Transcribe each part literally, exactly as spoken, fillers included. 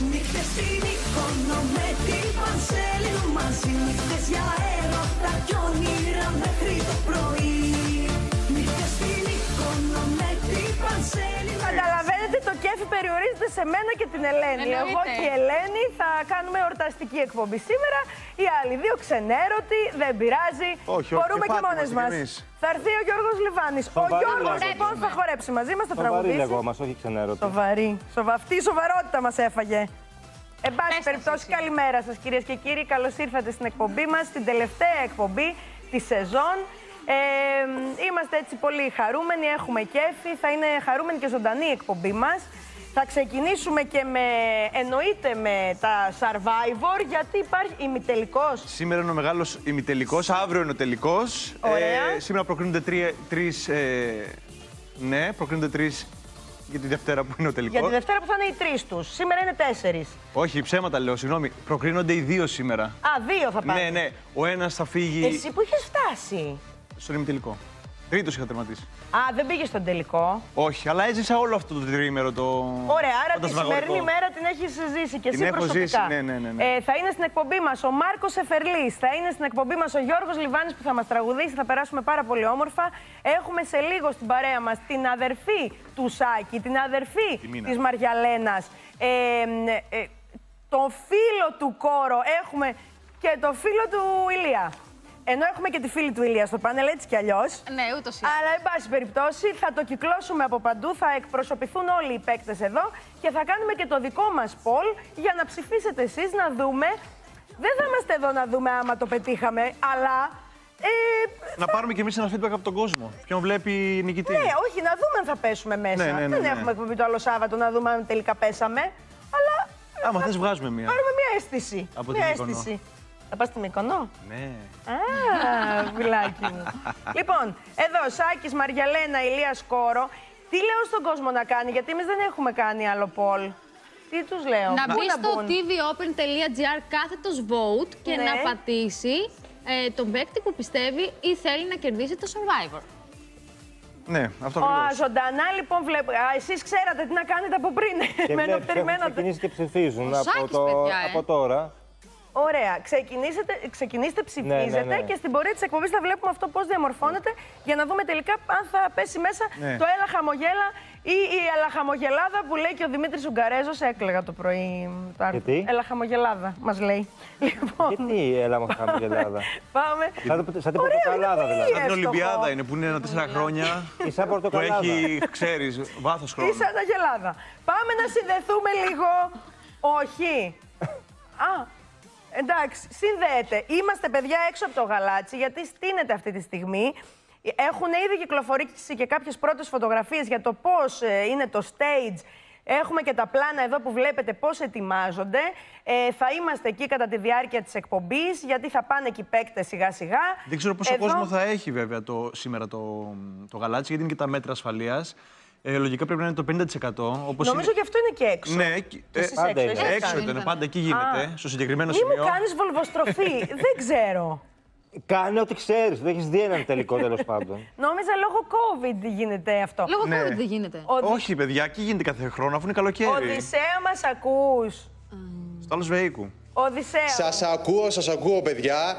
Νύχτες στην Μύκονο με την Πανσέλινο μαζί. Νύχτες για έρωτα κι όνειρα μέχρι το πρωί. Νύχτες στην Μύκονο με την Πανσέλινο. Καταλαβαίνετε, το κέφι περιορίζεται σε μένα και την Ελένη. Εννοείται. Εγώ και η Ελένη θα κάνουμε εορταστική εκπομπή σήμερα. Οι άλλοι δύο ξενέρωτοι, δεν πειράζει. Όχι, μπορούμε όχι, και και μόνες Φάτιμα, μας. κι εμείς. Θα έρθει ο Γιώργος Λιβάνης. Ο Σοβαρή Γιώργος λέγομαι. λοιπόν θα χορέψει μαζί μας, θα Σοβαρή τραγουδήσει. λεγόμαστε, όχι ξενέρωτη. Σοβαρή. Σοβα... Αυτή η σοβαρότητα μας έφαγε. Εν πάση Πες περιπτώσει, εσύ. καλημέρα σας κυρίες και κύριοι. Καλώς ήρθατε στην εκπομπή μας, την τελευταία εκπομπή τη σεζόν. Ε, είμαστε έτσι πολύ χαρούμενοι, έχουμε κέφι, θα είναι χαρούμενη και ζωντανή η εκπομπή μας. Θα ξεκινήσουμε και με, εννοείται με τα Survivor, γιατί υπάρχει ημιτελικός. Σήμερα είναι ο μεγάλος ημιτελικός, αύριο είναι ο τελικός. Ωραία. Ε, σήμερα προκρίνονται τρία, τρεις. Ε, ναι, προκρίνονται τρεις για τη Δευτέρα που είναι ο τελικός. Για τη Δευτέρα που θα είναι οι τρεις τους. Σήμερα είναι τέσσερις. Όχι, ψέματα λέω, συγγνώμη. Προκρίνονται οι δύο σήμερα. Α, δύο θα πάνε. Ναι, ναι. Ο ένας θα φύγει Εσύ που είχες φτάσει. στον ημιτελικό. Τρίτος είχα τερματίσει. Α, δεν πήγες στον τελικό. Όχι, αλλά έζησα όλο αυτό το τριήμερο το. Ωραία, άρα τη φαντασμαγορικό. σημερινή μέρα την έχεις ζήσει και Την εσύ έχω προσωπικά. ζήσει, ναι, ναι, ναι, ναι. Ε, θα είναι στην εκπομπή μας ο Μάρκος Εφερλής, θα είναι στην εκπομπή μας ο Γιώργος Λιβάνης που θα μας τραγουδήσει, θα περάσουμε πάρα πολύ όμορφα. Έχουμε σε λίγο στην παρέα μας την αδερφή του Σάκη, την αδερφή Μίνα. της Μαριαλένας, ε, ε, τον φίλο του Κόρο, έχουμε και τον φίλο του Ηλία. Ενώ έχουμε και τη φίλη του Ηλία στο πάνελ, έτσι κι αλλιώς. Ναι, ούτως ή Αλλά, εν πάση περιπτώσει, θα το κυκλώσουμε από παντού, θα εκπροσωπηθούν όλοι οι παίκτες εδώ και θα κάνουμε και το δικό μας poll για να ψηφίσετε εσείς, να δούμε. Δεν θα είμαστε εδώ να δούμε άμα το πετύχαμε, αλλά... Ε, Να πάρουμε κι εμείς ένα feedback από τον κόσμο. Ποιον βλέπει νικητή. ναι, όχι, να δούμε αν θα πέσουμε μέσα. Ναι, ναι, ναι, Δεν ναι. έχουμε εκπομπή το άλλο Σάββατο να δούμε αν τελικά πέσαμε, αλλά Άμα θες βγάζουμε μία. πάρουμε μια αίσθηση. Από μια την Μύκονο. αίσθηση. Θα πας στη Μύκονο? Ναι. Α, φιλάκι μου. Λοιπόν, εδώ Σάκης, Μαριαλένα, Ηλίας Κόρο. Τι λέω στον κόσμο να κάνει, γιατί εμείς δεν έχουμε κάνει άλλο poll. Τι τους λέω, Να πού μπει να στο μπουν? tvopen.gr κάθετος vote και Ναι. να πατήσει ε, τον παίκτη που πιστεύει ή θέλει να κερδίσει το Survivor. Ναι, αυτό Α, ακριβώς. ζωντανά λοιπόν βλέπω. Α, εσείς ξέρατε τι να κάνετε από πριν. Και Μένω, βλέπεις, έχουν περιμένατε. ξεκινήσει και ψηφίζουν Ο από, Σάκης, το, παιδιά, ε. από τώρα. Ωραία. Ξεκινήσετε, ξεκινήστε, ψηφίζετε Ναι, ναι, ναι. και στην πορεία της εκπομπής θα βλέπουμε αυτό πώς διαμορφώνεται για να δούμε τελικά αν θα πέσει μέσα Ναι. το έλα χαμογέλα ή η έλα χαμογελάδα που λέει και ο Δημήτρης Ουγγαρέζος. Έκλαιγα το πρωί. Το άρθρο. Γιατί? Έλα χαμογελάδα, μας λέει. Λοιπόν, Γιατί έλα μου χαμογελάδα. πάμε. Σαν το- Σαν την Ωραία, πορτοκαλάδα είναι δηλαδή. πολύ Σαν την εύστοχο. Ολυμπιάδα είναι που είναι ένα τέσσερα χρόνια Ή σαν που πορτοκαλάδα. έχει, ξέρεις, βάθος χρόνου. Είσαι αναγελάδα. Πάμε να συνδεθούμε λίγο. Όχι. Α, εντάξει, συνδέεται. Είμαστε παιδιά έξω από το γαλάτσι, γιατί στείνεται αυτή τη στιγμή. Έχουν ήδη κυκλοφορήσει και κάποιες πρώτες φωτογραφίες για το πώς ε, είναι το stage. Έχουμε και τα πλάνα εδώ που βλέπετε πώς ετοιμάζονται. Ε, θα είμαστε εκεί κατά τη διάρκεια της εκπομπής, γιατί θα πάνε εκεί παίκτες σιγά σιγά. Δεν ξέρω πόσο Εδώ- κόσμο θα έχει βέβαια το, σήμερα το, το γαλάτσι, γιατί είναι και τα μέτρα ασφαλείας. Ε, λογικά πρέπει να είναι το πενήντα τοις εκατό. Όπως Νομίζω είναι... και αυτό είναι και έξω. Ναι, και- Και εσείς πάντα έξω, είναι. εσείς έξω κάνετε. ήταν, ήταν. πάντα εκεί γίνεται, Α. στο συγκεκριμένο Μη μου σημείο. κάνεις βολβοστροφή, δεν ξέρω. Κάνε ό,τι ξέρεις, δεν έχεις δει έναν τελικό τέλος πάντων. Νόμιζα λόγω COVID γίνεται αυτό. Λόγω Ναι. COVID δεν γίνεται. Ο, Όχι, παιδιά, εκεί γίνεται κάθε χρόνο, αφού είναι καλοκαίρι. Οδυσσέα μας ακούς. Στο άλλο Βεϊκού. Οδυσσέα. Σας ακούω, σας ακούω, παιδιά.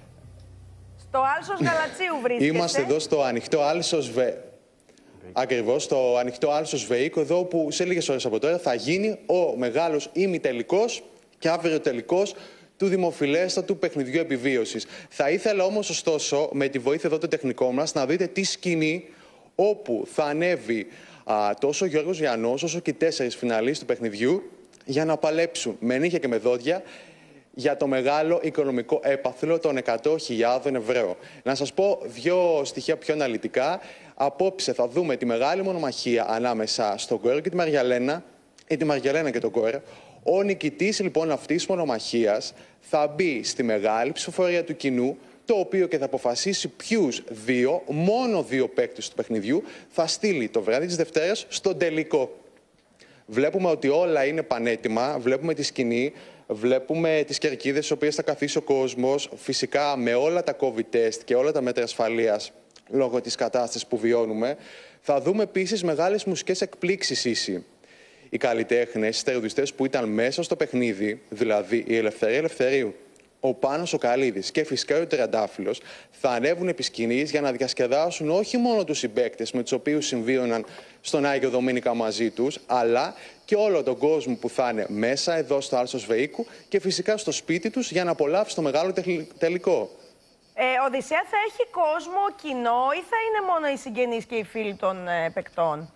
Στο Άλσος Γαλατσίου βρίσκεσαι. Είμαστε εδώ στο ανοιχτό Άλσος Βε... Ακριβώς, στο ανοιχτό Άλσος Βεϊκού, εδώ που σε λίγες ώρες από τώρα θα γίνει ο μεγάλος ημιτελικός και αύριο τελικός του δημοφιλέστατου παιχνιδιού επιβίωσης. Θα ήθελα όμως, ωστόσο, με τη βοήθεια εδώ των τεχνικών μας, να δείτε τη σκηνή όπου θα ανέβει α, τόσο ο Γιώργος Γιαννός, όσο και οι τέσσερις φιναλίστ του παιχνιδιού, για να παλέψουν με νύχια και με δόντια για το μεγάλο οικονομικό έπαθλο των εκατό χιλιάδων ευρώ. Να σας πω δύο στοιχεία πιο αναλυτικά. Απόψε θα δούμε τη μεγάλη μονομαχία ανάμεσα στον Κόρο και τη Μαριαλένα, ή τη Μαριαλένα και τον Κόρο. Ο νικητής λοιπόν αυτής της μονομαχίας θα μπει στη μεγάλη ψηφοφορία του κοινού, το οποίο και θα αποφασίσει ποιους δύο, μόνο δύο παίκτες του παιχνιδιού, θα στείλει το βράδυ της Δευτέρας στον τελικό. Βλέπουμε ότι όλα είναι πανέτοιμα, βλέπουμε τη σκηνή, βλέπουμε τις κερκίδες στις οποίες θα καθίσει ο κόσμος, φυσικά με όλα τα COVID test και όλα τα μέτρα ασφαλείας λόγω της κατάστασης που βιώνουμε. Θα δούμε επίσης μεγάλες μουσικές εκπλήξεις ίση. οι καλλιτέχνες, οι στερεοδιστές που ήταν μέσα στο παιχνίδι, δηλαδή η Ελευθερία Ελευθερίου, ο Πάνος ο Καλίδης και φυσικά ο Τριαντάφυλλος, θα ανέβουν επί σκηνής για να διασκεδάσουν όχι μόνο τους συμπαίκτες με τους οποίους συμβίωναν στον Άγιο Δομήνικα μαζί τους, αλλά και όλο τον κόσμο που θα είναι μέσα εδώ στο Άλσος Βεΐκου και φυσικά στο σπίτι τους για να απολαύσει το μεγάλο τελικό. Ε, Οδυσσέα, θα έχει κόσμο, κοινό ή θα είναι μόνο οι συγγενείς και οι φίλοι των ε, παικτών?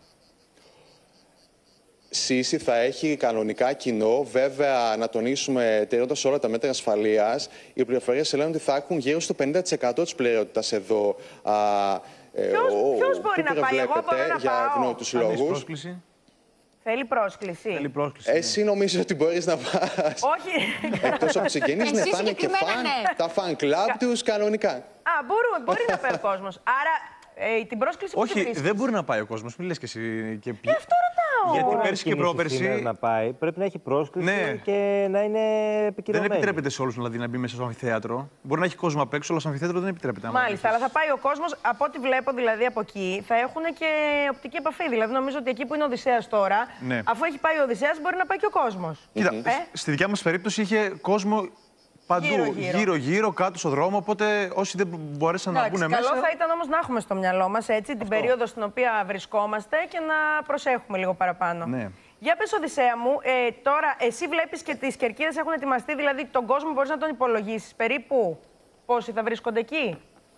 Σύση θα έχει κανονικά κοινό. Βέβαια, να τονίσουμε, τηρώντας όλα τα μέτρα ασφαλείας, οι πληροφορίες λένε ότι θα έχουν γύρω στο πενήντα τοις εκατό της πληρότητας εδώ. Α, ποιος, ο, ποιος μπορεί να πάει? Εγώ μπορώ να για πάω. ευνόητους λόγους. Θέλει πρόσκληση. Θέλει πρόσκληση. Εσύ ναι. Νομίζεις ότι μπορείς να πας? Όχι. Εκτός από τους συγγενείς, ναι, θα είναι και φαν, ναι. τα fan club τους κανονικά. Α, μπορούμε, μπορεί να πάει ο κόσμος. Άρα ε, την πρόσκληση που Όχι, δεν μπορεί να πάει ο κόσμος. Μην λες και εσύ. Και... Ε, αυτό ρωτάω. Γιατί πέρσι και πρόπερσι. Να πάει, πρέπει να έχει πρόσκληση ναι. και να είναι επικοινωνημένη. Δεν επιτρέπεται σε όλους δηλαδή, να μπει μέσα στο αμφιθέατρο. Μπορεί να έχει κόσμο απ' έξω, αλλά στο αμφιθέατρο δεν επιτρέπεται. Μάλιστα, αλλά θα πάει ο κόσμος. Από ό,τι βλέπω δηλαδή από εκεί, θα έχουν και οπτική επαφή. Δηλαδή, νομίζω ότι εκεί που είναι ο Οδυσσέας τώρα, ναι. αφού έχει πάει ο Οδυσσέας, μπορεί να πάει και ο κόσμος. Κοίτα, ε? στη δικιά μας περίπτωση είχε κόσμο παντού, γύρω-γύρω, κάτω στο δρόμο. Οπότε όσοι δεν μπορέσαν να μπουν μέσα. Καλό θα ήταν όμως να έχουμε στο μυαλό μας έτσι, την περίοδο στην οποία βρισκόμαστε και να προσέχουμε λίγο παραπάνω. Ναι. Για πες, Οδυσσέα μου, ε, τώρα εσύ βλέπεις και τις κερκίδες έχουν ετοιμαστεί, δηλαδή τον κόσμο μπορείς να τον υπολογίσεις περίπου πόσοι θα βρίσκονται εκεί?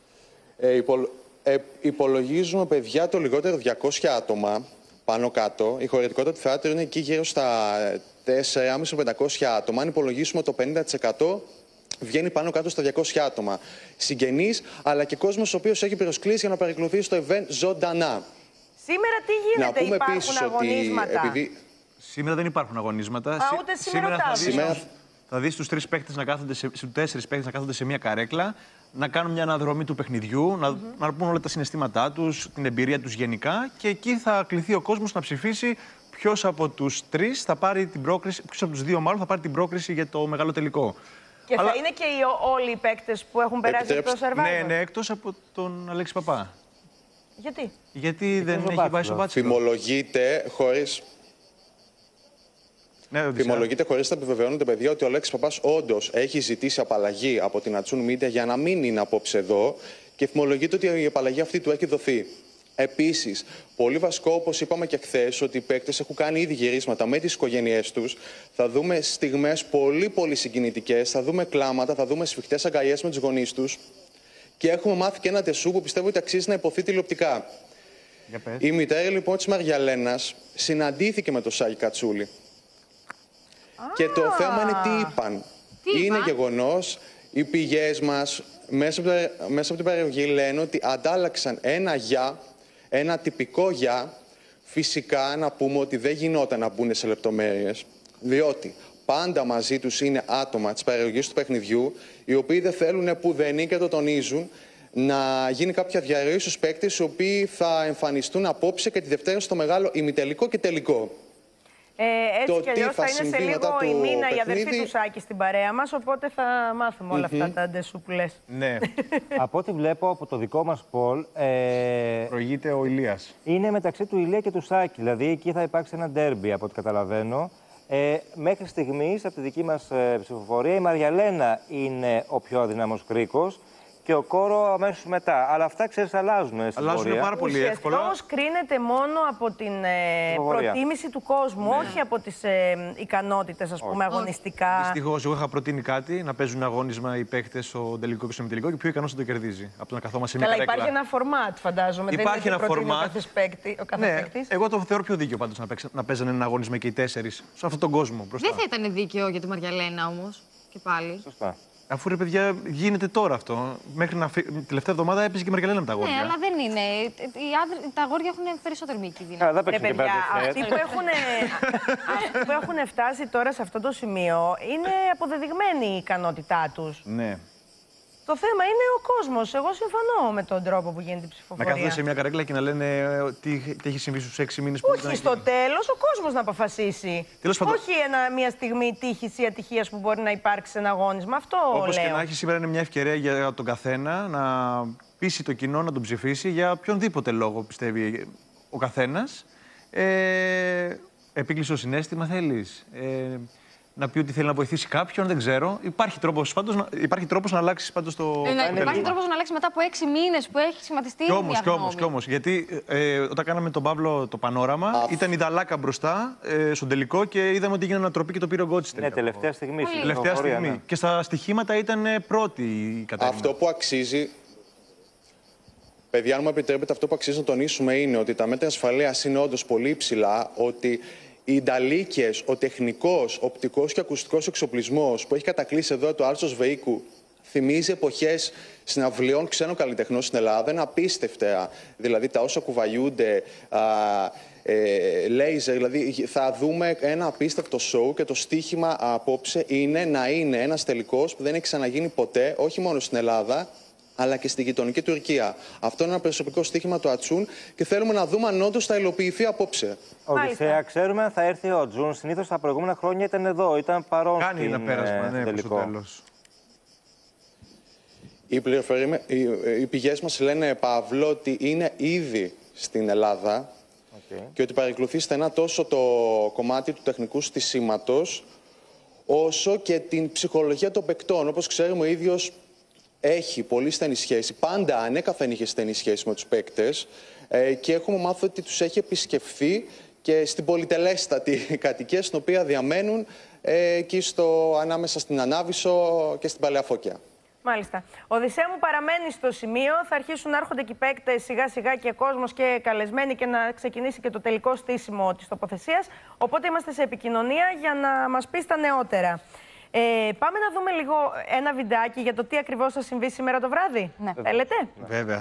Ε, υπολο... ε, υπολογίζουμε, παιδιά, το λιγότερο διακόσια άτομα πάνω κάτω. Η χωρητικότητα του θεάτρου είναι εκεί γύρω στα τέσσερα χιλιάδες πεντακόσια άτομα. Αν υπολογίσουμε το πενήντα τοις εκατό, βγαίνει πάνω κάτω στα διακόσια άτομα. Συγγενείς, αλλά και κόσμος ο οποίος έχει προσκλήσει για να παρακολουθήσει το event ζωντανά. Σήμερα τι γίνεται, να πούμε υπάρχουν επίσης αγωνίσματα? ότι επειδή... Σήμερα δεν υπάρχουν αγωνίσματα. Α, ούτε σήμερα, σήμερα θα δεις, σήμερα... θα δεις τους τρεις παίκτες να κάθονται, σε, στους τέσσερις παίκτες να κάθονται σε μια καρέκλα, να κάνουν μια αναδρομή του παιχνιδιού, να, mm-hmm. να πούν όλα τα συναισθήματά τους, την εμπειρία τους γενικά και εκεί θα κληθεί ο κόσμος να ψηφίσει ποιος από τους τρεις θα πάρει την πρόκριση, ποιος από τους δύο μάλλον θα πάρει την πρόκριση για το μεγάλο τελικό. Και Αλλά... θα είναι και οι, όλοι οι παίκτες που έχουν περάσει Επιτρέψτε... από το Survivor? Ναι, ναι, εκτός από τον Αλέξη Παπά. Γιατί? Γιατί δεν έχει πάει στο Bachelor. Φημολογείται χωρίς... Ναι, Φημολογείται χωρίς να επιβεβαιώνονται, παιδιά, ότι ο Αλέξης Παπάς όντως έχει ζητήσει απαλλαγή από την Atsune Media για να μην είναι απόψε εδώ και φημολογείται ότι η απαλλαγή αυτή του έχει δοθεί. Επίσης, πολύ βασικό, όπως είπαμε και χθες, ότι οι παίκτες έχουν κάνει ήδη γυρίσματα με τις οικογένειές τους. Θα δούμε στιγμές πολύ πολύ συγκινητικές, θα δούμε κλάματα, θα δούμε σφιχτές αγκαλιές με τους γονείς τους. Και έχουμε μάθει και ένα τεσού που πιστεύω ότι αξίζει να υποθεί τηλεοπτικά. Η μητέρα λοιπόν της Μαριαλένας συναντήθηκε με τον Σάκη Κατσούλη. Και το θέμα είναι τι είπαν. Τι είναι είπα? γεγονός, οι πηγές μας μέσα από, τα, μέσα από την παραγωγή λένε ότι αντάλλαξαν ένα γεια, ένα τυπικό γεια. Φυσικά να πούμε ότι δεν γινόταν να μπουν σε λεπτομέρειες, διότι πάντα μαζί τους είναι άτομα της παραγωγής του παιχνιδιού, οι οποίοι δεν θέλουν πουδενή και το τονίζουν να γίνει κάποια διαρροή στους παίκτες, οι οποίοι θα εμφανιστούν απόψε και τη Δευτέρα στο μεγάλο ημιτελικό και τελικό. Ε, έτσι το κι αλλιώς θα είναι σε λίγο η Μίνα, η αδερφή του Σάκη, στην παρέα μας, οπότε θα μάθουμε όλα αυτά τα ντεσού που λες. Ναι. Από ό,τι βλέπω από το δικό μας πολ, ε, προηγείται ο Ηλίας. Είναι μεταξύ του Ηλία και του Σάκη, δηλαδή εκεί θα υπάρξει ένα ντέρμπι από ό,τι καταλαβαίνω. Ε, μέχρι στιγμής, από τη δική μας ε, ψηφοφορία, η Μαριαλένα είναι ο πιο αδύναμος κρίκος και ο Κόρο αμέσως μετά. Αλλά αυτά, ξέρεις, αλλάζουν στην Αλλάζουν πορεία. πάρα πολύ εύκολα. Όμως κρίνεται μόνο από την ε, προτίμηση του κόσμου, Ναι. όχι από τις ε, ικανότητες, ας πούμε, αγωνιστικά. Δυστυχώς, εγώ είχα προτείνει κάτι, να παίζουν αγώνισμα οι παίκτες στο τελικό και στο ημιτελικό και πιο ικανός θα το κερδίζει. Από το να καθόμαστε σε μια Καλά, καρέκλα. υπάρχει ένα φορμάτ, φαντάζομαι. Υπάρχει δεν ένα είναι ότι προτείνει format. Ο κάθε παίκτη, ο κάθε Ναι, παίκτης. εγώ το θεωρώ πιο δίκαιο πάντως να, παίξα, να παίζανε ένα αγώνισμα και οι τέσσερις σε αυτόν τον κόσμο μπροστά. Δεν θα ήταν δίκαιο για τη Μαριαλένα όμως. Και πάλι. Σωστά. Αφού ρε παιδιά γίνεται τώρα αυτό. Μέχρι να φύ... Την τελευταία εβδομάδα έπαιζε και η Μαργαλένα με τα αγόρια. Ναι, αλλά δεν είναι. Οι άντρε, τα αγόρια έχουν περισσότερη μυϊκή δύναμη. Καλά, δεν Ρε παίξουν και παιδιά, πέντε αυτοί σετ. που, έχουν, αυτοί που έχουν φτάσει τώρα σε αυτό το σημείο είναι αποδεδειγμένη η ικανότητά τους. Ναι. Το θέμα είναι ο κόσμος. Εγώ συμφωνώ με τον τρόπο που γίνεται η Να ψηφοφορία. κάθονται σε μια καρέκλα και να λένε ε, τι, τι έχει συμβεί στους έξι μήνες που ήταν Όχι εκεί. στο τέλος, ο κόσμος να αποφασίσει. Τέλος πάντων. Όχι ένα, μια στιγμή τύχης ή ατυχίας που μπορεί να υπάρξει σε ένα αγώνισμα. Αυτό Όπως λέω. και να έχει, σήμερα είναι μια ευκαιρία για τον καθένα να πείσει το κοινό να τον ψηφίσει για οποιονδήποτε λόγο πιστεύει ο καθένας. Ε, Επίκλειστο συναίσθημα θέλεις. Ε, να πει ότι θέλει να βοηθήσει κάποιον, δεν ξέρω. Υπάρχει τρόπος, πάντως, υπάρχει τρόπος να αλλάξει πάντως το. Ε, ναι, υπάρχει τρόπος να αλλάξει μετά από έξι μήνες που έχει σχηματιστεί η Κι όμως, κι γνώμη. όμως, κι όμως. Γιατί ε, όταν κάναμε τον Παύλο το πανόραμα, Α, ήταν η Δαλάκα μπροστά ε, στον τελικό και είδαμε ότι έγινε ανατροπή και το πήρε ο Γκότσις. Ναι, τελευταία στιγμή. στην Τελευταία ψηφοφορία, στιγμή. ναι. Και στα στοιχήματα ήταν ε, πρώτη η Κατερίνα. Αυτό που αξίζει, παιδιά, αν μου επιτρέπετε, αυτό που αξίζει να τονίσουμε είναι ότι τα μέτρα ασφαλείας είναι όντως πολύ υψηλά, ότι οι νταλίκες, ο τεχνικός, οπτικός και ακουστικός εξοπλισμός που έχει κατακλείσει εδώ το Άλσος Βεΐκου θυμίζει εποχές συναυλιών ξένων καλλιτεχνών στην Ελλάδα. Είναι απίστευτα. Δηλαδή τα όσα κουβαλιούνται, ε, λέιζερ, δηλαδή θα δούμε ένα απίστευτο σοου και το στίχημα απόψε είναι να είναι ένας τελικός που δεν έχει ξαναγίνει ποτέ, όχι μόνο στην Ελλάδα, αλλά και στη γειτονική Τουρκία. Αυτό είναι ένα προσωπικό στοίχημα του Ατσούν και θέλουμε να δούμε αν όντως θα υλοποιηθεί απόψε. Οδυσσέα, ξέρουμε αν θα έρθει ο Τζουν. Συνήθως τα προηγούμενα χρόνια ήταν εδώ, ήταν παρόν. Κάνει στην, ένα πέρασμα, ε, ναι, προς το τελικό. τέλος. Οι, οι, οι πηγές μας λένε, Παύλο, ότι είναι ήδη στην Ελλάδα okay. και ότι παρακολουθεί στενά τόσο το κομμάτι του τεχνικού στισίματος, όσο και την ψυχολογία των παικτών. Όπως ξέρουμε, ο ίδιος έχει πολύ στενή σχέση, πάντα ανέκαθεν είχε στενή σχέση με τους παίκτες ε, και έχουμε μάθει ότι τους έχει επισκεφθεί και στην πολυτελέστατη κατοικία στην οποία διαμένουν ε, εκεί στο, ανάμεσα στην Ανάβησο και στην Παλαιά Φώκια. Μάλιστα. Οδυσσέα μου, παραμένει στο σημείο. Θα αρχίσουν να έρχονται και οι παίκτες σιγά σιγά και κόσμος και καλεσμένοι και να ξεκινήσει και το τελικό στήσιμο της τοποθεσίας. Οπότε είμαστε σε επικοινωνία για να μας πεις τα νεότερα. Ε, πάμε να δούμε λίγο ένα βιντεάκι για το τι ακριβώς θα συμβεί σήμερα το βράδυ. Ναι. Θέλετε? Βέβαια.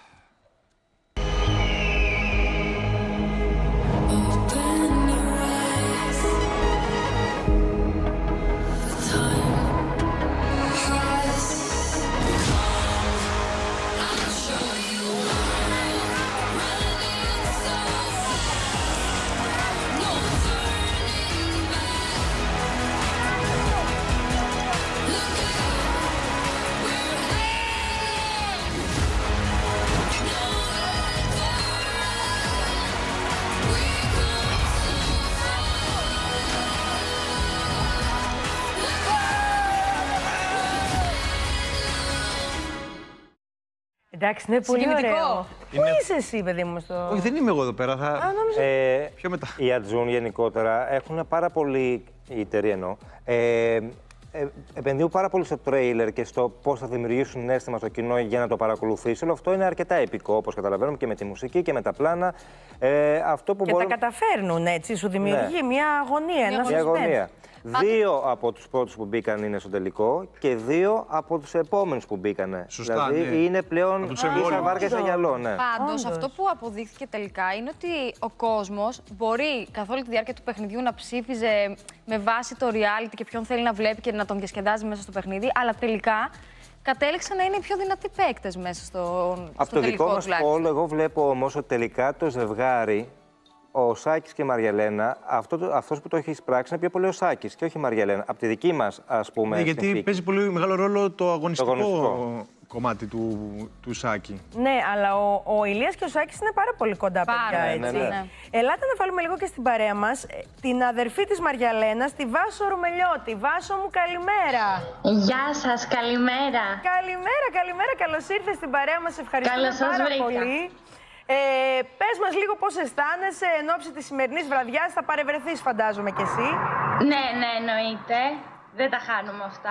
Εντάξει, είναι πολύ Συγκινητικό. ωραίο. Πού Είναι- είσαι εσύ, παιδί μου, στο... Όχι, δεν είμαι εγώ εδώ πέρα. Θα... Α, νόμιζα... Ε, Πιο μετά. Οι Ατζούν γενικότερα έχουν πάρα πολύ. Η εταιρεία εννοώ. Ε, ε, επενδύουν πάρα πολύ στο τρέιλερ και στο πώς θα δημιουργήσουν αίσθημα στο κοινό για να το παρακολουθήσει. Όλο αυτό είναι αρκετά επικό, όπως καταλαβαίνουμε, και με τη μουσική και με τα πλάνα. Ε, αυτό που Και μπορώ... τα καταφέρνουν, έτσι. Σου δημιουργεί Ναι. μια αγωνία, ένα Μια suspense. αγωνία. Δύο από τους πρώτους που μπήκαν είναι στο τελικό και δύο από τους επόμενους που μπήκαν. Σωστά, δηλαδή ναι. είναι πλέον Από τους ίσα εμβόλιους. βάρκα σαν γυαλό. Ναι. Πάντως, Όντως. αυτό που αποδείχθηκε τελικά είναι ότι ο κόσμος μπορεί καθ' όλη τη διάρκεια του παιχνιδιού να ψήφιζε με βάση το reality και ποιον θέλει να βλέπει και να τον διασκεδάζει μέσα στο παιχνίδι, αλλά τελικά κατέληξαν να είναι οι πιο δυνατοί παίκτες μέσα στο, Από στο το τελικό δικό μας τουλάχιστον. πόλο, εγώ βλέπω όμως ότι τελικά το ζευγάρι, ο Σάκης και η Μαριαλένα, αυτό, το- αυτός που το έχει εισπράξει είναι πιο πολύ ο Σάκης και όχι η Μαριαλένα. Από τη δική μας, ας πούμε, Ναι, γιατί συνθήκη. παίζει πολύ μεγάλο ρόλο το αγωνιστικό, αγωνιστικό. κομμάτι του, του Σάκη. Ναι, αλλά ο, ο Ηλίας και ο Σάκης είναι πάρα πολύ κοντά, Πάρα, παιδιά, ναι, έτσι. ναι, ναι. Ελάτε να βάλουμε λίγο και στην παρέα μας ε, την αδερφή της Μαριαλένας, τη Βάσο Ρουμελιώτη. Βάσο μου, καλημέρα. Γεια σας, καλημέρα. Καλημέρα, καλημέρα. Καλώς ήρθες στην παρέα μας. Ευχαριστούμε Καλώς σας πάρα βρήκα. πολύ. Ε, πες μας λίγο πώς αισθάνεσαι εν ώψη της σημερινής βραδιάς. Θα παρευρεθείς, φαντάζομαι κι εσύ. Ναι, ναι, εννοείται. Δεν τα χάνουμε αυτά.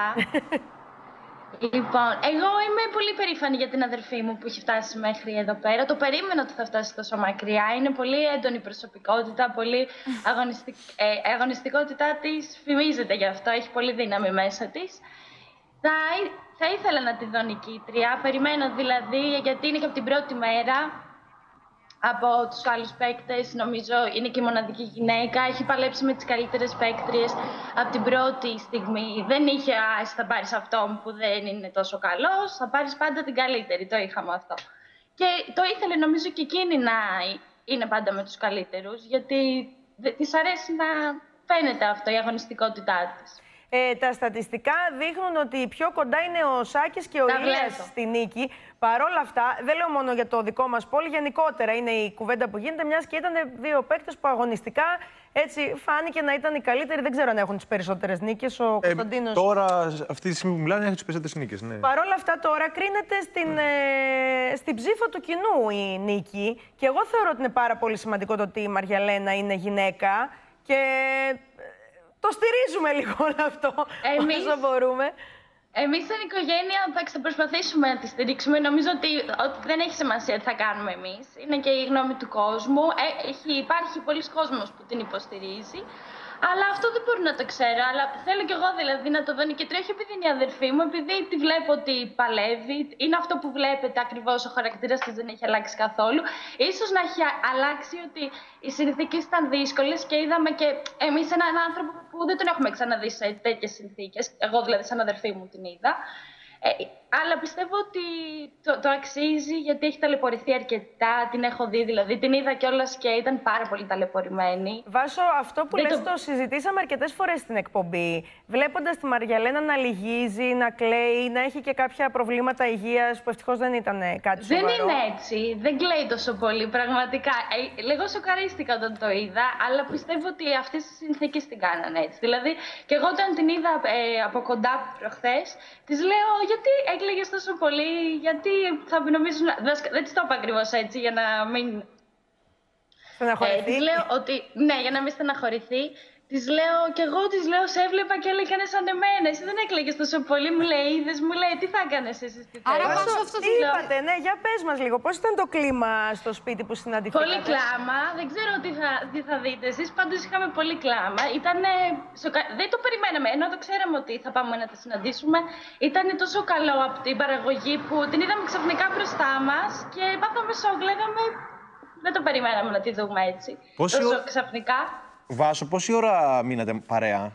Λοιπόν, εγώ είμαι πολύ περήφανη για την αδερφή μου που έχει φτάσει μέχρι εδώ πέρα. Το περίμενα ότι θα φτάσει τόσο μακριά. Είναι πολύ έντονη προσωπικότητα, πολύ αγωνιστικ... ε, αγωνιστικότητά της φημίζεται γι' αυτό. Έχει πολύ δύναμη μέσα της. Θα, εί- θα ήθελα να τη δω νικήτρια. Περιμένω δηλαδή, γιατί είναι και από την πρώτη μέρα. Από τους άλλους παίκτες, νομίζω είναι και η μοναδική γυναίκα. Έχει παλέψει με τις καλύτερες παίκτριες από την πρώτη στιγμή. Δεν είχε, α, εσύ θα πάρεις αυτόν που δεν είναι τόσο καλός, θα πάρεις πάντα την καλύτερη, το είχαμε αυτό. Και το ήθελε νομίζω και εκείνη να είναι πάντα με τους καλύτερους, γιατί δε- της αρέσει να φαίνεται αυτό, η αγωνιστικότητά της. Ε, τα στατιστικά δείχνουν ότι πιο κοντά είναι ο Σάκης και ο Τα Ηλίας βλέπω. στη νίκη. Παρ' όλα αυτά, δεν λέω μόνο για το δικό μας πόλι, γενικότερα είναι η κουβέντα που γίνεται, μιας και ήταν δύο παίκτες που αγωνιστικά έτσι φάνηκε να ήταν οι καλύτεροι. Δεν ξέρω αν έχουν τις περισσότερες νίκες. Ο Ε, Κωνσταντίνος. τώρα, αυτή τη στιγμή που μιλάνε, έχει τις περισσότερες νίκες. Ναι. Παρ' όλα αυτά τώρα κρίνεται στην, ε, στην ψήφο του κοινού η νίκη. Και εγώ θεωρώ ότι είναι πάρα πολύ σημαντικό το ότι η Μαριαλένα είναι γυναίκα. Και ε, το στηρίζουμε λίγο όλο αυτό Εμείς- όσο μπορούμε. Εμείς σαν οικογένεια θα προσπαθήσουμε να τη στηρίξουμε. Νομίζω ότι, ότι δεν έχει σημασία τι θα κάνουμε εμείς. Είναι και η γνώμη του κόσμου. Ε, έχει, υπάρχει πολλοί κόσμος που την υποστηρίζει. Αλλά αυτό δεν μπορώ να το ξέρω. Αλλά θέλω κι εγώ δηλαδή να το δω και τρέχει επειδή είναι η αδερφή μου, επειδή τη βλέπω ότι παλεύει. Είναι αυτό που βλέπετε ακριβώς, ο χαρακτήρας της δεν έχει αλλάξει καθόλου. Ίσως να έχει αλλάξει ότι οι συνθήκες ήταν δύσκολες και είδαμε και εμείς έναν άνθρωπο που δεν τον έχουμε ξαναδεί σε τέτοιες συνθήκες. Εγώ δηλαδή, σαν αδερφή μου την είδα. Ε, αλλά πιστεύω ότι το, το αξίζει γιατί έχει ταλαιπωρηθεί αρκετά. Την έχω δει, δηλαδή την είδα κιόλας και ήταν πάρα πολύ ταλαιπωρημένη. Βάσο, αυτό που Δεν λες το- το συζητήσαμε αρκετές φορές στην εκπομπή. Βλέποντας τη Μαριαλένα να λυγίζει, να κλαίει, να έχει και κάποια προβλήματα υγείας που ευτυχώς δεν ήταν ε, κάτι Δεν σοβαρό. είναι έτσι. Δεν κλαίει τόσο πολύ, πραγματικά. Ε, λίγο σοκαρίστηκα όταν το είδα, αλλά πιστεύω ότι αυτές οι συνθήκες την κάνανε έτσι. Δηλαδή, και εγώ όταν την είδα ε, από κοντά προχθές, της λέω γιατί έκλαιγες τόσο πολύ, γιατί θα νομίζουν. Δεν της το είπα ακριβώς έτσι, για να μην. Ε, Στεναχωρηθεί. της λέω ότι. Ναι, για να μην στεναχωρηθεί. Της λέω και εγώ της λέω, σε έβλεπα και έλεγανε σαν εμένα. Εσύ δεν έκλαιγες τόσο πολύ, μου λέει, είδες, μου λέει, τι θα έκανες εσύ στη θέση. Άρα, μου?» Βάσο, Βάσο, αυτό τι της λέω. είπατε, ναι, για πες μας λίγο. Πώς ήταν το κλίμα στο σπίτι που συναντηθήκατε? Πολύ κλάμα. Δεν ξέρω τι θα, τι θα δείτε εσείς. Πάντως είχαμε πολύ κλάμα. Ήτανε σοκα... Δεν το περιμέναμε, ενώ το ξέραμε ότι θα πάμε να τη συναντήσουμε. Ήταν τόσο καλό από την παραγωγή που την είδαμε ξαφνικά μπροστά μας και πάθαμε σοκ. Λέγαμε, δεν το περιμέναμε να τη δούμε έτσι. Πόση Τόσο ώρα- ξαφνικά. Βάσο, πόση ώρα μείνατε παρέα?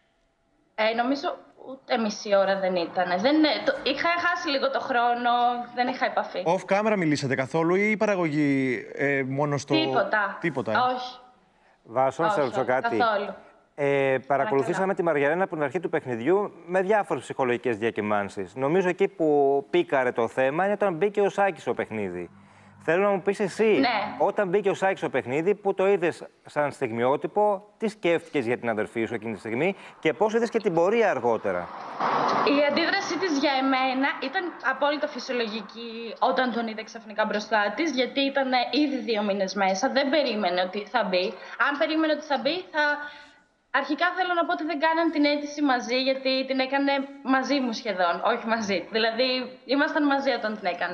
Ε, νομίζω ούτε μισή ώρα δεν ήταν. Δεν, το, είχα χάσει λίγο το χρόνο, δεν είχα επαφή. Off camera μιλήσατε καθόλου ή η παραγωγή ε, μόνο στο. Τίποτα. Τίποτα. ε? Όχι. Βάσο, να σε όχι, ρωτήσω όχι, κάτι. καθόλου. Ε, παρακολουθήσαμε Παρακαλώ. τη Μαριαλένα από την αρχή του παιχνιδιού με διάφορες ψυχολογικές διακυμάνσεις. Νομίζω εκεί που πήκαρε το θέμα είναι όταν μπήκε ο Σάκης στο παιχνίδι. Θέλω να μου πεις εσύ, Ναι. όταν μπήκε ο Σάκης στο παιχνίδι, που το είδες σαν στιγμιότυπο, τι σκέφτηκες για την αδερφή σου εκείνη τη στιγμή και πώς είδες και την πορεία αργότερα? Η αντίδρασή της για εμένα ήταν απόλυτα φυσιολογική όταν τον είδε ξαφνικά μπροστά της, γιατί ήταν ήδη δύο μήνες μέσα, δεν περίμενε ότι θα μπει. Αν περίμενε ότι θα μπει, θα... Αρχικά θέλω να πω ότι δεν κάναν την αίτηση μαζί, γιατί την έκανε μαζί μου σχεδόν, όχι μαζί. Δηλαδή, ήμασταν μαζί όταν την έκανε.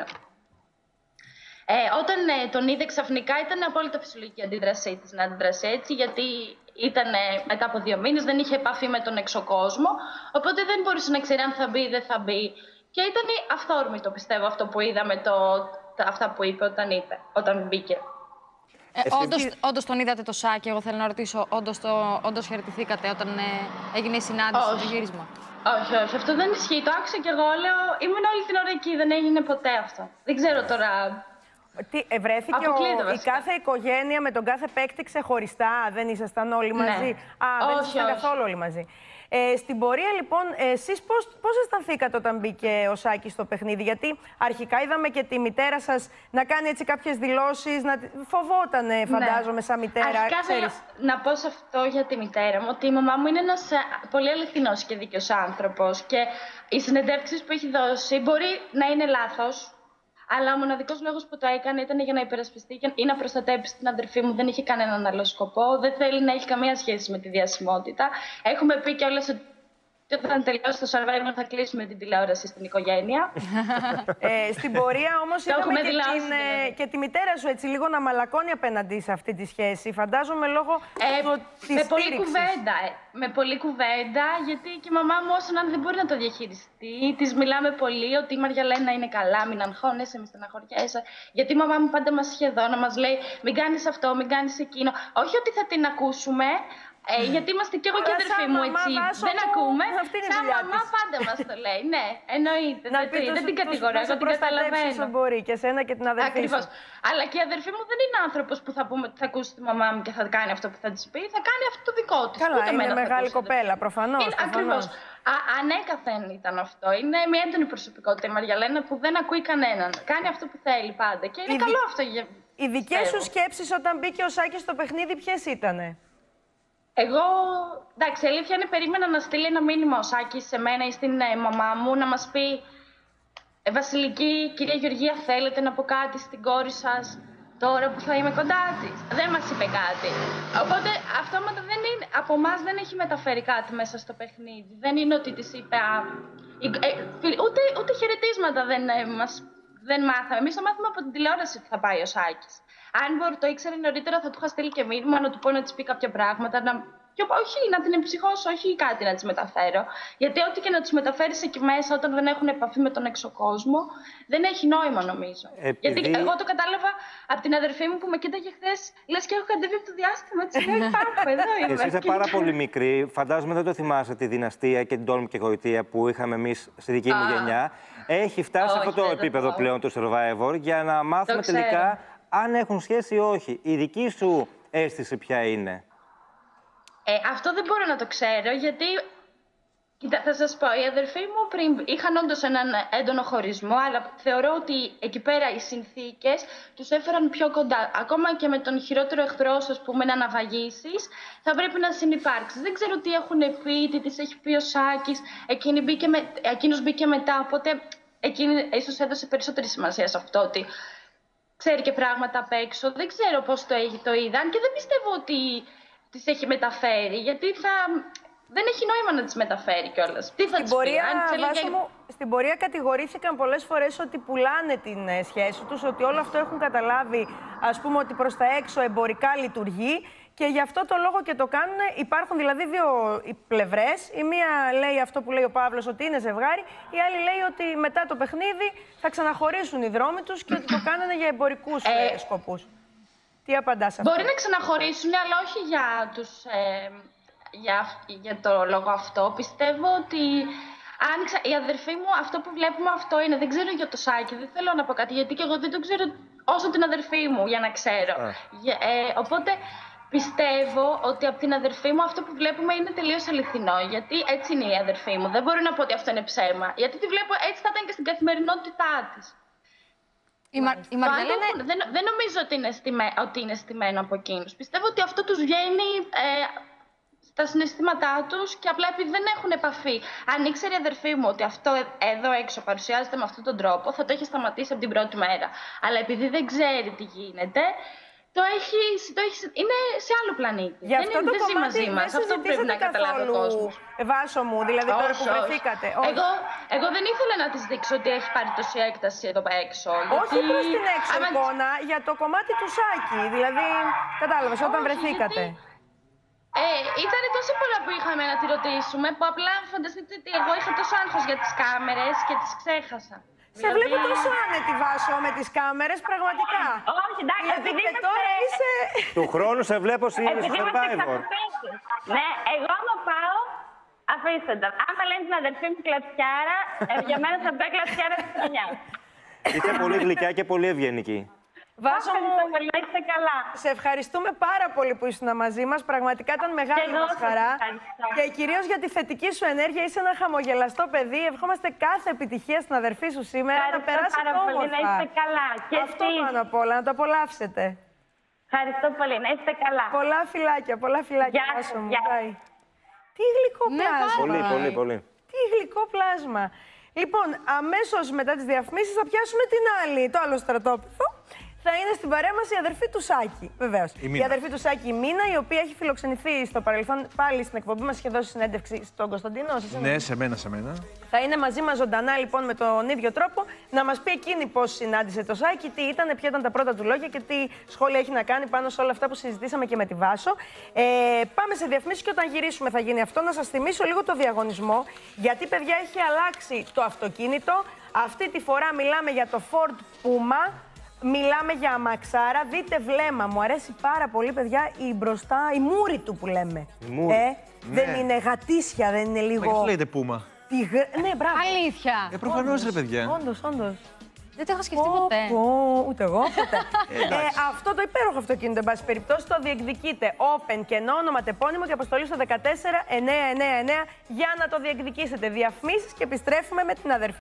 Ε, όταν ε, τον είδε ξαφνικά, ήταν απόλυτα φυσιολογική η αντίδρασή της να αντιδράσει έτσι, γιατί ήταν ε, μετά από δύο μήνες, δεν είχε επαφή με τον εξωκόσμο, οπότε δεν μπορούσε να ξέρει αν θα μπει ή δεν θα μπει. Και ήταν αυθόρμητο, πιστεύω, αυτό που είδαμε, το, τα, αυτά που είπε όταν, είπε, όταν μπήκε. Ε, όντως, όντως τον είδατε το Σάκη, εγώ θέλω να ρωτήσω, όντως, το, όντως χαιρετηθήκατε όταν ε, έγινε η συνάντηση Όχι. στο γύρισμα? Όχι, όχι, αυτό δεν ισχύει. Το άκουσα κι εγώ, λέω, ήμουν όλη την ώρα εκεί, δεν έγινε ποτέ αυτό. Δεν ξέρω τώρα. Τι, ε, βρέθηκε Αποκλείεται, ο, η βασικά. κάθε οικογένεια με τον κάθε παίκτη ξεχωριστά, δεν ήσασταν όλοι Ναι. μαζί? Α, δεν Όχι, ήσασταν όχι. καθόλου όλοι μαζί. Ε, στην πορεία, λοιπόν, εσείς πώς, πώς αισθανθήκατε όταν μπήκε ο Σάκης στο παιχνίδι? Γιατί αρχικά είδαμε και τη μητέρα σας να κάνει έτσι κάποιες δηλώσεις, να... φοβότανε, φαντάζομαι, σαν μητέρα. Αρχικά θέλω ξέρεις. να πω σε αυτό για τη μητέρα μου, ότι η μαμά μου είναι ένας ε, πολύ αληθινός και δίκαιος άνθρωπος και οι συνεντεύξεις που έχει δώσει μπορεί να είναι λάθος, αλλά ο μοναδικός λόγος που το έκανε ήταν για να υπερασπιστεί και- ή να προστατέψει την αδερφή μου. Δεν είχε κανέναν άλλο σκοπό. Δεν θέλει να έχει καμία σχέση με τη διασημότητα. Έχουμε πει κιόλας ότι όταν τελειώσει το Survivor θα κλείσουμε την τηλεόραση στην οικογένεια. Ε, στην πορεία όμως Το είδαμε έχουμε και, δηλώσει, την, ε, δηλαδή. και τη μητέρα σου έτσι λίγο να μαλακώνει απέναντι σε αυτή τη σχέση. Φαντάζομαι λόγω Ε, του- της με πολλή στήριξης. κουβέντα. ε. Με πολλή κουβέντα, γιατί και η μαμά μου όσον αν δεν μπορεί να το διαχειριστεί. Της μιλάμε πολύ ότι η Μαριαλένα είναι καλά, μην αγχώνεσαι, μην στεναχωριέσαι. Γιατί η μαμά μου πάντα μας είχε εδώ να μας λέει μην κάνεις αυτό, μην κάνεις εκείνο. Όχι ότι θα την ακούσουμε, Ε, γιατί είμαστε κι εγώ και η αδερφή μου έτσι. Δεν ακούμε. Σαν μαμά πάντα μας το λέει. Ναι, εννοείται. Δεν την κατηγορώ, εγώ την καταλαβαίνω. Όσο μπορεί και εσένα και την αδερφή σου. Ακριβώς. Αλλά και η αδερφή μου δεν είναι άνθρωπος που θα πούμε ότι θα ακούσει τη μαμά μου και θα κάνει αυτό που θα της πει. Θα κάνει αυτό το δικό της. Καλά, είναι μεγάλη κοπέλα, προφανώς. Ακριβώς. Ανέκαθεν ήταν αυτό. Είναι μια έντονη προσωπικότητα η Μαριαλένα που δεν ακούει κανέναν. Κάνει αυτό που θέλει πάντα. Και είναι καλό αυτό για. Οι δικές σου σκέψεις όταν μπήκε ο Σάκης στο παιχνίδι, ποιες ήτανε? Εγώ, εντάξει, η αλήθεια είναι περίμενα να στείλει ένα μήνυμα ο Σάκης σε μένα ή στην ε, μαμά μου να μας πει ε, Βασιλική, κυρία Γεωργία, θέλετε να πω κάτι στην κόρη σας τώρα που θα είμαι κοντά της? Δεν μας είπε κάτι. Οπότε αυτόματα δεν είναι, από εμάς δεν έχει μεταφέρει κάτι μέσα στο παιχνίδι. Δεν είναι ότι της είπε, α, ε, ε, ούτε, ούτε χαιρετίσματα δεν ε, μας δεν μάθαμε. Εμείς το μάθαμε από την τηλεόραση ότι θα πάει ο Σάκης. Αν μπορεί, το ήξερε νωρίτερα, θα του είχα στείλει και μήνυμα να του πω να της πει κάποια πράγματα. Να... Και όχι να την εμψυχώσω, όχι κάτι να της μεταφέρω. Γιατί ό,τι και να τους μεταφέρεις εκεί μέσα, όταν δεν έχουν επαφή με τον έξω κόσμο, δεν έχει νόημα νομίζω. Επειδή... Γιατί εγώ το κατάλαβα από την αδερφή μου που με κοίταγε χθες, λες και έχω κατέβει από το διάστημα. Έτσι λέω, υπάρχω, εδώ είμαι. Εσύ είσαι πάρα πολύ μικρή. Φαντάζομαι δεν το θυμάσαι τη δυναστεία και την τόλμη και γοητεία που είχαμε εμείς στη δική μου γενιά. Έχει φτάσει σε αυτό το επίπεδο πλέον το Survivor για να μάθουμε τελικά αν έχουν σχέση ή όχι. Η δική σου αίσθηση ποια είναι? Ε, αυτό δεν μπορώ να το ξέρω, γιατί, κοίτα, θα σας πω, οι αδερφοί μου πριν είχαν όντως έναν έντονο χωρισμό, αλλά θεωρώ ότι εκεί πέρα οι συνθήκες τους έφεραν πιο κοντά. Ακόμα και με τον χειρότερο εχθρό σου, ας πούμε, να αναβαγίσεις, θα πρέπει να συνυπάρξεις. Δεν ξέρω τι έχουν πει, τι της έχει πει ο Σάκης, εκείνη μπήκε με, εκείνος μπήκε μετά, οπότε εκείνη ίσως έδωσε περισσότερη σημασία σε αυτό, ότι ξέρει και πράγματα απ' έξω. Δεν ξέρω πώς το, το είδαν και δεν πιστεύω ότι τις έχει μεταφέρει, γιατί θα... δεν έχει νόημα να τις μεταφέρει κιόλας. Τι θα στην, πορεία, πει, βάσο μου, στην πορεία κατηγορήθηκαν πολλές φορές ότι πουλάνε την ε, σχέση τους, ότι όλο αυτό έχουν καταλάβει, ας πούμε, ότι προς τα έξω εμπορικά λειτουργεί και γι' αυτό το λόγο και το κάνουν. Υπάρχουν δηλαδή δύο πλευρές. Η μία λέει αυτό που λέει ο Παύλος, ότι είναι ζευγάρι, η άλλη λέει ότι μετά το παιχνίδι θα ξαναχωρήσουν οι δρόμοι τους και ότι το κάνανε για εμπορικούς ε, σκοπούς. Τι απαντάς αυτό? Μπορεί να ξαναχωρήσουν, αλλά όχι για, τους, ε, για, για το λόγο αυτό. Πιστεύω ότι άνοιξα, η αδερφή μου, αυτό που βλέπουμε αυτό είναι. Δεν ξέρω για το Σάκη, δεν θέλω να πω κάτι, γιατί και εγώ δεν το ξέρω όσο την αδερφή μου, για να ξέρω. Ε, οπότε πιστεύω ότι από την αδερφή μου αυτό που βλέπουμε είναι τελείως αληθινό. Γιατί έτσι είναι η αδερφή μου. Δεν μπορώ να πω ότι αυτό είναι ψέμα. Γιατί τη βλέπω έτσι, θα ήταν και στην καθημερινότητά της. Η, Μα... η Μαριαλένα... δεν, δεν νομίζω ότι είναι, στημέ... ότι είναι στημένο από εκείνους. Πιστεύω ότι αυτό τους βγαίνει ε, στα συναισθήματά τους και απλά επειδή δεν έχουν επαφή. Αν ήξερε η αδερφή μου ότι αυτό εδώ έξω παρουσιάζεται με αυτόν τον τρόπο, θα το έχει σταματήσει από την πρώτη μέρα. Αλλά επειδή δεν ξέρει τι γίνεται, το έχει, το έχει, είναι σε άλλο πλανήτη. Γι' αυτό δεν το ζει μαζί μας. Αυτό πρέπει να καταλάβει ο κόσμος. Βάσο μου, δηλαδή τώρα που βρεθήκατε. Εγώ, εγώ δεν ήθελα να της δείξω ότι έχει πάρει τόση έκταση εδώ έξω. Όχι γιατί... προς την έξω άμα... εικόνα, για το κομμάτι του Σάκη. Δηλαδή, κατάλαβες, όταν Όχι, βρεθήκατε. Γιατί... Ε, ήταν τόσο πολλά που είχαμε να τη ρωτήσουμε, που απλά φανταστείτε ότι εγώ είχα τόσο άγχος για τις κάμερες και τις ξέχασα. Σε δηλαδή... βλέπω τόσο άνετη, Βάσο, με τις κάμερες, πραγματικά. Όχι, εντάξει, δηλαδή, επειδή και τώρα είσαι... Του χρόνου σε βλέπω σήμερα στο Survivor. Ναι, εγώ άμα πάω, αφήστε τα. Άμα λένε την αδερφή μου κλατσιάρα, ε, για μένα θα πάει κλατσιάρα της χρονιάς. Είσαι πολύ γλυκιά και πολύ ευγενική. Βάσο μου, είστε καλά. Σε ευχαριστούμε πάρα πολύ που ήσουν μαζί μας. Πραγματικά ήταν μεγάλη μας χαρά. Και κυρίως για τη θετική σου ενέργεια. Είσαι ένα χαμογελαστό παιδί. Ευχόμαστε κάθε επιτυχία στην αδερφή σου σήμερα. Ευχαριστώ να περάσετε πάρα όμορφα. πολύ, να είστε καλά. Και αυτό εσείς. πάνω απ' όλα, να το απολαύσετε. Ευχαριστώ πολύ, να είστε καλά. Πολλά φιλάκια, πολλά φιλάκια. Γεια Βάσο μου. γεια. Τι γλυκό Ναι, πλάσμα. Πολύ, πολύ, πολύ. Τι γλυκό πλάσμα. Λοιπόν, αμέσως μετά τις διαφημίσεις θα πιάσουμε την άλλη, το άλλο στρατόπεδο. Θα είναι στην παρέα μας η αδερφή του Σάκη, βεβαίως. Η, η αδερφή του Σάκη, η Μίνα, η οποία έχει φιλοξενηθεί στο παρελθόν πάλι στην εκπομπή μας, είχε δώσει συνέντευξη στον Κωνσταντίνο. Ναι, σε μένα, σε μένα. Θα είναι μαζί μας ζωντανά λοιπόν με τον ίδιο τρόπο να μας πει εκείνη πώς συνάντησε το Σάκη, τι ήταν, ποια ήταν τα πρώτα του λόγια και τι σχόλια έχει να κάνει πάνω σε όλα αυτά που συζητήσαμε και με τη Βάσο. Ε, πάμε σε διαφημίσεις και όταν γυρίσουμε θα γίνει αυτό. Να σας θυμίσω λίγο το διαγωνισμό, γιατί παιδιά έχει αλλάξει το αυτοκίνητο. Αυτή τη φορά μιλάμε για το Ford Puma Μιλάμε για αμαξάρα. Δείτε βλέμμα. Μου αρέσει πάρα πολύ, παιδιά, η μπροστά, η μούρη του που λέμε. Η μούρη. Ε, Ναι. Δεν είναι γατήσια, δεν είναι λίγο. Μα γιατί λέτε πούμα. Τυγρ... Ναι, μπράβο. Αλήθεια. Ε, προφανώς ρε παιδιά. Όντως, όντως. Δεν το έχω σκεφτεί Πω, ποτέ. πω, ούτε εγώ ποτέ. Εντάξει. ε, αυτό το υπέροχο αυτοκίνητο, εν πάση περιπτώσει, το διεκδικείτε. Open, κενό, όνομα, τεπώνυμο και αποστολή στο δεκατέσσερα εννιακόσια ενενήντα εννέα για να το διεκδικήσετε. Διαφημίσεις και επιστρέφουμε με την αδερφή.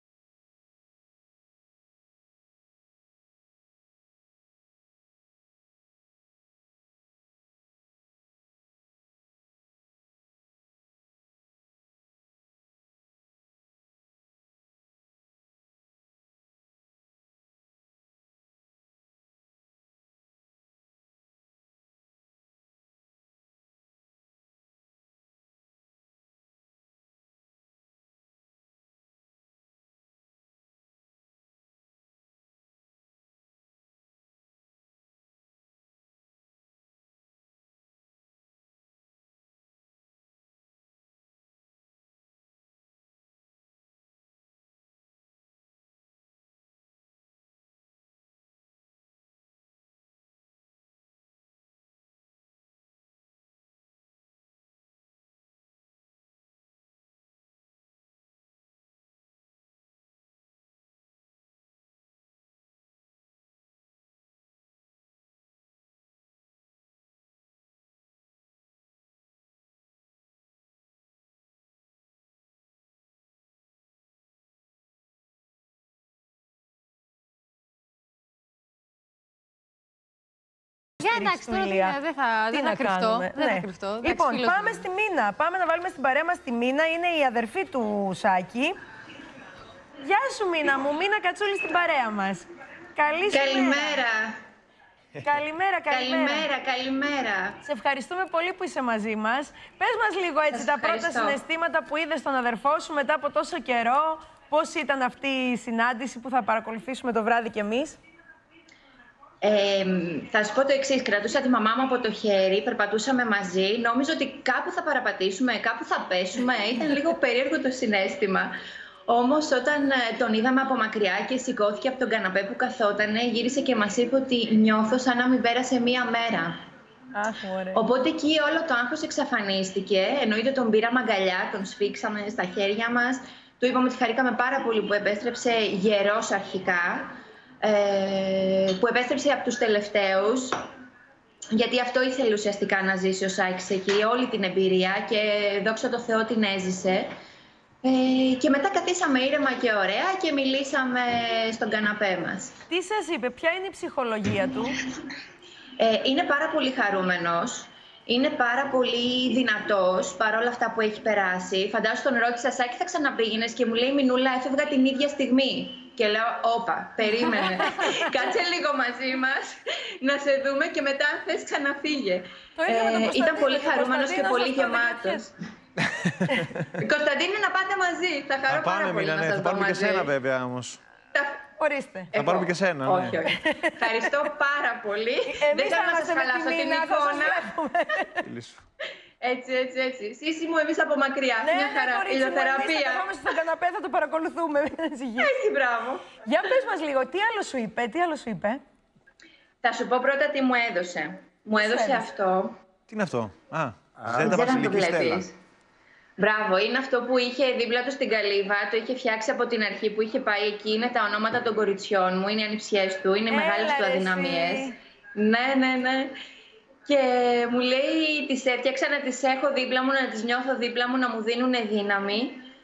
Για εντάξει, τώρα δεν δεν θα, Τι δεν να θα κρυφτώ. κάνουμε, Δεν ναι. θα κρυφτώ. Εντάξει, Λοιπόν, φίλος πάμε μου. στη Μίνα. Πάμε να βάλουμε στην παρέα μας τη Μίνα. Είναι η αδερφή του Σάκη. Γεια σου, Μίνα μου. Μίνα Κατσούλη στην παρέα μας. Καλή σου μέρα. Καλημέρα. Καλημέρα, καλημέρα. Καλημέρα, καλημέρα. Σε ευχαριστούμε πολύ που είσαι μαζί μας. Πες μας λίγο έτσι Σας τα πρώτα ευχαριστώ. συναισθήματα που είδες στον αδερφό σου μετά από τόσο καιρό. Πώς ήταν αυτή η συνάντηση που θα παρακολουθήσουμε το βράδυ κι εμείς. Ε, θα σου πω το εξής. Κρατούσα τη μαμά μου από το χέρι, περπατούσαμε μαζί. Νόμιζα ότι κάπου θα παραπατήσουμε, κάπου θα πέσουμε. Ήταν λίγο περίεργο το συναίσθημα. Όμως όταν ε, τον είδαμε από μακριά και σηκώθηκε από τον καναπέ που καθότανε, γύρισε και μας είπε ότι νιώθω σαν να μην πέρασε μία μέρα. Αχ, ωραία. Οπότε εκεί όλο το άγχος εξαφανίστηκε. Εννοείται τον πήραμε αγκαλιά, τον σφίξαμε στα χέρια μας. Του είπαμε ότι χαρήκαμε πάρα πολύ που επέστρεψε γερός αρχικά. Ε, που επέστρεψε από τους τελευταίους, γιατί αυτό ήθελε ουσιαστικά να ζήσει ο Σάκης εκεί, όλη την εμπειρία, και δόξα τω Θεώ την έζησε. Ε, και μετά καθίσαμε ήρεμα και ωραία και μιλήσαμε στον καναπέ μας. Τι σας είπε, ποια είναι η ψυχολογία του? Ε, είναι πάρα πολύ χαρούμενος. Είναι πάρα πολύ δυνατός παρόλα αυτά που έχει περάσει. Φαντάζομαι τον ρώτησα, Σάκη, θα ξαναπήγαινες? Και μου λέει, Μινούλα, έφευγα την ίδια στιγμή. Και λέω, όπα, περίμενε. Κάτσε λίγο μαζί μας να σε δούμε και μετά, αν θες, ξαναφύγε. Ε, ήταν πολύ χαρούμενος και πολύ γεμάτος. Κωνσταντίνη, να πάτε μαζί. Θα χαρώ Θα πάρα πάμε, πολύ Μίνα, να ναι, σας θα δω πάρουμε και μαζί. σένα βέβαια όμως. Τα- Ορίστε. Θα πάρουμε και σένα, ναι. Όχι, όχι. Ευχαριστώ πάρα πολύ. Δεν Εμείς θέλω θα να σας είμαστε με τη χαλάσω την Μίνα, θα σας εικόνα. βλέπουμε. Φίλη σου. Έτσι, έτσι, έτσι. Σύση μου, εμείς από μακριά. Ναι, Μια ναι, χαρά. κορίτσι μου, εμείς θα Ηλιοθεραπεία. καθόμαστε στον καναπέ, θα το παρακολουθούμε. Μην ανησυχείς. Έτσι, μπράβο. Για πες μας λίγο, τι άλλο σου είπε, τι άλλο σου είπε. Θα σου πω πρώτα τι μου έδωσε. Μου έδωσε έδωσε? αυτό. Τι είναι αυτό? Α, Δεν Ζέντα ξέρω αν το Βασιλική Στέλλα. βλέπεις. Μπράβο, είναι αυτό που είχε δίπλα του στην καλύβα. Το είχε φτιάξει από την αρχή που είχε πάει εκεί. Είναι τα ονόματα των κοριτσιών μου, είναι οι ανιψιές του, είναι οι Έλα, μεγάλες του ρε, εσύ. αδυναμίες. Ναι, ναι, ναι. Και μου λέει, τις έφτιαξα να τις έχω δίπλα μου, να τις νιώθω δίπλα μου, να μου δίνουν δύναμη.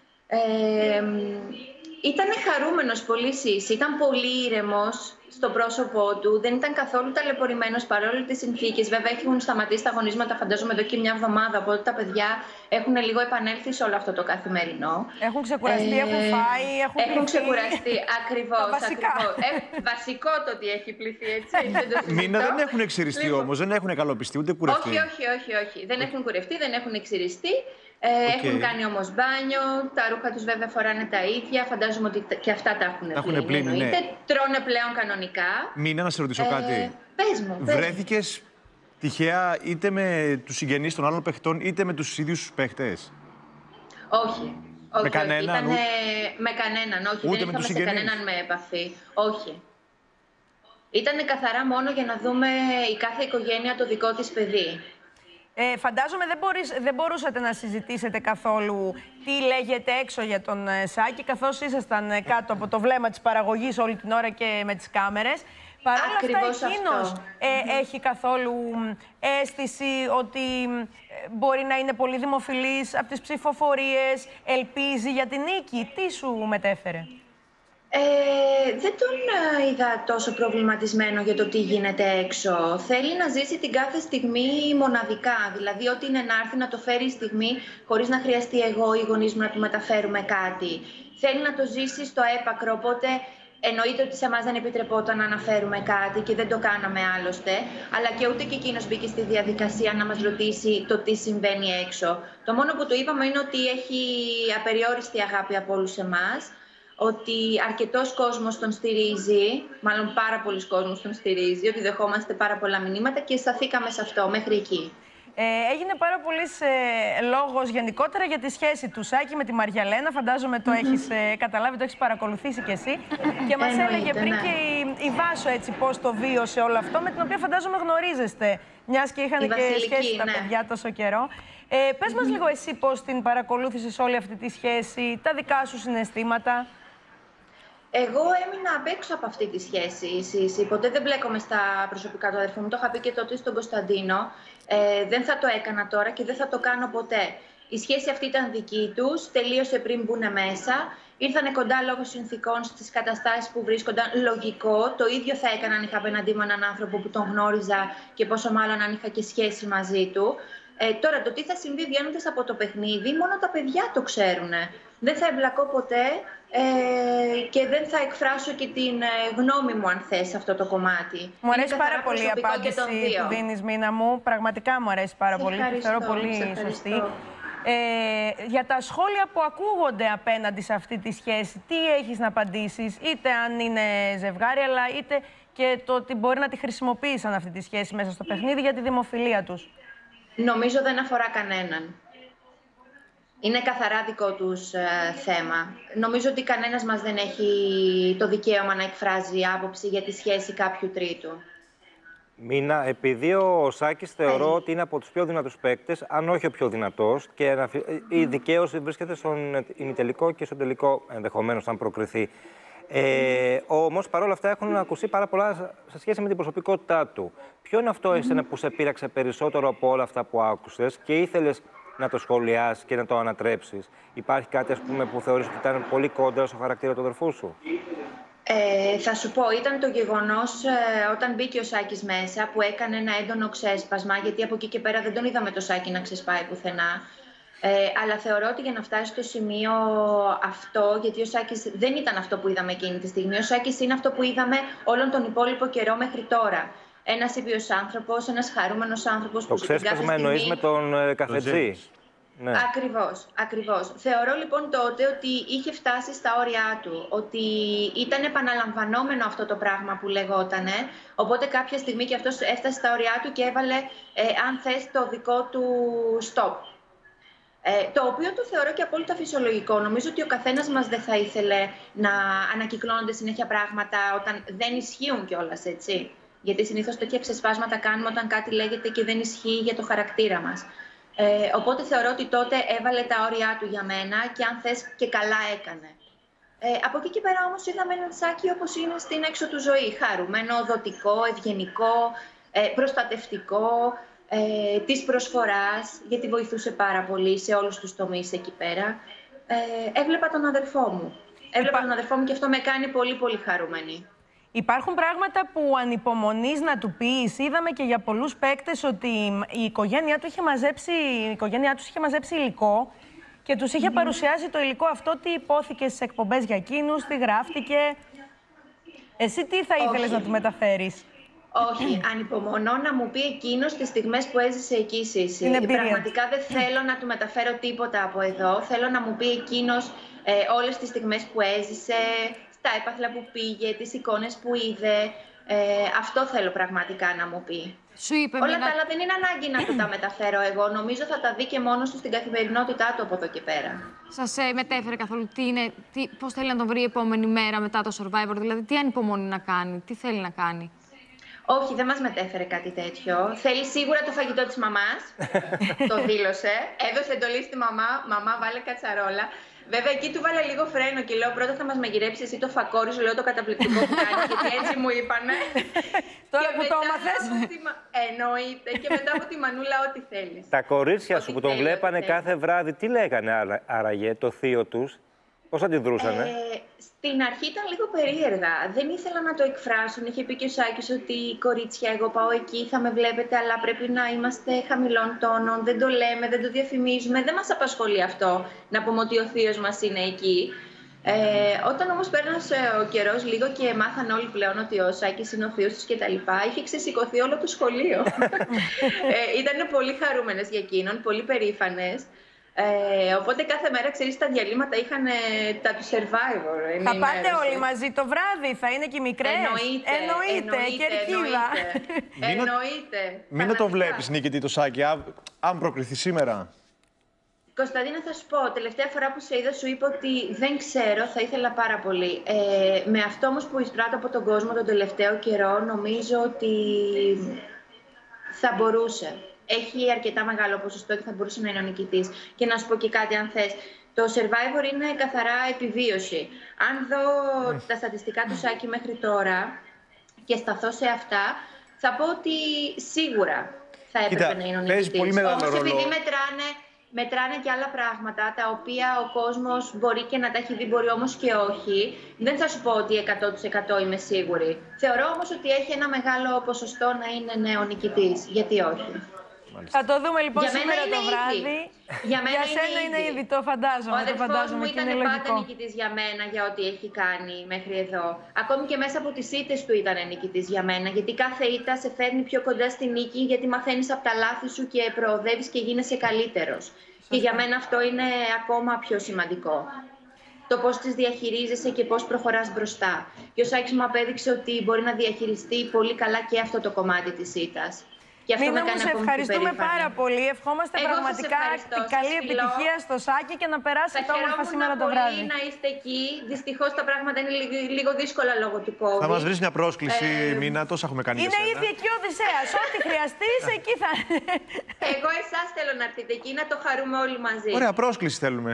Ε, ήταν χαρούμενος πολύ Σύση, ήταν πολύ ήρεμος στο πρόσωπό του, δεν ήταν καθόλου ταλαιπωρημένος παρόλο τις συνθήκες. Βέβαια έχουν σταματήσει τα αγωνίσματα, φαντάζομαι, εδώ και μια εβδομάδα, οπότε τα παιδιά έχουν λίγο επανέλθει σε όλο αυτό το καθημερινό. Έχουν ξεκουραστεί, έχουν φάει, έχουν Έχουν πληθεί. ξεκουραστεί, ακριβώς, Τα βασικά. ακριβώς. Ε, βασικό το ότι έχει πληθεί, έτσι, δεν το συζητώ. Μίνα, δεν έχουν εξυριστεί Λοιπόν, όμως, δεν έχουν καλοπιστεί ούτε κουρευτεί. όχι, όχι, όχι, όχι. Δεν έχουν κουρευτεί, δεν έχουν εξυριστεί. Ε, Οκ. Έχουν κάνει όμως μπάνιο, τα ρούχα τους βέβαια φοράνε τα ίδια. Φαντάζομαι ότι τα- και αυτά τα έχουν Τα έχουν πλύνει, ναι. εννοείται. Τρώνε πλέον κανονικά. Μίνα, να σε ρωτήσω κάτι. Ε, πες μου, πες μου. Βρέθηκες τυχαία είτε με τους συγγενείς των άλλων παιχτών, είτε με τους ίδιους τους παίχτες? Όχι. Όχι, κανέναν, όχι. Ήτανε ούτε- με κανέναν, όχι. ούτε δεν με ήρθαμε τους σε συγγενείς? κανέναν με επαφή. Όχι. Ήταν καθαρά μόνο για να δούμε η κάθε οικογένεια το δικό της παιδί. Ε, φαντάζομαι δεν, μπορείς, δεν μπορούσατε να συζητήσετε καθόλου τι λέγεται έξω για τον Σάκη, καθώς ήσασταν κάτω από το βλέμμα της παραγωγής όλη την ώρα και με τις κάμερες. Παρ' όλα αυτά, εκείνος ε, mm-hmm. έχει καθόλου αίσθηση ότι ε, μπορεί να είναι πολύ δημοφιλής από τις ψηφοφορίες, ελπίζει για την νίκη. Τι σου μετέφερε? Ε, δεν τον ε, είδα τόσο προβληματισμένο για το τι γίνεται έξω. Θέλει να ζήσει την κάθε στιγμή μοναδικά. Δηλαδή, ό,τι είναι να έρθει να το φέρει η στιγμή, χωρίς να χρειαστεί εγώ ή οι γονείς μου να του μεταφέρουμε κάτι. Θέλει να το ζήσει στο έπακρο, οπότε εννοείται ότι σε εμάς δεν επιτρεπόταν να αναφέρουμε κάτι και δεν το κάναμε άλλωστε. Αλλά και ούτε και εκείνος μπήκε στη διαδικασία να μας ρωτήσει το τι συμβαίνει έξω. Το μόνο που του είπαμε είναι ότι έχει απεριόριστη αγάπη από όλους εμάς. Ότι αρκετός κόσμος τον στηρίζει, μάλλον πάρα πολλοί κόσμος τον στηρίζει, ότι δεχόμαστε πάρα πολλά μηνύματα και σταθήκαμε σε αυτό μέχρι εκεί. Ε, έγινε πάρα πολύς ε, λόγος γενικότερα για τη σχέση του Σάκη με τη Μαριαλένα. Φαντάζομαι το mm-hmm. έχεις ε, καταλάβει, το έχεις παρακολουθήσει κι εσύ. Και μας Εννοείται, έλεγε πριν ναι. και η, η Βάσο έτσι πώς το βίωσε όλο αυτό, με την οποία φαντάζομαι γνωρίζεστε, μιας και είχαν η και Βασιλική, σχέση τα ναι. παιδιά τόσο καιρό. Ε, πες mm-hmm. μας λίγο εσύ πώς την παρακολούθησες όλη αυτή τη σχέση, τα δικά σου συναισθήματα. Εγώ έμεινα απ' έξω από αυτή τη σχέση. Εσύ, ποτέ δεν μπλέκομαι στα προσωπικά του αδερφού μου. Το είχα πει και τότε στον Κωνσταντίνο. Ε, δεν θα το έκανα τώρα και δεν θα το κάνω ποτέ. Η σχέση αυτή ήταν δική τους, τελείωσε πριν μπουν μέσα. Ήρθανε κοντά λόγω συνθηκών στις καταστάσεις που βρίσκονταν. Λογικό. Το ίδιο θα έκανα αν είχα απέναντί μου έναν άνθρωπο που τον γνώριζα και πόσο μάλλον αν είχα και σχέση μαζί του. Ε, τώρα, το τι θα συμβεί βγαίνοντας από το παιχνίδι, μόνο τα παιδιά το ξέρουν. Δεν θα εμπλακώ ποτέ ε, και δεν θα εκφράσω και την ε, γνώμη μου, αν θες, σε αυτό το κομμάτι. Μου αρέσει πάρα πολύ η απάντηση που δίνεις, Μίνα μου. Πραγματικά μου αρέσει πάρα πολύ. Τη θεωρώ πολύ σωστή. Ε, για τα σχόλια που ακούγονται απέναντι σε αυτή τη σχέση, τι έχεις να απαντήσεις, είτε αν είναι ζευγάρι, αλλά είτε και το ότι μπορεί να τη χρησιμοποίησαν αυτή τη σχέση μέσα στο παιχνίδι για τη δημοφιλία τους? Νομίζω δεν αφορά κανέναν. Είναι καθαρά δικό τους ε, θέμα. Νομίζω ότι κανένας μας δεν έχει το δικαίωμα να εκφράζει άποψη για τη σχέση κάποιου τρίτου. Μίνα, επειδή ο Σάκης θεωρώ hey. ότι είναι από τους πιο δυνατούς παίκτες, αν όχι ο πιο δυνατός, και η δικαίωση βρίσκεται στον ημιτελικό και στον τελικό, ενδεχομένως, αν προκριθεί. Ε, όμως, παρόλα αυτά, έχουν ακουστεί πάρα πολλά σε σχέση με την προσωπικότητά του. Ποιο είναι αυτό εσένα που σε πείραξε περισσότερο από όλα αυτά που άκουσες και ήθελες να το σχολιάσεις και να το ανατρέψεις? Υπάρχει κάτι, ας πούμε, που θεωρείς ότι ήταν πολύ κόντρα στο χαρακτήρα του αδερφού σου? Ε, θα σου πω, ήταν το γεγονός ε, όταν μπήκε ο Σάκης μέσα που έκανε ένα έντονο ξέσπασμα, γιατί από εκεί και πέρα δεν τον είδαμε το Σάκη να ξεσπάει πουθενά. Ε, αλλά θεωρώ ότι για να φτάσει στο σημείο αυτό, γιατί ο Σάκης δεν ήταν αυτό που είδαμε εκείνη τη στιγμή, ο Σάκης είναι αυτό που είδαμε όλον τον υπόλοιπο καιρό μέχρι τώρα. Ένας ήπιος άνθρωπος, ένας χαρούμενος άνθρωπος που το ξέσπασμα εννοείς με τον ε, καθετζή? Ναι. Ακριβώς, ακριβώς. Θεωρώ λοιπόν τότε ότι είχε φτάσει στα όρια του, ότι ήταν επαναλαμβανόμενο αυτό το πράγμα που λεγότανε, οπότε κάποια στιγμή και αυτός έφτασε στα όρια του και έβαλε, ε, αν θες, το δικό του stop. Ε, το οποίο το θεωρώ και απόλυτα φυσιολογικό. Νομίζω ότι ο καθένας μας δεν θα ήθελε να ανακυκλώνονται συνέχεια πράγματα όταν δεν ισχύουν κιόλας, έτσι. Γιατί συνήθως τέτοια ξεσπάσματα κάνουμε όταν κάτι λέγεται και δεν ισχύει για το χαρακτήρα μας. Ε, οπότε θεωρώ ότι τότε έβαλε τα όρια του για μένα και αν θες και καλά έκανε. Ε, από εκεί και πέρα όμως είδαμε έναν Σάκη όπως είναι στην έξω του ζωή. Χαρούμενο, δοτικό, ευγενικό, ε, προστατευτικό, ε, της προσφοράς, γιατί βοηθούσε πάρα πολύ σε όλους τους τομείς εκεί πέρα. Ε, έβλεπα τον αδερφό μου. Έβλεπα τον αδερφό μου και αυτό με κάνει πολύ πολύ χαρούμενη. Υπάρχουν πράγματα που ανυπομονείς να του πεις. Είδαμε και για πολλούς παίκτες ότι η οικογένειά του είχε μαζέψει, η οικογένειά τους είχε μαζέψει υλικό και τους είχε mm. παρουσιάσει το υλικό αυτό, τι υπόθηκε στις εκπομπές για εκείνους, τι γράφτηκε. Εσύ τι θα ήθελες να του μεταφέρεις? Όχι, ανυπομονώ να μου πει εκείνος τις στιγμές που έζησε εκεί Σύση. Πραγματικά δεν θέλω να του μεταφέρω τίποτα από εδώ. Θέλω να μου πει εκείνος ε, όλες τις στιγμές που έζησε, τα έπαθλα που πήγε, τις εικόνες που είδε. Ε, αυτό θέλω πραγματικά να μου πει. Σου είπε όλα μια... τα άλλα δεν είναι ανάγκη να του τα μεταφέρω εγώ. Νομίζω θα τα δει και μόνος του στην καθημερινότητά του από εδώ και πέρα. Σας ε, μετέφερε καθόλου τι είναι, τι, πώς θέλει να τον βρει η επόμενη μέρα μετά το Survivor? Δηλαδή, τι ανυπομονεί να κάνει, τι θέλει να κάνει? Όχι, δεν μας μετέφερε κάτι τέτοιο. Θέλει σίγουρα το φαγητό της μαμάς. Το δήλωσε. Έδωσε εντολή στη μαμά. Μαμά, βάλε κατσαρόλα. Βέβαια, εκεί του βάλε λίγο φρένο και λέω: πρώτα θα μας μαγειρέψει εσύ το φακόρι, σου λέω το καταπληκτικό που κάνει, γιατί έτσι μου είπανε. Τώρα Και που το μετά έμαθες. από τη μα- Εννοείται. Και μετά από τη Μανούλα, ό,τι θέλεις. Τα κορίτσια σου Ό,τι που τον θέλει, βλέπανε ό,τι θέλει. κάθε βράδυ, τι λέγανε άρα- άραγε, το θείο τους, πώς αντιδρούσανε? Ε, στην αρχή ήταν λίγο περίεργα. Δεν ήθελα να το εκφράσουν. Είχε πει και ο Σάκης ότι κορίτσια, εγώ πάω εκεί, θα με βλέπετε, αλλά πρέπει να είμαστε χαμηλών τόνων. Δεν το λέμε, δεν το διαφημίζουμε. Δεν μας απασχολεί αυτό να πούμε ότι ο θείος μας είναι εκεί. Ε, όταν όμως πέρασε ο καιρός λίγο και μάθαν όλοι πλέον ότι ο Σάκης είναι ο θείος τους κτλ., είχε ξεσηκωθεί όλο το σχολείο. ε, Ήταν πολύ χαρούμενες για εκείνον, πολύ περήφανες. Ε, οπότε κάθε μέρα, ξέρεις, τα διαλύματα είχαν ε, τα του Survivor. Θα πάτε όλοι μαζί το βράδυ, θα είναι και οι μικρές. Εννοείται, Εννοείται, εννοείται, κερκίδα. εννοείται. Εννοείται. Μην το Φανατικά. βλέπεις, Νίκητη, το Σάκη, αν- αν προκριθεί σήμερα. Κωνσταντίνα, θα σου πω, τελευταία φορά που σε είδα σου είπα ότι δεν ξέρω, θα ήθελα πάρα πολύ. Ε, με αυτό όμως που εισπράττω από τον κόσμο τον τελευταίο καιρό, νομίζω ότι θα μπορούσε. Έχει αρκετά μεγάλο ποσοστό και θα μπορούσε να είναι ο νικητής. Και να σου πω και κάτι αν θες. Το Survivor είναι καθαρά επιβίωση. Αν δω τα στατιστικά του Σάκη μέχρι τώρα και σταθώ σε αυτά, θα πω ότι σίγουρα θα έπρεπε Κοίτα, να είναι ο παίζει νικητής. πολύ μεγάλο Όμως ρόλο. επειδή μετράνε, μετράνε και άλλα πράγματα, τα οποία ο κόσμος μπορεί και να τα έχει δει, μπορεί όμως και όχι, δεν θα σου πω ότι εκατό τοις εκατό είμαι σίγουρη. Θεωρώ όμως ότι έχει ένα μεγάλο ποσοστό να είναι ναι, ο νικητής. Γιατί όχι. Θα το δούμε λοιπόν Για μένα σήμερα είναι το ήδη. βράδυ. Για μένα για σένα είναι ήδη. ήδη, το φαντάζομαι. Ο το αδερφός φαντάζομαι μου και ήταν είναι πάντα λογικό. νικητής για μένα, για ό,τι έχει κάνει μέχρι εδώ. Ακόμη και μέσα από τις ήττες του ήταν νικητής για μένα, γιατί κάθε ήττα σε φέρνει πιο κοντά στη νίκη, γιατί μαθαίνεις από τα λάθη σου και προοδεύεις και γίνεσαι καλύτερος. Και για μένα αυτό είναι ακόμα πιο σημαντικό. Το πώς τις διαχειρίζεσαι και πώς προχωράς μπροστά. Και ο Σάκης μου απέδειξε ότι μπορεί να διαχειριστεί πολύ καλά και αυτό το κομμάτι της ήττας. Και αυτό Νίνα με μου, κάνει σε ακόμη πιο ευχαριστούμε περήφανη. πάρα πολύ. Ευχόμαστε Εγώ σας πραγματικά ευχαριστώ. την καλή Σας φιλώ. επιτυχία στο Σάκη και να Θα περάσετε όμορφα χαιρόμουν σήμερα το πολύ βράδυ. να είστε εκεί. Δυστυχώς τα πράγματα είναι λίγο, λίγο δύσκολα λόγω του COVID. Θα μας βρεις μια πρόσκληση, Ε, Μίνα, τόσα έχουμε κάνει για Είναι σένα. ήδη εκεί ο Οδυσσέας. Ό,τι χρειαστείς, εκεί θα. Εγώ εσάς θέλω να έρθετε εκεί, να το χαρούμε όλοι μαζί. Ωραία, πρόσκληση θέλουμε.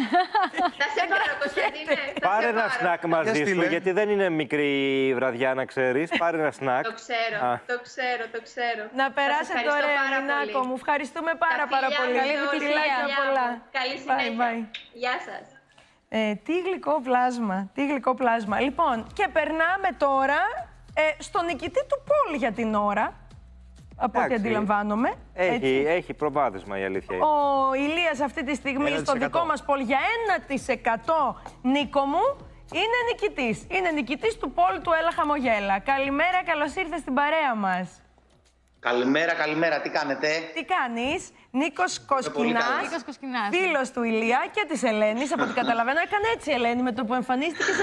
Θα σε πάρω, Κωνσταντίνε. θα Πάρε σε ένα πάρω. σνακ μαζί Για σου, στείλε. γιατί δεν είναι μικρή βραδιά να ξέρεις. Πάρε ένα σνακ. Το ξέρω, Α. το ξέρω, το ξέρω. Να Σας περάσετε ευχαριστώ ωραία, πάρα Μινάκο πολύ. μου. Ευχαριστούμε πάρα Τα πάρα φιλιά πολύ. μου, Καλή Ζώση, επιτυχία φιλιά πολλά. μου. Καλή Bye, συνέχεια. bye. Γεια σας. Ε, τι γλυκό πλάσμα, τι γλυκό πλάσμα. Λοιπόν, και περνάμε τώρα ε, στον νικητή του Πολ για την ώρα, από ό,τι Εντάξει. αντιλαμβάνομαι. Έχει, έτσι. έχει προβάδισμα η αλήθεια είναι. Ο Ηλίας αυτή τη στιγμή ένα τοις στο εκατό. δικό μας Πολ για ένα τοις εκατό, Νίκο μου, είναι νικητής. Είναι νικητής του Πολ του Έλα Χαμογέλα. Καλημέρα, καλώς ήρθες στην παρέα μας. Καλημέρα, καλημέρα. Τι κάνετε? Τι κάνεις, Νίκος πολύ Κοσκινάς, καλά. Νίκος Κοσκινάς. φίλος του Ηλία και της Ελένης, από ό,τι καταλαβαίνω. Έκανε έτσι η Ελένη με το που εμφανίστηκε.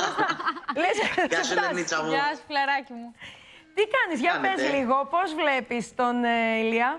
Λες, Γεια σου, φτάσει. Ελενίτσα μου. Γεια σου, φιλαράκι μου. Τι κάνεις, για κάνετε? πες λίγο, πώς βλέπεις τον ε, Ηλία.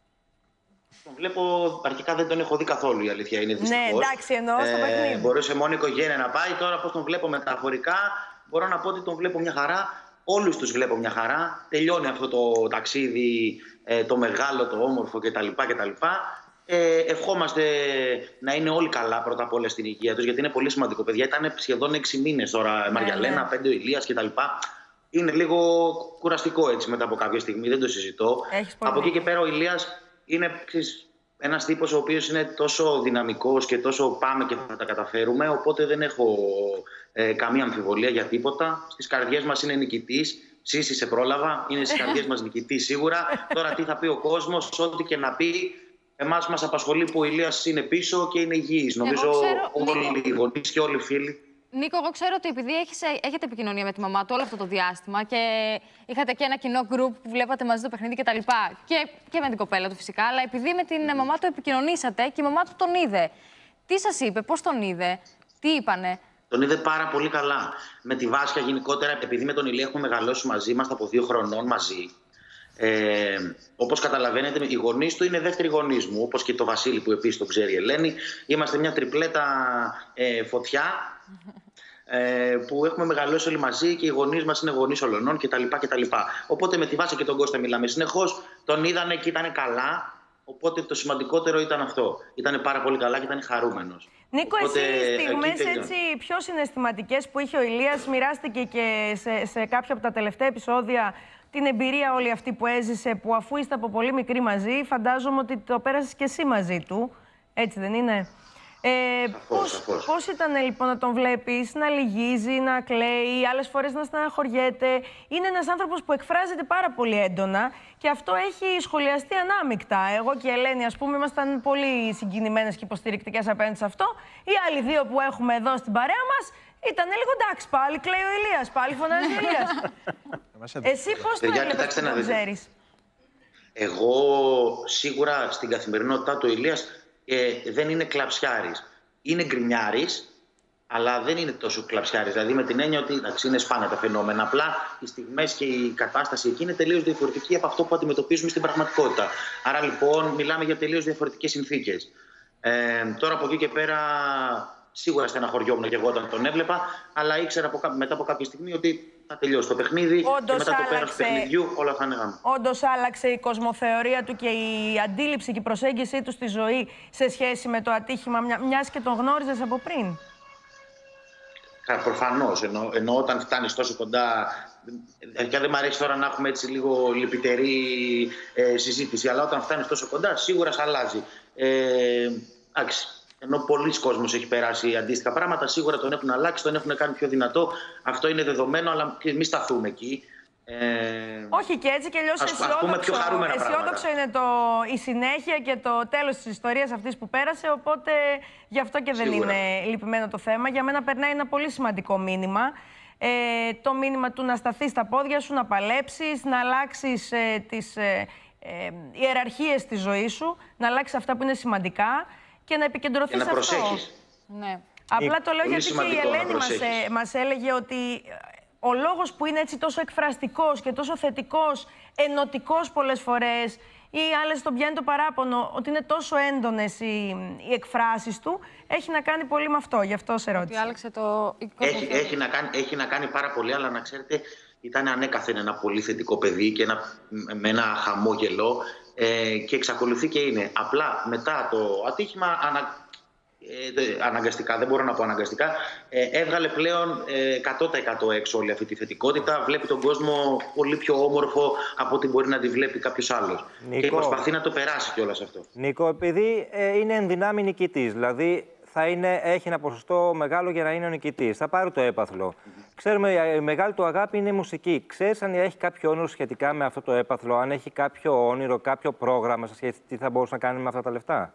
Τον βλέπω, αρχικά δεν τον έχω δει καθόλου, η αλήθεια είναι, δυστυχώς. Ναι, εντάξει, εννοώ στο παιχνίδι. Μπορούσε μόνο η οικογένεια να πάει. Τώρα πώς τον βλέπω μεταφορικά, μπορώ να πω ότι τον βλέπω μια χαρά. Όλους τους βλέπω μια χαρά. Τελειώνει αυτό το ταξίδι, ε, το μεγάλο, το όμορφο κτλ. κτλ. Ε, ευχόμαστε να είναι όλοι καλά πρώτα απ' όλα στην υγεία τους, γιατί είναι πολύ σημαντικό. Παιδιά, ήταν σχεδόν έξι μήνες τώρα, Ναι, Μαριαλένα, ναι. πέντε ο Ηλίας κτλ. Είναι λίγο κουραστικό έτσι μετά από κάποια στιγμή, δεν το συζητώ. Έχεις πολύ Από εκεί δίκιο. και πέρα ο Ηλίας είναι ξέρεις, ένας τύπος ο οποίος είναι τόσο δυναμικός και τόσο πάμε και θα τα καταφέρουμε, οπότε δεν έχω ε, καμία αμφιβολία για τίποτα. Στις καρδιές μας είναι νικητής. Σύση, σε πρόλαβα. Είναι στις καρδιές μας νικητής σίγουρα. Τώρα τι θα πει ο κόσμος, ό,τι και να πει. Εμάς μας απασχολεί που ο Ηλίας είναι πίσω και είναι υγιής. Νομίζω ξέρω, όλοι Νίκο. οι γονείς και όλοι οι φίλοι. Νίκο, εγώ ξέρω ότι επειδή έχεις, έχετε επικοινωνία με τη μαμά του όλο αυτό το διάστημα και είχατε και ένα κοινό γκρουπ που βλέπατε μαζί το παιχνίδι κτλ. Και, και, και με την κοπέλα του φυσικά, αλλά επειδή με την μαμά του επικοινωνήσατε και η μαμά του τον είδε. Τι σας είπε, πώς τον είδε, τι είπανε. Τον είδε πάρα πολύ καλά. Με τη Βάσια γενικότερα, επειδή με τον Ηλία έχουμε μεγαλώσει μαζί, είμαστε από δύο χρονών μαζί. Ε, όπως καταλαβαίνετε, οι γονείς του είναι δεύτεροι γονείς μου, όπως και το Βασίλη που επίσης τον ξέρει η Ελένη. Είμαστε μια τριπλέτα ε, φωτιά. ε, που έχουμε μεγαλώσει όλοι μαζί και οι γονείς μας είναι γονείς ολονών κτλ. κτλ. Οπότε με τη Βάσα και τον Κώστα μιλάμε συνεχώς. Τον είδανε και ήταν καλά. Οπότε το σημαντικότερο ήταν αυτό. Ήταν πάρα πολύ καλά και ήταν χαρούμενος. Νίκο, Οπότε, εσύ στιγμές έτσι πιο συναισθηματικές που είχε ο Ηλίας, μοιράστηκε και σε, σε κάποια από τα τελευταία επεισόδια την εμπειρία όλη αυτή που έζησε, που αφού είστε από πολύ μικρή μαζί, φαντάζομαι ότι το πέρασες και εσύ μαζί του. Έτσι δεν είναι? Ε, πώς, πώς ήταν λοιπόν να τον βλέπεις να λυγίζει, να κλαίει, άλλες φορές να στεναχωριέται? Είναι ένας άνθρωπος που εκφράζεται πάρα πολύ έντονα και αυτό έχει σχολιαστεί ανάμεικτα. Εγώ και η Ελένη, ας πούμε, ήμασταν πολύ συγκινημένες και υποστηρικτικές απέναντι σε αυτό. Οι άλλοι δύο που έχουμε εδώ στην παρέα μας ήταν λίγο εντάξει, πάλι κλαίει ο Ηλίας, πάλι φωνάζει ο Ηλίας. Εσύ πώς το έβλεπες που τον ξέρεις? Εγώ σίγουρα στην καθημερινότητά του ο Ηλίας Ε, δεν είναι κλαψιάρης. Είναι γκρινιάρης, αλλά δεν είναι τόσο κλαψιάρης. Δηλαδή με την έννοια ότι εντάξει, είναι σπάνια τα φαινόμενα. Απλά οι στιγμές και η κατάσταση εκεί είναι τελείως διαφορετική από αυτό που αντιμετωπίζουμε στην πραγματικότητα. Άρα λοιπόν μιλάμε για τελείως διαφορετικές συνθήκες. Ε, τώρα από εκεί και πέρα σίγουρα στεναχωριόμουν και εγώ όταν τον έβλεπα, αλλά ήξερα από, μετά από κάποια στιγμή ότι θα τελειώσει το παιχνίδι. Όντως και μετά άλλαξε... το πέρας του παιχνιδιού όλα θα είναι γάμο. Όντως άλλαξε η κοσμοθεωρία του και η αντίληψη και η προσέγγιση του στη ζωή σε σχέση με το ατύχημα, μια, μιας και τον γνώριζες από πριν. Προφανώς, ενώ, ενώ όταν φτάνεις τόσο κοντά, και δεν μου αρέσει τώρα να έχουμε έτσι λίγο λυπητερή ε, συζήτηση, αλλά όταν φτάνεις τόσο κοντά σίγουρα σ' αλλάζει. Ε, εντάξει. Ενώ πολλοί κόσμος έχει περάσει αντίστοιχα πράγματα, σίγουρα τον έχουν αλλάξει, τον έχουν κάνει πιο δυνατό. Αυτό είναι δεδομένο, αλλά μην σταθούμε εκεί. Ε... Όχι, και έτσι και αλλιώς αισιόδοξο, αισιόδοξο είναι το, η συνέχεια και το τέλος της ιστορίας αυτής που πέρασε, οπότε γι' αυτό και δεν σίγουρα είναι λυπημένο το θέμα. Για μένα περνάει ένα πολύ σημαντικό μήνυμα. Ε, το μήνυμα του να σταθείς στα πόδια σου, να παλέψεις, να αλλάξεις ε, τις ε, ε, ιεραρχίες της ζωής σου, να αλλάξεις αυτά που είναι σημαντικά και να επικεντρωθείς σε αυτό. Προσέχεις. Ναι. Απλά το λέω γιατί και η Ελένη μας, ε, μας έλεγε ότι ο λόγος που είναι έτσι τόσο εκφραστικός και τόσο θετικός, ενωτικός πολλές φορές, ή άλλες τον πιάνει το παράπονο ότι είναι τόσο έντονες οι, οι εκφράσεις του, έχει να κάνει πολύ με αυτό. Γι' αυτό σε ρώτησα. Άλλαξε το... έχει, έχει, να κάνει, έχει να κάνει πάρα πολύ, αλλά να ξέρετε, ήταν ανέκαθεν ένα πολύ θετικό παιδί και ένα, με ένα χαμόγελο. Ε, και εξακολουθεί και είναι. Απλά μετά το ατύχημα, ανα, ε, αναγκαστικά, δεν μπορώ να πω αναγκαστικά, ε, έβγαλε πλέον ε, εκατό τοις εκατό έξω όλη αυτή τη θετικότητα. Βλέπει τον κόσμο πολύ πιο όμορφο από ό,τι μπορεί να τη βλέπει κάποιος άλλος. Νίκο, και προσπαθεί να το περάσει κιόλας αυτό. Νίκο, επειδή ε, είναι ενδυνάμει νικητής, δηλαδή θα είναι, έχει ένα ποσοστό μεγάλο για να είναι ο νικητής, θα πάρει το έπαθλο. Mm-hmm. Ξέρουμε, η μεγάλη του αγάπη είναι η μουσική. Ξέρεις αν έχει κάποιο όνειρο σχετικά με αυτό το έπαθλο, αν έχει κάποιο όνειρο, κάποιο πρόγραμμα σε σχέση τι θα μπορούσε να κάνει με αυτά τα λεφτά?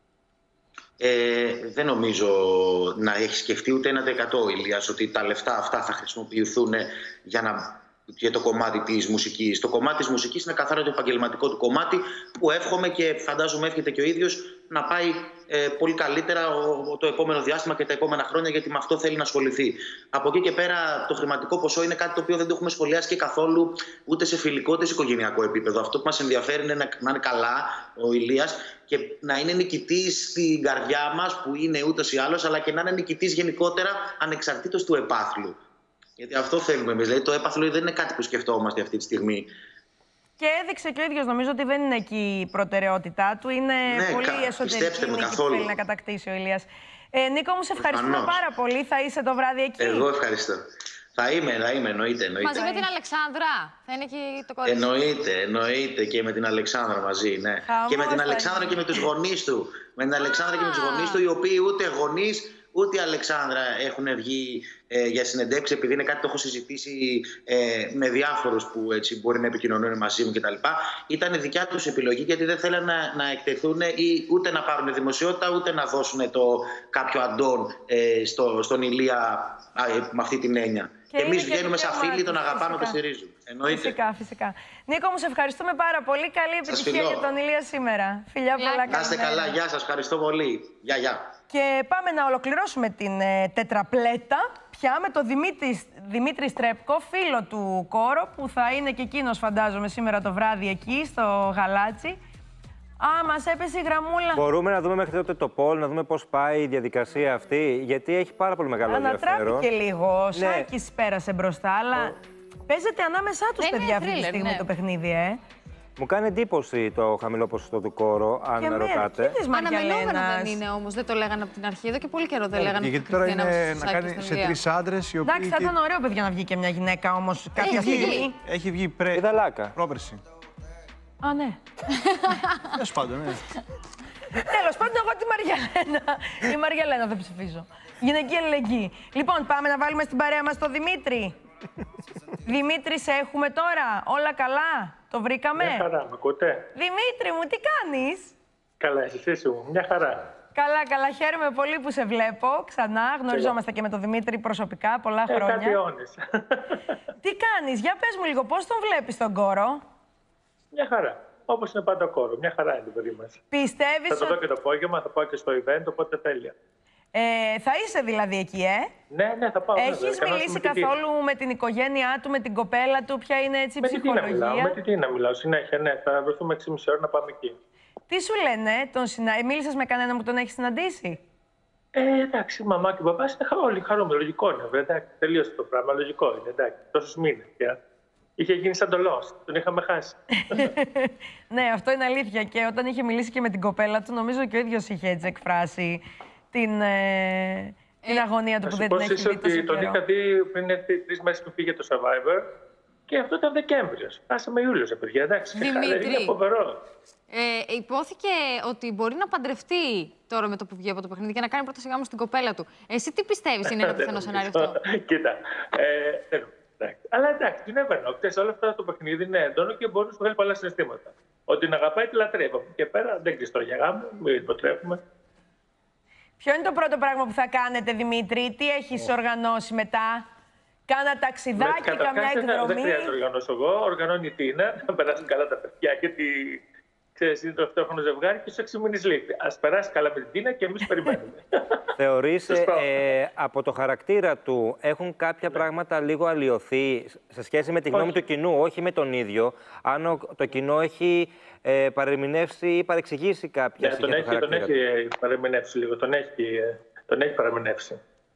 Ε, δεν νομίζω να έχει σκεφτεί ούτε ένα δεκατό ο Ηλίας ότι τα λεφτά αυτά θα χρησιμοποιηθούν για να... για το κομμάτι της μουσικής. Το κομμάτι της μουσικής είναι καθαρά το επαγγελματικό του κομμάτι που εύχομαι και φαντάζομαι εύχεται και ο ίδιος να πάει ε, πολύ καλύτερα ο, το επόμενο διάστημα και τα επόμενα χρόνια, γιατί με αυτό θέλει να ασχοληθεί. Από εκεί και πέρα το χρηματικό ποσό είναι κάτι το οποίο δεν το έχουμε σχολιάσει και καθόλου ούτε σε φιλικό ούτε σε οικογενειακό επίπεδο. Αυτό που μας ενδιαφέρει είναι να, να είναι καλά ο Ηλίας και να είναι νικητής στην καρδιά μας που είναι ούτως ή άλλως, αλλά και να είναι νικητής γενικότερα ανεξαρτήτως του επάθλου. Γιατί αυτό θέλουμε εμείς. Δηλαδή το έπαθλο δεν είναι κάτι που σκεφτόμαστε αυτή τη στιγμή. Και έδειξε και ο ίδιος, νομίζω ότι δεν είναι εκεί η προτεραιότητά του. Είναι ναι, πολύ κα... εσωτερική νίκη που θέλει να κατακτήσει ο Ηλίας. Ε, Νίκο, μου σε ευχαριστούμε Ανώς. πάρα πολύ. Θα είσαι το βράδυ εκεί? Εγώ ευχαριστώ. Θα είμαι, θα είμαι, εννοείται, εννοείται. Μαζί με την Αλεξάνδρα. Θα είναι εκεί το κορίτσι. Εννοείται, εννοείται και με την Αλεξάνδρα μαζί, ναι. Χαμός, και με την Αλεξάνδρα και με τους γονείς του. Με την Αλεξάνδρα και με τους γονείς του, οι οποίοι ούτε γονείς ούτε η Αλεξάνδρα έχουν βγει ε, για συνεντεύξεις, επειδή είναι κάτι που έχω συζητήσει ε, με διάφορους που έτσι, μπορεί να επικοινωνούν μαζί μου κτλ. Ήταν δικιά τους επιλογή, γιατί δεν θέλαν να, να εκτεθούν ή ούτε να πάρουν δημοσιότητα, ούτε να δώσουν το κάποιο αντών ε, στο, στον Ηλία ε, με αυτή την έννοια. Και, και εμείς βγαίνουμε σαν φίλοι, τον αγαπάμε, τον στηρίζουμε. Εννοείται. Φυσικά, φυσικά. Νίκο, μου σε ευχαριστούμε πάρα πολύ. Καλή επιτυχία για τον Ηλία σήμερα. Φιλιά πολλά. Να είστε καλά. Γεια σας. Ευχαριστώ πολύ. Γεια, γεια. Και πάμε να ολοκληρώσουμε την ε, τετραπλέτα πια με τον Δημήτρη, Δημήτρη Στρέπκο, φίλο του Κόρο, που θα είναι και εκείνος, φαντάζομαι, σήμερα το βράδυ εκεί στο Γαλάτσι. Α, μας έπεσε η γραμμούλα. Μπορούμε να δούμε μέχρι τότε το poll, να δούμε πώς πάει η διαδικασία αυτή, γιατί έχει πάρα πολύ μεγάλο ενδιαφέρον. Ανατράπηκε λίγο. Ο Ναι. Σάκης πέρασε μπροστά, αλλά παίζεται ανάμεσά τους, Είναι παιδιά, αυτή τη thriller, στιγμή ναι. το παιχνίδι, ε. Μου κάνει εντύπωση το χαμηλό ποσοστό του Κόρο, αν Και με εμένα, ρωτάτε. και της Αναμενόμενο Μαριαλένας. δεν είναι όμως, δεν το λέγανε από την αρχή. Εδώ και πολύ καιρό δεν λέγανε. Γιατί ότι τώρα Χριστιανά είναι στους να Σάκης κάνει στην σε Ινδία. τρεις άντρες οι οποίοι. Εντάξει, θα ήταν ωραίο, παιδιά, να βγει και μια γυναίκα όμως κάποια Έχει βγει. στιγμή. Έχει βγει πρέ... Ιδαλάκα. πρόπερση. Α, ναι. Τέλος πάντων, ναι. Τέλος πάντων, εγώ τη Μαριαλένα. Η Μαριαλένα θα ψηφίσω. Γυναική αλληλεγγύη. Λοιπόν, πάμε να βάλουμε στην παρέα μας τον Δημήτρη. Δημήτρη, σε έχουμε τώρα. Όλα καλά. Το βρήκαμε. Μια χαρά, με ακούτε? Δημήτρη μου, τι κάνεις? Καλά, εσύ μου. Μια χαρά. Καλά, καλά. Χαίρομαι πολύ που σε βλέπω ξανά. Γνωριζόμαστε και με τον Δημήτρη προσωπικά πολλά Ε, χρόνια. κάτι αιώνες. Τι κάνεις, για πες μου λίγο, πώς τον βλέπεις τον Κόρο? Μια χαρά. Όπως είναι πάντα ο Κόρο. Μια χαρά είναι το παιδί μας. Πιστεύεις Θα το δω ότι... και το απόγευμα, θα πάω και στο event, οπότε τέλεια. Ε, θα είσαι δηλαδή εκεί, ε? Ναι, ναι, θα πάω. ναι, Έχεις βέβαια. Κανόνας μιλήσει με την Τίνα. καθόλου με την οικογένειά του, με την κοπέλα του, ποια είναι έτσι η Με την Τίνα μιλάω, ψυχολογία? με την Τίνα μιλάω συνέχεια, ναι. Θα βρεθούμε έξι και μισή ώρα να πάμε εκεί. Τι σου λένε, τον συνα... ε, μίλησες με κανέναν που τον έχει συναντήσει? Ε, εντάξει, η μαμά και ο μπαμπάς είναι χα- όλοι χαρούμενοι. Λογικό είναι, βέβαια. Εντάξει, τελείωσε το πράγμα. Λογικό είναι. Εντάξει, τόσους μήνες πια. Είχε γίνει σαν το Lost. Τον είχαμε χάσει. Ναι, αυτό είναι αλήθεια. Και όταν είχε μιλήσει και με την κοπέλα του, νομίζω και ο ίδιος είχε έτσι εκφράσει την, ε, την αγωνία του Να που σου δεν πω την έχει εσύ δει τόσο ότι τον καιρό. είχα δει πριν έρθει τρεις μέρες που πήγε το Survivor και αυτό ήταν Δεκέμβριος. Φτάσαμε Ιούλιο, σε παιδιά. Εντάξει, Δημήτρη. είναι φοβερό. Ε, υπόθηκε ότι μπορεί να παντρευτεί τώρα με το που βγει από το παιχνίδι και να κάνει πρώτα γάμο στην κοπέλα του. Εσύ τι πιστεύεις, είναι ένα πιθανό σενάριο αυτό? Κοίτα. Ε, δεν- εντάξει. Αλλά εντάξει, you never know. Ξέρεις, όλο αυτό το παιχνίδι είναι έντονο και μπορεί να σου βγάλει πολλά συναισθήματα. Ότι την αγαπάει, τη λατρεύει. Από εκεί και πέρα δεν κλειστό για γάμο, μην υποτρέφουμε. Ποιο είναι το πρώτο πράγμα που θα κάνετε, Δημήτρη, τι έχεις οργανώσει μετά? Κάνα ταξιδάκι, Καταρχάς, καμιά δεν θα- Δεν εκδρομή? χρειάζεται να οργανώσω εγώ. Οργανώνει η Τίνα, να περάσουν καλά τα παιδιά γιατί ξέρεις, είναι το αυτόχρονο ζευγάρι και στου έξι μήνες λείπει. Ας περάσει καλά με την Τίνα και εμείς περιμένουμε. Θεωρείς Σωστό. ε, από το χαρακτήρα του έχουν κάποια πράγματα λίγο αλλοιωθεί σε σχέση με τη γνώμη Όχι. του κοινού, όχι με τον ίδιο. Αν ο- το κοινό έχει ε, παρεμηνεύσει ή παρεξηγήσει κάποια Ναι, τον στοιχεία του έχει, τον χαρακτήρα έχει του. ε, παραμηνεύσει λίγο. Τον έχει, ε, τον έχει παραμηνεύσει.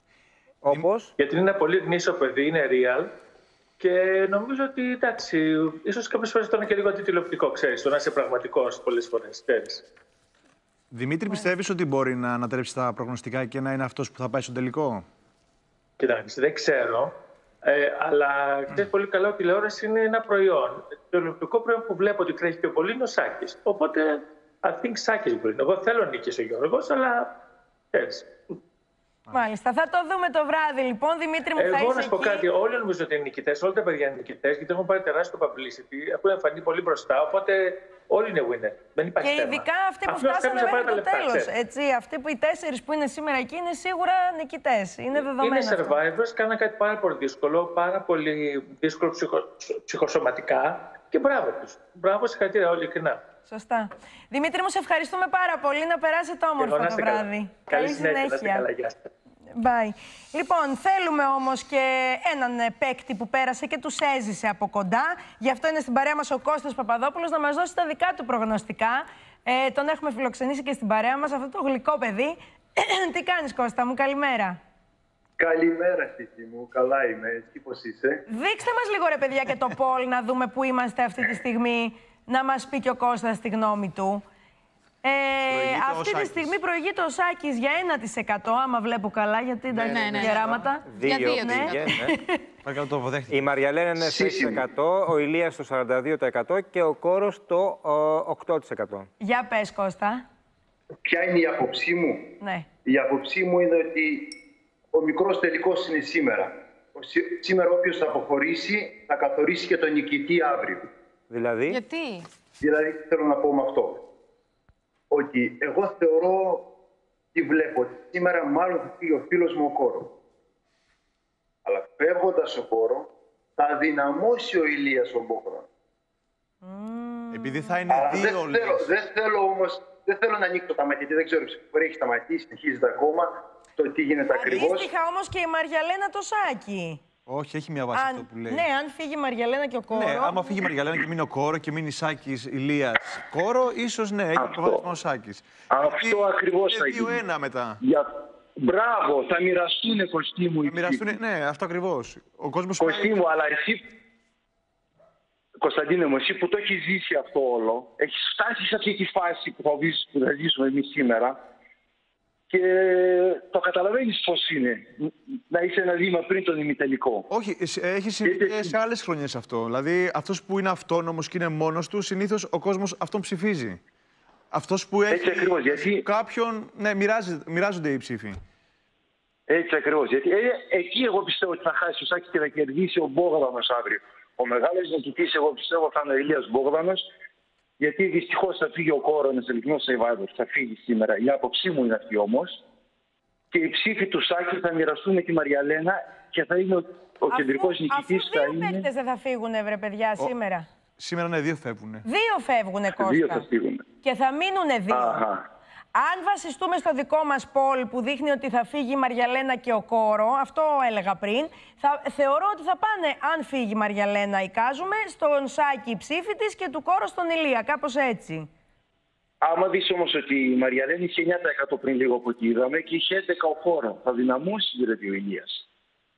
Όπως. Γιατί είναι ένα πολύ γνήσιο παιδί, είναι real. Και νομίζω ότι εντάξει, ίσως κάποιες φορές ήταν και λίγο αντιτηλεοπτικό, ξέρεις, το να είσαι πραγματικός πολλές φορές, ξέρεις. Δημήτρη, πιστεύεις ότι μπορεί να ανατρέψει τα προγνωστικά και να είναι αυτός που θα πάει στο τελικό? Κοιτάξτε, δεν ξέρω, ε, αλλά ξέρεις πολύ καλά ότι η τηλεόραση είναι ένα προϊόν. Το τηλεοπτικό προϊόν που βλέπω ότι τρέχει πιο πολύ είναι ο Σάκης. Οπότε, I think Σάκης μπορεί. Εγώ θέλω νίκης ο Γιώργος, αλλά ξέρεις. Μάλιστα, θα το δούμε το βράδυ λοιπόν. Δημήτρη μου, θα Εγώ είσαι να σου πω εκεί. κάτι, όλοι νομίζω ότι είναι νικητές, όλα τα παιδιά είναι νικητές, γιατί έχουν πάρει τεράστιο publicity, έχουν εμφανίσει πολύ μπροστά, οπότε όλοι είναι winner. Δεν υπάρχει Και θέμα. ειδικά αυτοί που Απλώς φτάσανε θέλεις να μέχρι πάρει το τα λεφτά, τέλος. ξέρεις. Έτσι, αυτοί που οι τέσσερις που είναι σήμερα εκεί είναι σίγουρα νικητές. Είναι δεδομένο. Είναι αυτό. survivors, κάναν κάτι πάρα πολύ δύσκολο, πάρα πολύ δύσκολο ψυχο, ψυχοσωματικά και μπράβο τους. Μπράβο, συγχαρητήρια όλοι, ειλικρινά. Σωστά. Δημήτρη μου, σε ευχαριστούμε πάρα πολύ. Να περάσετε όμορφα Εγώ να το είστε καλά. βράδυ. Καλή συνέχεια, να είστε καλά, γεια σας. Bye. Λοιπόν, θέλουμε όμως και έναν ε, παίκτη που πέρασε και τους έζησε από κοντά. Γι' αυτό είναι στην παρέα μας ο Κώστας Παπαδόπουλος να μας δώσει τα δικά του προγνωστικά. Ε, τον έχουμε φιλοξενήσει και στην παρέα μας, αυτό το γλυκό παιδί. Τι κάνεις, Κώστα μου, καλημέρα. Καλημέρα, Στίχη μου. Καλά είμαι. Εσύ πώς είσαι? Δείξτε μας λίγο, ρε παιδιά, και το poll να δούμε πού είμαστε αυτή τη στιγμή. Να μας πει και ο Κώστας τη γνώμη του. Ε, αυτή τη στιγμή προηγείται ο Σάκης για ένα τοις εκατό, άμα βλέπω καλά, γιατί εντάξει, ναι, ναι, γεράματα. Δύο δύο, πήγε, ναι. Παρακαλώ, το αποδέχτηκε. Η Μαριαλένα είναι στο έξι τοις εκατό, ο Ηλίας στο σαράντα δύο τοις εκατό και ο Κόρος στο ε, οκτώ τοις εκατό. Για πες, Κώστα. Ποια είναι η άποψή μου? Ναι. Η άποψή μου είναι ότι ο μικρός τελικός είναι σήμερα. Ο σή- Σήμερα όποιος θα αποχωρήσει θα καθορίσει και τον νικητή αύριο. Δηλαδή, Γιατί? Δηλαδή, τι θέλω να πω με αυτό. Ότι εγώ θεωρώ, τι βλέπω, ότι σήμερα μάλλον θα φύγει ο φίλος μου ο Κόρο. Αλλά φεύγοντας ο Κόρο, θα αδυναμώσει ο Ηλίας ο Μπόχρον. Επειδή θα είναι Αλλά δεν δύο θέλω, λες. δεν θέλω όμως, δεν θέλω να ανοίξω τα μάτια, γιατί δεν ξέρω η ψηφοφορία έχει σταματήσει, συνεχίζεται ακόμα το τι γίνεται ακριβώς. Αντίστοιχα όμως και η Μαριαλένα το Σάκη. Όχι, έχει μια βάση Αν, αυτό που λέει. ναι, αν φύγει η Μαριαλένα και ο Κόρο. Ναι, άμα φύγει η Μαριαλένα και μείνει ο Κόρο και μείνει Σάκης, Ηλίας, Κόρο, ίσως ναι, έχει προβάδισμα ο Σάκης. Αυτό ακριβώς θα γίνει. δύο ένα μετά. Για... Μπράβο, θα μοιραστούν, Κωστή μου. Θα μοιραστούν, ναι, αυτό ακριβώς. Ο κόσμος... Κωστή μου, αλλά εσύ, Κωνσταντίνε μου, εσύ που το έχεις ζήσει αυτό όλο, έχεις φτάσει σε αυτή τη φάση που θα, ζήσουμε, που θα ζήσουμε εμείς σήμερα και το καταλαβαίνεις πώς είναι να είσαι ένα βήμα πριν τον ημιτελικό. Όχι, έχει συμβεί και σε άλλες χρονιές αυτό. Δηλαδή, αυτός που είναι αυτόνομος και είναι μόνος του, συνήθως ο κόσμος αυτόν ψηφίζει. Αυτός που έχει Έτσι ακριβώς, γιατί... κάποιον, ναι, μοιράζονται οι ψήφοι. Έτσι ακριβώς. Γιατί ε, εκεί εγώ πιστεύω ότι θα χάσει ο Σάκης και θα κερδίσει ο Μπόγδανος αύριο. Ο μεγάλος νικητής, εγώ πιστεύω, θα είναι ο Ηλίας Μπόγδανος, γιατί δυστυχώς θα φύγει ο Κόρο, ένας ελληνικός survivor, θα φύγει σήμερα. Η άποψή μου είναι αυτή όμως. Και οι ψήφοι του Σάκη θα μοιραστούν με τη Μαριαλένα και θα είναι ο, ο κεντρικός νικητής. Αφού δύο παίκτες δεν θα φύγουν, βρε παιδιά, ο... σήμερα. Σήμερα ναι, δύο φεύγουν. Δύο φεύγουν, Κώστα. Δύο θα φύγουν. Και θα μείνουν δύο. Αχα. Αν βασιστούμε στο δικό μας poll που δείχνει ότι θα φύγει η Μαριαλένα και ο Κόρο, αυτό έλεγα πριν, θα, θεωρώ ότι θα πάνε, αν φύγει η Μαριαλένα, εικάζουμε, στον Σάκη η ψήφη της και του Κόρο στον Ηλία, κάπως έτσι. Άμα δεις όμως ότι η Μαριαλένα είχε εννιά τοις εκατό πριν λίγο που εκεί είδαμε και είχε έντεκα ο Κόρο, θα δυναμώσει δηλαδή ο Ηλίας.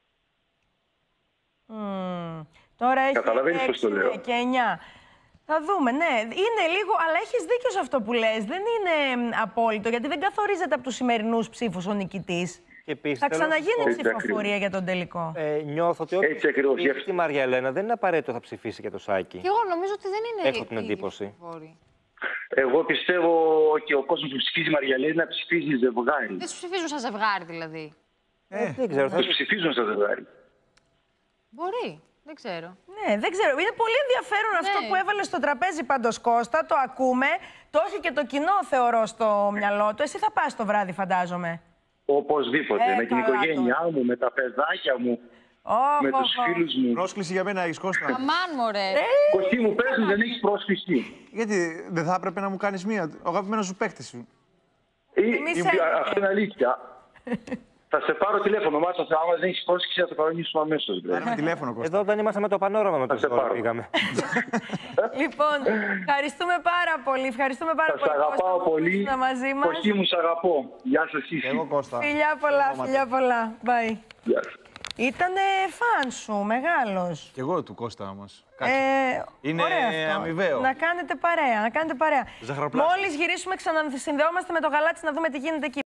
Mm. Τώρα έχει έξι και εννιά. Θα δούμε, ναι. Είναι λίγο, αλλά έχεις δίκιο σε αυτό που λες. Δεν είναι απόλυτο, γιατί δεν καθορίζεται από τους σημερινούς ψήφους ο νικητής. Θα ξαναγίνει η ψηφοφορία για τον τελικό. Ε, νιώθω ότι όχι. ψηφίσει τη Μαριαλένα δεν είναι απαραίτητο θα ψηφίσει και το Σάκη. Και εγώ νομίζω ότι δεν είναι. Έχω την εντύπωση. Εγώ πιστεύω ότι ο κόσμος που ψηφίζει Μαριαλένα ψηφίζει ζευγάρι. Δεν τους ψηφίζουν σαν ζευγάρι, δηλαδή. Ε, δεν ξέρω. Τους ψηφίζουν σαν ζευγάρι. Μπορεί. Δεν ξέρω. Ναι, δεν ξέρω. Είναι πολύ ενδιαφέρον ναι. αυτό που έβαλε στο τραπέζι πάντως, Κώστα. Το ακούμε. Το έχει και το κοινό, θεωρώ, στο μυαλό του. Εσύ θα πας το βράδυ, φαντάζομαι. Οπωσδήποτε. Ε, με την οικογένειά το. μου, με τα παιδάκια μου, oh, με oh, τους oh. φίλους μου. Πρόσκληση για μένα έχεις, Κώστα. Αμάν, μωρέ. Κωστή μου, πες μου, δεν έχεις πρόσκληση. Γιατί δεν θα έπρεπε να μου κάνεις μία, ο αγαπημένος σου παίκτης σου. Αυτό είναι αλήθεια. Θα σε πάρω τηλέφωνο, μάτσα, άμα δεν έχεις πρόσκληση, θα το κανονίσουμε αμέσως. Πάρε τηλέφωνο, Κώστα. Εδώ όταν ήμασταν με το πανόραμα με το Ζόρι πήγαμε. Λοιπόν, ευχαριστούμε πάρα πολύ. Ευχαριστούμε πάρα πολύ. Σας αγαπάω πολύ. Μαζί μας. Κωστή μου, σ' αγαπώ. Γεια σας, Σύση. Εγώ, Κώστα. Φιλιά πολλά, φιλιά πολλά. Bye. Γεια σας. Ήτανε φαν σου, μεγάλος. Κι εγώ του Κώστα όμως. Ε, είναι αμοιβαίο. Να κάνετε παρέα, να κάνετε παρέα. Μόλις γυρίσουμε, ξανασυνδεόμαστε με το Γαλάτσι να δούμε τι γίνεται εκεί.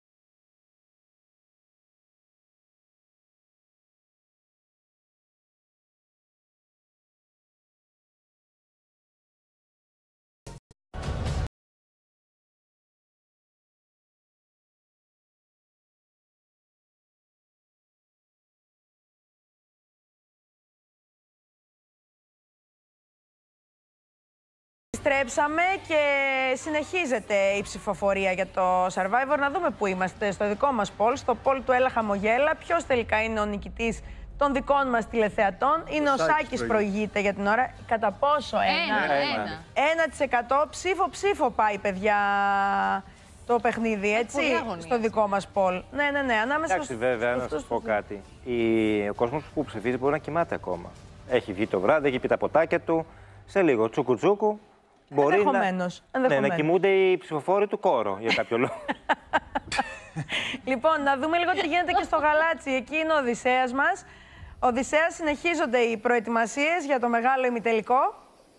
Επιστρέψαμε και συνεχίζεται η ψηφοφορία για το Survivor. Να δούμε πού είμαστε στο δικό μας poll, στο poll του Έλα Χαμογέλα. Ποιος τελικά είναι ο νικητής των δικών μας τηλεθεατών. Είναι ο, ο Σάκης προηγείται για την ώρα. Κατά πόσο? Ένα. Ένα. Ένα τοις εκατό. Ψήφο ψήφο πάει, παιδιά, το παιχνίδι, έτσι, στο δικό μας poll. Ναι, ναι, ναι. Ανάμεσα Εντάξει, βέβαια, να σας πω κάτι. Η... Ο κόσμος που ψηφίζει μπορεί να κοιμάται ακόμα. Έχει βγει το βράδυ, έχει πει τα ποτάκια του. Σε λίγο τσούκου τσούκου. Μπορεί ενδεχομένως, να... Ναι, να κοιμούνται οι ψηφοφόροι του Κόρο για κάποιο λόγο. Λοιπόν, να δούμε λίγο τι γίνεται και στο Γαλάτσι. Εκεί είναι ο Οδυσσέας μας. Οδυσσέα, συνεχίζονται οι προετοιμασίες για το μεγάλο ημιτελικό.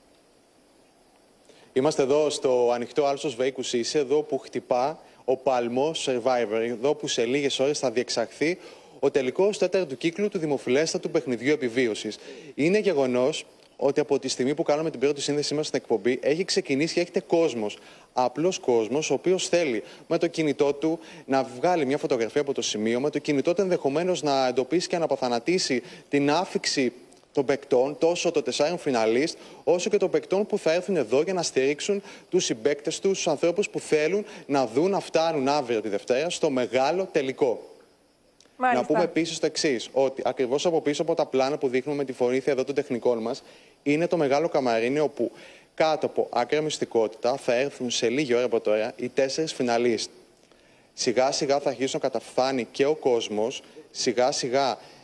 Είμαστε εδώ στο ανοιχτό άλσος Βεϊκουσίση, εδώ που χτυπά ο παλμός Survivor, εδώ που σε λίγες ώρες θα διεξαχθεί ο τελικός τέταρτου κύκλου του δημοφιλέστατου παιχνιδιού επιβίωσης. Είναι γεγονός ότι από τη στιγμή που κάνουμε την πρώτη σύνδεσή μας στην εκπομπή έχει ξεκινήσει και έχετε κόσμος. Απλός κόσμος, ο οποίος θέλει με το κινητό του να βγάλει μια φωτογραφία από το σημείο, με το κινητό του ενδεχομένως να εντοπίσει και να αποθανατήσει την άφιξη των παικτών, τόσο των τεσσάρων φιναλίστ, όσο και των παικτών που θα έρθουν εδώ για να στηρίξουν τους συμπαίκτες τους, τους ανθρώπους που θέλουν να δουν να φτάνουν αύριο τη Δευτέρα στο μεγάλο τελικό. Μάλιστα. Να πούμε επίσης το εξής, ότι ακριβώς από πίσω από τα πλάνα που δείχνουμε με τη βοήθεια εδώ των τεχνικών μας, είναι το μεγάλο καμαρίνι όπου κάτω από άκρα μυστικότητα θα έρθουν σε λίγη ώρα από τώρα οι τέσσερις φιναλίστ. Σιγά σιγά θα αρχίσουν να καταφθάνει και ο κόσμος, σιγά σιγά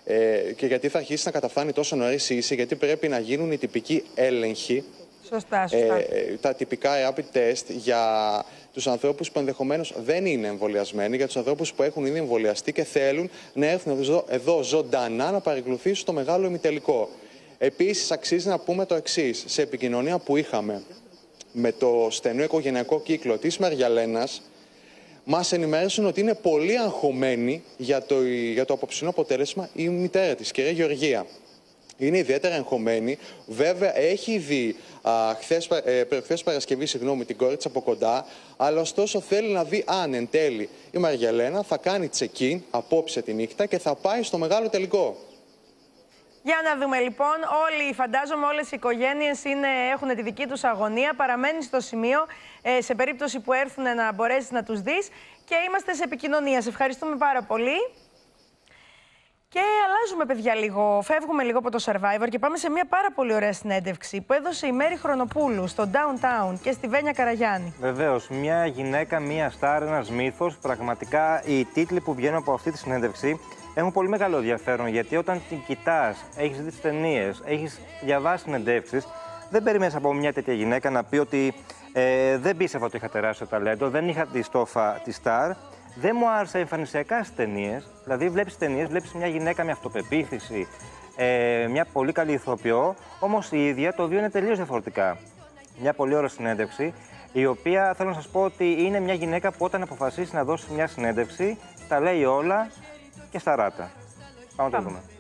Ε, και γιατί θα αρχίσει να καταφθάνει τόσο νωρίς η ίση, γιατί πρέπει να γίνουν οι τυπικοί έλεγχοι. Σωστά, σωστά. Ε, τα τυπικά rapid test για τους ανθρώπους που ενδεχομένως δεν είναι εμβολιασμένοι, για τους ανθρώπους που έχουν ήδη εμβολιαστεί και θέλουν να έρθουν εδώ, εδώ ζωντανά να παρακολουθήσουν το μεγάλο ημιτελικό. Επίσης, αξίζει να πούμε το εξής. Σε επικοινωνία που είχαμε με το στενό οικογενειακό κύκλο της Μαριαλένας, μας ενημέρωσαν ότι είναι πολύ αγχωμένη για το, για το απόψινό αποτέλεσμα η μητέρα της, κυρία Γεωργία. Είναι ιδιαίτερα εγχωμένη. Βέβαια, έχει δει α, χθες, ε, χθες Παρασκευή συγγνώμη, την κόρη της από κοντά, αλλά ωστόσο θέλει να δει αν εν τέλει η Μαριαλένα θα κάνει check-in απόψε τη νύχτα και θα πάει στο μεγάλο τελικό. Για να δούμε λοιπόν, όλοι φαντάζομαι όλες οι οικογένειες είναι, έχουν τη δική τους αγωνία, παραμένει στο σημείο ε, σε περίπτωση που έρθουν να μπορέσεις να τους δεις και είμαστε σε επικοινωνία. Σε ευχαριστούμε πάρα πολύ. Και αλλάζουμε, παιδιά, λίγο. Φεύγουμε λίγο από το Survivor και πάμε σε μια πάρα πολύ ωραία συνέντευξη που έδωσε η Μέρη Χρονοπούλου στο Downtown και στη Βένια Καραγιάννη. Βεβαίως, μια γυναίκα, μια στάρ, ένας μύθος. Πραγματικά οι τίτλοι που βγαίνουν από αυτή τη συνέντευξη έχουν πολύ μεγάλο ενδιαφέρον, γιατί όταν την κοιτάς, έχεις δει τις ταινίες, έχεις διαβάσει συνεντεύξεις, δεν περιμένεις από μια τέτοια γυναίκα να πει ότι ε, δεν πίστευα ότι είχα τεράστιο ταλέντο, δεν είχα τη στόφα τη στάρ. Δεν μου άρεσε εμφανισιακά στις ταινίες. Δηλαδή, βλέπεις ταινίες, βλέπεις μια γυναίκα με αυτοπεποίθηση, ε, μια πολύ καλή ηθοποιό, όμως η ίδια το δύο είναι τελείως διαφορετικά. Μια πολύ ωραία συνέντευξη, η οποία θέλω να σας πω ότι είναι μια γυναίκα που όταν αποφασίσει να δώσει μια συνέντευξη, τα λέει όλα και στα ράτα. Πάμε να το δούμε.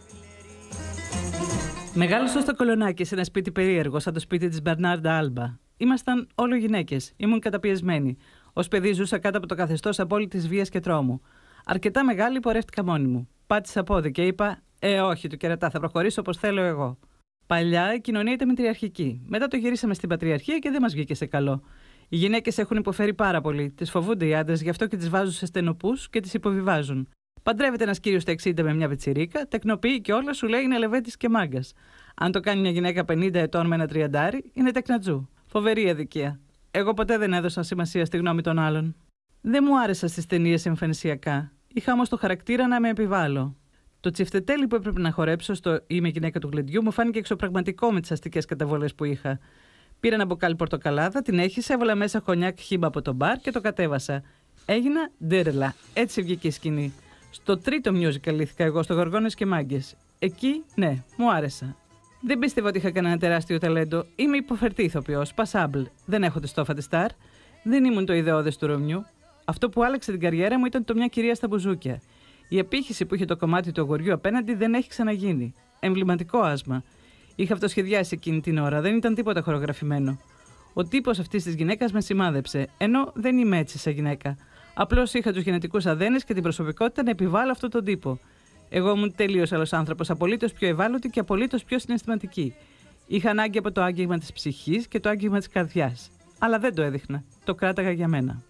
Μεγάλωσα στο Κολονάκι, σε ένα σπίτι περίεργο, σαν το σπίτι της Μπερνάρντα Άλμπα. Ήμασταν όλο γυναίκες. Ήμουν καταπιεσμένη. Ως παιδί ζούσα κάτω από το καθεστώς απόλυτης βίας και τρόμου. Αρκετά μεγάλη πορεύτηκα μόνη μου. Πάτησα πόδι και είπα: Ε, όχι, του κερατά, θα προχωρήσω όπως θέλω εγώ. Παλιά η κοινωνία ήταν μητριαρχική. Μετά το γυρίσαμε στην πατριαρχία και δεν μας βγήκε σε καλό. Οι γυναίκες έχουν υποφέρει πάρα πολύ. Τις φοβούνται οι άντρες, γι' αυτό και τις βάζουν σε στενοπούς και τις υποβιβάζουν. Παντρεύεται ένας κύριος στα εξήντα με μια πιτσιρίκα, τεκνοποιεί και όλα, σου λέει είναι λεβέντης και μάγκας. Αν το κάνει μια γυναίκα πενήντα ετών με ένα τριαντάρι, είναι τεκνατζού. Φοβερή αδικία. Εγώ ποτέ δεν έδωσα σημασία στη γνώμη των άλλων. Δεν μου άρεσα στις ταινίες εμφανισιακά. Είχα όμως το χαρακτήρα να με επιβάλλω. Το τσιφτετέλι που έπρεπε να χορέψω στο Είμαι γυναίκα του γλεντιού μου φάνηκε εξωπραγματικό με τις αστικές καταβολές που είχα. Πήρα ένα μπουκάλι πορτοκαλάδα, την έχισα, έβαλα μέσα χονιάκ χύμπα από το μπαρ και το κατέβασα. Έγινα ντέρλα. Έτσι βγήκε η σκηνή. Στο τρίτο musical λύθηκα εγώ, στο Γοργόνες και Μάγκες. Εκεί, ναι, μου άρεσα. Δεν πίστευα ότι είχα κανένα τεράστιο ταλέντο. Είμαι υποφερτή ηθοποιός, πασάμπλ. Δεν έχω τη στόφα τη στάρ. Δεν ήμουν το ιδεώδες του Ρωμιού. Αυτό που άλλαξε την καριέρα μου ήταν το Μια κυρία στα μπουζούκια. Η επίχυση που είχε το κομμάτι του αγοριού απέναντι δεν έχει ξαναγίνει. Εμβληματικό άσμα. Είχα αυτοσχεδιάσει εκείνη την ώρα, δεν ήταν τίποτα χορογραφημένο. Ο τύπος αυτής της γυναίκας με σημάδεψε, ενώ δεν είμαι έτσι σαν γυναίκα. Απλώς είχα τους γενετικούς αδένες και την προσωπικότητα να επιβάλλω αυτόν τον τύπο. Εγώ ήμουν τελείως άλλος άνθρωπος, απολύτως πιο ευάλωτη και απολύτως πιο συναισθηματική. Είχα ανάγκη από το άγγιγμα της ψυχής και το άγγιγμα της καρδιάς. Αλλά δεν το έδειχνα. Το κράταγα για μένα.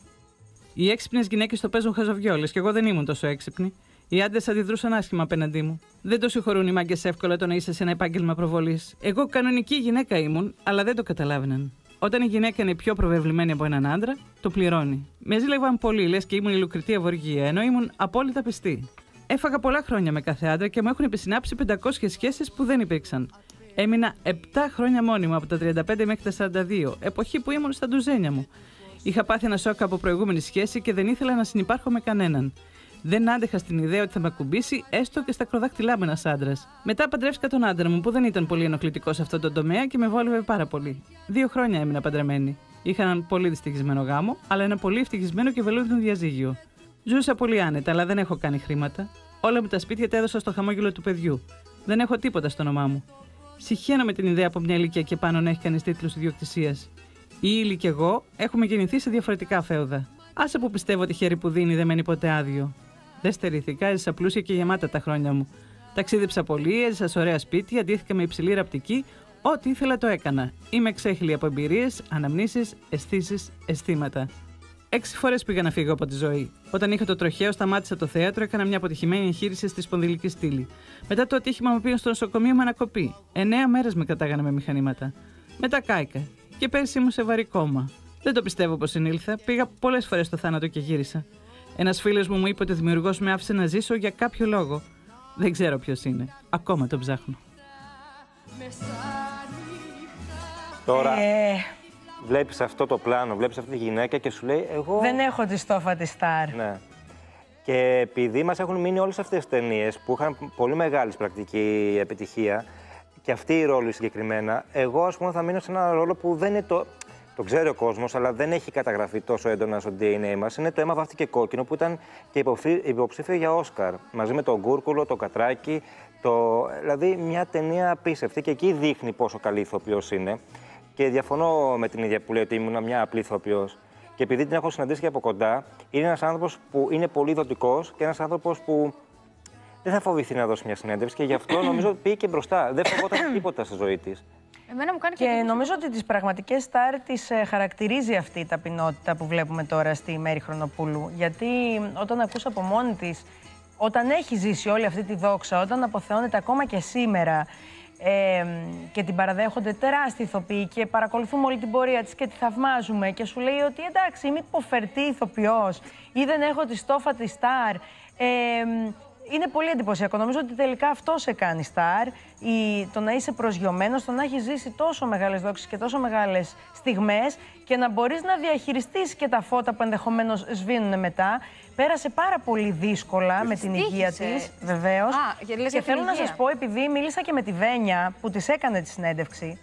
Οι έξυπνες γυναίκες το παίζουν χαζοβιόλες και εγώ δεν ήμουν τόσο έξυπνη. Οι άντρες αντιδρούσαν άσχημα απέναντί μου. Δεν το συγχωρούν οι μάγκες εύκολα το να είσαι σε ένα επάγγελμα προβολής. Εγώ κανονική γυναίκα ήμουν, αλλά δεν το καταλάβαιναν. Όταν η γυναίκα είναι πιο προβεβλημένη από έναν άντρα, το πληρώνει. Με ζήλευαν πολύ, λες και ήμουν η Λουκριτία Βοργία, ενώ ήμουν απόλυτα πιστή. Έφαγα πολλά χρόνια με κάθε άντρα και μου έχουν επισυνάψει πεντακόσιες σχέσεις που δεν υπήρξαν. Έμεινα επτά χρόνια μόνη μου από τα τριάντα πέντε μέχρι τα σαράντα δύο, εποχή που ήμουν στα ντουζένια μου. Είχα πάθει ένα σοκ από προηγούμενη σχέση και δεν ήθελα να συνυπάρχω με κανέναν. Δεν άντεχα στην ιδέα ότι θα με ακουμπήσει έστω και στα ακροδάχτυλά μου ένας άντρας. Μετά παντρεύτηκα τον άντρα μου που δεν ήταν πολύ ενοχλητικό σε αυτό το τομέα και με βόλευε πάρα πολύ. Δύο χρόνια έμεινα παντρεμένη. Είχα έναν πολύ δυστυχισμένο γάμο, αλλά ένα πολύ ευτυχισμένο και βελούδινο διαζύγιο. Ζούσα πολύ άνετα, αλλά δεν έχω κάνει χρήματα. Όλα μου τα σπίτια τα έδωσα στο χαμόγελο του παιδιού. Δεν έχω τίποτα στο όνομά μου. Συχαίνω με την ιδέα από μια ηλικία και πάνω να έχει κανείς τίτλους ιδιοκτησίας. Η Ήλη και εγώ έχουμε γεννηθεί σε διαφορετικά φέουδα. Άσε που πιστεύω ότι χέρι που δίνει δεν μένει ποτέ άδειο. Δεν στερήθηκα, έζησα πλούσια και γεμάτα τα χρόνια μου. Ταξίδεψα πολύ, έζησα σε ωραία σπίτια, αντίθηκα με υψηλή ραπτική. Ό,τι ήθελα το έκανα. Είμαι εξέχυλη από εμπειρίες, αναμνήσεις, αισθήσεις, αισθήματα. Έξι φορές πήγα να φύγω από τη ζωή. Όταν είχα το τροχαίο, σταμάτησα το θέατρο, έκανα μια αποτυχημένη εγχείρηση στη σπονδυλική στήλη. Μετά το ατύχημα μου πήγαν στο νοσοκομείο με ανακοπή. Εννέα μέρες με κρατάγανε με μηχανήματα. Μετά κάηκα. Και πέρσι ήμουν σε βαρύ κόμμα. Δεν το πιστεύω πως συνήλθα. Πήγα πολλές φορές στο θάνατο και γύρισα. Ένας φίλος μου μου είπε ότι ο δημιουργός με άφησε να ζήσω για κάποιο λόγο. Δεν ξέρω ποιος είναι. Ακόμα το ψάχνω. Τώρα Ε, βλέπεις αυτό το πλάνο, βλέπεις αυτή τη γυναίκα και σου λέει εγώ... δεν έχω τη στόφα της Σταρ. Ναι. Και επειδή μας έχουν μείνει όλες αυτές τις ταινίες που είχαν πολύ μεγάλη πρακτική επιτυχία και αυτή η ρόλη συγκεκριμένα, εγώ ας πούμε θα μείνω σε ένα ρόλο που δεν είναι το... Το ξέρει ο κόσμος, αλλά δεν έχει καταγραφεί τόσο έντονα στο ντι εν έι μας. Είναι το Αίμα βάφτηκε κόκκινο που ήταν και υποψήφιο για Όσκαρ. Μαζί με τον Γκούρκουλο, τον Κατράκη. Το... Δηλαδή μια ταινία απίστευτη και εκεί δείχνει πόσο καλή ηθοποιός είναι. Και διαφωνώ με την ίδια που λέει ότι ήμουν μια απλή ηθοποιός. Και επειδή την έχω συναντήσει και από κοντά, είναι ένας άνθρωπος που είναι πολύ δοτικός και ένας άνθρωπος που δεν θα φοβηθεί να δώσει μια συνέντευξη και γι' αυτό νομίζω πήγε και μπροστά. Δεν φοβόταν τίποτα στη ζωή της. Εμένα μου κάνει και και νομίζω ότι τις πραγματικές στάρ τις ε, χαρακτηρίζει αυτή η ταπεινότητα που βλέπουμε τώρα στη Μέρη Χρονοπούλου. Γιατί όταν ακούς από μόνη της, όταν έχει ζήσει όλη αυτή τη δόξα, όταν αποθεώνεται ακόμα και σήμερα ε, και την παραδέχονται τεράστιοι ηθοποιοί και παρακολουθούμε όλη την πορεία της και τη θαυμάζουμε και σου λέει ότι εντάξει, είμαι υποφερτή ηθοποιός ή δεν έχω τη στόφα της στάρ. Ε, Είναι πολύ εντυπωσιακό. Νομίζω ότι τελικά αυτό σε κάνει στάρ. Η, το να είσαι προσγειωμένος, το να έχει ζήσει τόσο μεγάλες δόξες και τόσο μεγάλες στιγμές και να μπορείς να διαχειριστείς και τα φώτα που ενδεχομένως σβήνουν μετά. Πέρασε πάρα πολύ δύσκολα με την υγεία της, βεβαίως. Α, και λες και για θέλω την να υγεία. σας πω, επειδή μίλησα και με τη Βένια που της έκανε τη συνέντευξη,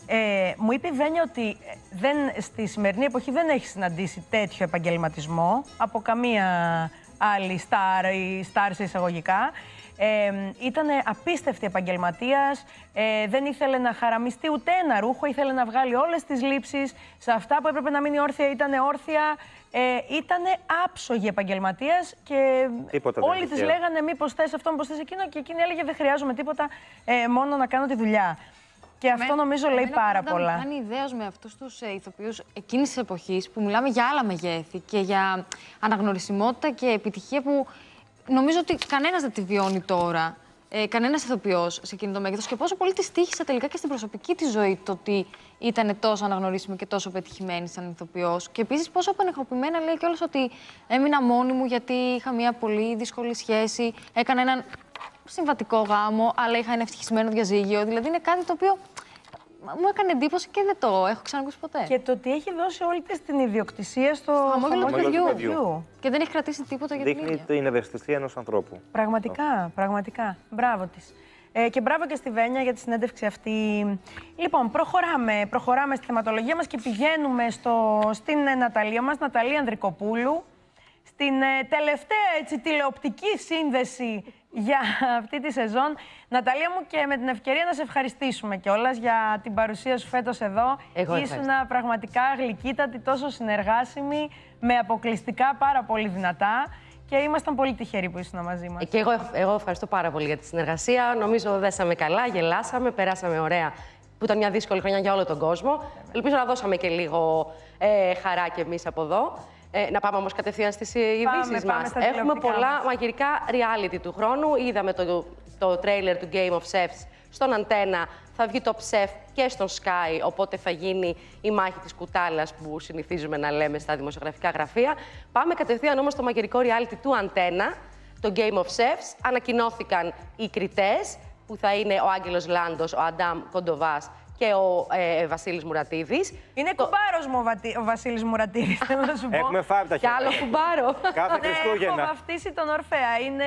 ε, μου είπε η Βένια ότι δεν, στη σημερινή εποχή δεν έχει συναντήσει τέτοιο επαγγελματισμό από καμία άλλη στάρ ή στάρ σε εισαγωγικά. Ε, ήταν απίστευτη επαγγελματίας, ε, δεν ήθελε να χαραμιστεί ούτε ένα ρούχο, ήθελε να βγάλει όλες τις λήψεις. Σε αυτά που έπρεπε να μείνει όρθια ήταν όρθια. Ε, ήταν άψογη επαγγελματίας και Τίποτα όλοι δεν της είχε. λέγανε μήπως θες αυτό, μήπως θες εκείνο και εκείνη έλεγε δεν χρειάζομαι τίποτα, ε, μόνο να κάνω τη δουλειά. Και αυτό νομίζω λέει πάρα πολλά. Εμένα μου κάνει ιδέως με αυτούς τους ε, ηθοποιούς εκείνης της εποχής που μιλάμε για άλλα μεγέθη και για αναγνωρισιμότητα και επιτυχία που νομίζω ότι κανένας δεν τη βιώνει τώρα. Ε, κανένας ηθοποιός σε εκείνο το μέγεθος και πόσο πολύ τη τύχησε τελικά και στην προσωπική της ζωή το ότι ήταν τόσο αναγνωρίσιμη και τόσο πετυχημένη σαν ηθοποιός. Και επίσης πόσο απενεχοποιημένα λέει κιόλας ότι έμεινα μόνη μου γιατί είχα μια πολύ δύσκολη σχέση, έκανα έναν συμβατικό γάμο, αλλά είχα ένα ευτυχισμένο διαζύγιο. Δηλαδή είναι κάτι το οποίο μου έκανε εντύπωση και δεν το έχω ξανακούσει ποτέ. Και το ότι έχει δώσει όλη της την ιδιοκτησία στο χαμόγελο του χαμόγελο του παιδιού. παιδιού. Και δεν έχει κρατήσει τίποτα για την Δείχνει ίδια. την ευαισθησία ενός ανθρώπου. Πραγματικά, πραγματικά. Μπράβο της. Ε, και μπράβο και στη Βένια για τη συνέντευξη αυτή. Λοιπόν, προχωράμε, προχωράμε στη θεματολογία μας και πηγαίνουμε στο, στην ε, Ναταλία μας, Ναταλία Ανδρικοπούλου, στην ε, τελευταία έτσι, τηλεοπτική σύνδεση για αυτή τη σεζόν. Ναταλία μου, και με την ευκαιρία να σε ευχαριστήσουμε κιόλας για την παρουσία σου φέτος εδώ. Εγώ Ήσουν πραγματικά γλυκύτατη, τόσο συνεργάσιμη, με αποκλειστικά πάρα πολύ δυνατά. Και ήμασταν πολύ τυχεροί που ήσουν μαζί μας. Και εγώ, εγώ ευχαριστώ πάρα πολύ για τη συνεργασία. Νομίζω δέσαμε καλά, γελάσαμε, περάσαμε ωραία. Που ήταν μια δύσκολη χρονιά για όλο τον κόσμο. Ελπίζω να δώσαμε και λίγο ε, χαρά κι εμείς από εδώ. Ε, να πάμε όμως κατευθείαν στις ειδήσεις μας. Έχουμε πολλά μας. μαγειρικά reality του χρόνου. Είδαμε το, το τρέιλερ του Game of Chefs στον Αντένα. Θα βγει το Chef και στον Sky, οπότε θα γίνει η μάχη της κουτάλας που συνηθίζουμε να λέμε στα δημοσιογραφικά γραφεία. Πάμε κατευθείαν όμως στο μαγειρικό reality του Αντένα, το Game of Chefs. Ανακοινώθηκαν οι κριτές, που θα είναι ο Άγγελος Λάντος, ο Αντάμ Κοντοβάς και ο ε, Βασίλης Μουρατίδης. Είναι το... κουμπάρος μου ο, Βατι... ο Βασίλης Μουρατίδης, θέλω να σου πω. Έχουμε φάει τα Κι άλλο κουμπάρο. Κάθε Ναι, Χριστούγεννα. έχω βαφτίσει τον Ορφέα. Είναι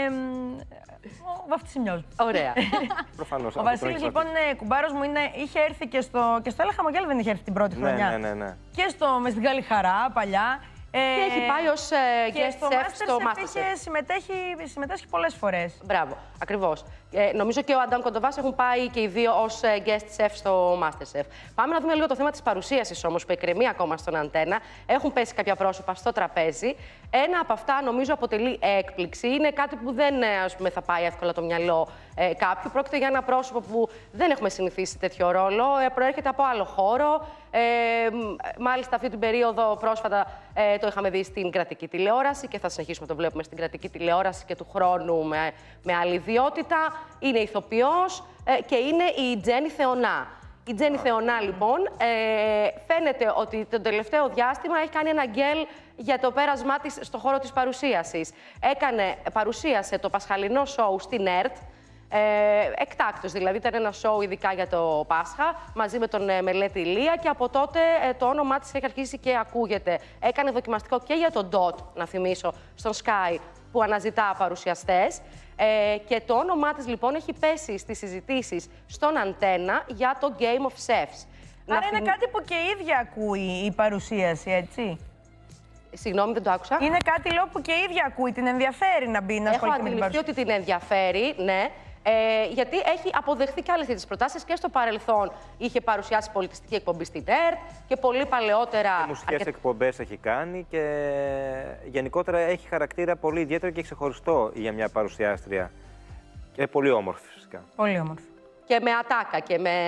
ο βαφτισιμιός. Ωραία. Προφανώς. Ο Βασίλης λοιπόν είναι κουμπάρος μου, είναι... είχε έρθει και στο, και στο Έλα Χαμογέλα, δεν είχε έρθει την πρώτη Ναι, χρονιά. ναι, ναι, ναι. Και στο με στην Καλή Χαρά παλιά. Και έχει πάει ως ε, guest chef στο Masterchef. Masterchef. Είχε συμμετέχει, συμμετέχει πολλές φορές. Μπράβο, ακριβώς. Ε, νομίζω και ο Αντάμ Κοντοβάς έχουν πάει και οι δύο ως ε, guest chef στο Masterchef. Πάμε να δούμε λίγο το θέμα της παρουσίασης όμως που εκκρεμεί ακόμα στον Αντένα. Έχουν πέσει κάποια πρόσωπα στο τραπέζι. Ένα από αυτά νομίζω αποτελεί έκπληξη. Είναι κάτι που δεν ε, ας πούμε, θα πάει εύκολα το μυαλό ε, κάποιου. Πρόκειται για ένα πρόσωπο που δεν έχουμε συνηθίσει τέτοιο ρόλο. Ε, προέρχεται από άλλο χώρο. Ε, μάλιστα αυτή την περίοδο πρόσφατα ε, το είχαμε δει στην κρατική τηλεόραση και θα συνεχίσουμε να το βλέπουμε στην κρατική τηλεόραση και του χρόνου με, με άλλη ιδιότητα. Είναι ηθοποιός ε, και είναι η Τζέννη Θεωνά. Η Τζέννη Θεωνά, λοιπόν, ε, φαίνεται ότι το τελευταίο διάστημα έχει κάνει ένα γκέλ για το πέρασμά της στον χώρο της παρουσίασης. Έκανε, παρουσίασε το πασχαλινό σοου στην ΕΡΤ, ε, εκτάκτος δηλαδή, ήταν ένα σοου ειδικά για το Πάσχα, μαζί με τον ε, Μελέτη Ηλία και από τότε ε, το όνομά της έχει αρχίσει και ακούγεται. Έκανε δοκιμαστικό και για τον Ντότ, να θυμίσω, στον Sky, που αναζητά παρουσιαστές. Ε, και το όνομά της, λοιπόν, έχει πέσει στις συζητήσεις στον Αντένα για το Game of Chefs. Άρα να είναι θυμ... κάτι που και η ίδια ακούει η παρουσίαση, έτσι. Συγγνώμη, δεν το άκουσα. Είναι κάτι, λέω, που και η ίδια ακούει, την ενδιαφέρει να μπει να ασχοληθεί με την παρουσίαση. Έχω αντιληφθεί ότι την ενδιαφέρει, ναι. Ε, γιατί έχει αποδεχθεί και άλλες τις προτάσεις και στο παρελθόν είχε παρουσιάσει πολιτιστική εκπομπή στην ΕΡΤ και πολύ παλαιότερα. Και μουσικές αρκετ... εκπομπές έχει κάνει και γενικότερα έχει χαρακτήρα πολύ ιδιαίτερο και ξεχωριστό για μια παρουσιάστρια. Και πολύ όμορφη, φυσικά. Πολύ όμορφη. Και με ατάκα και με.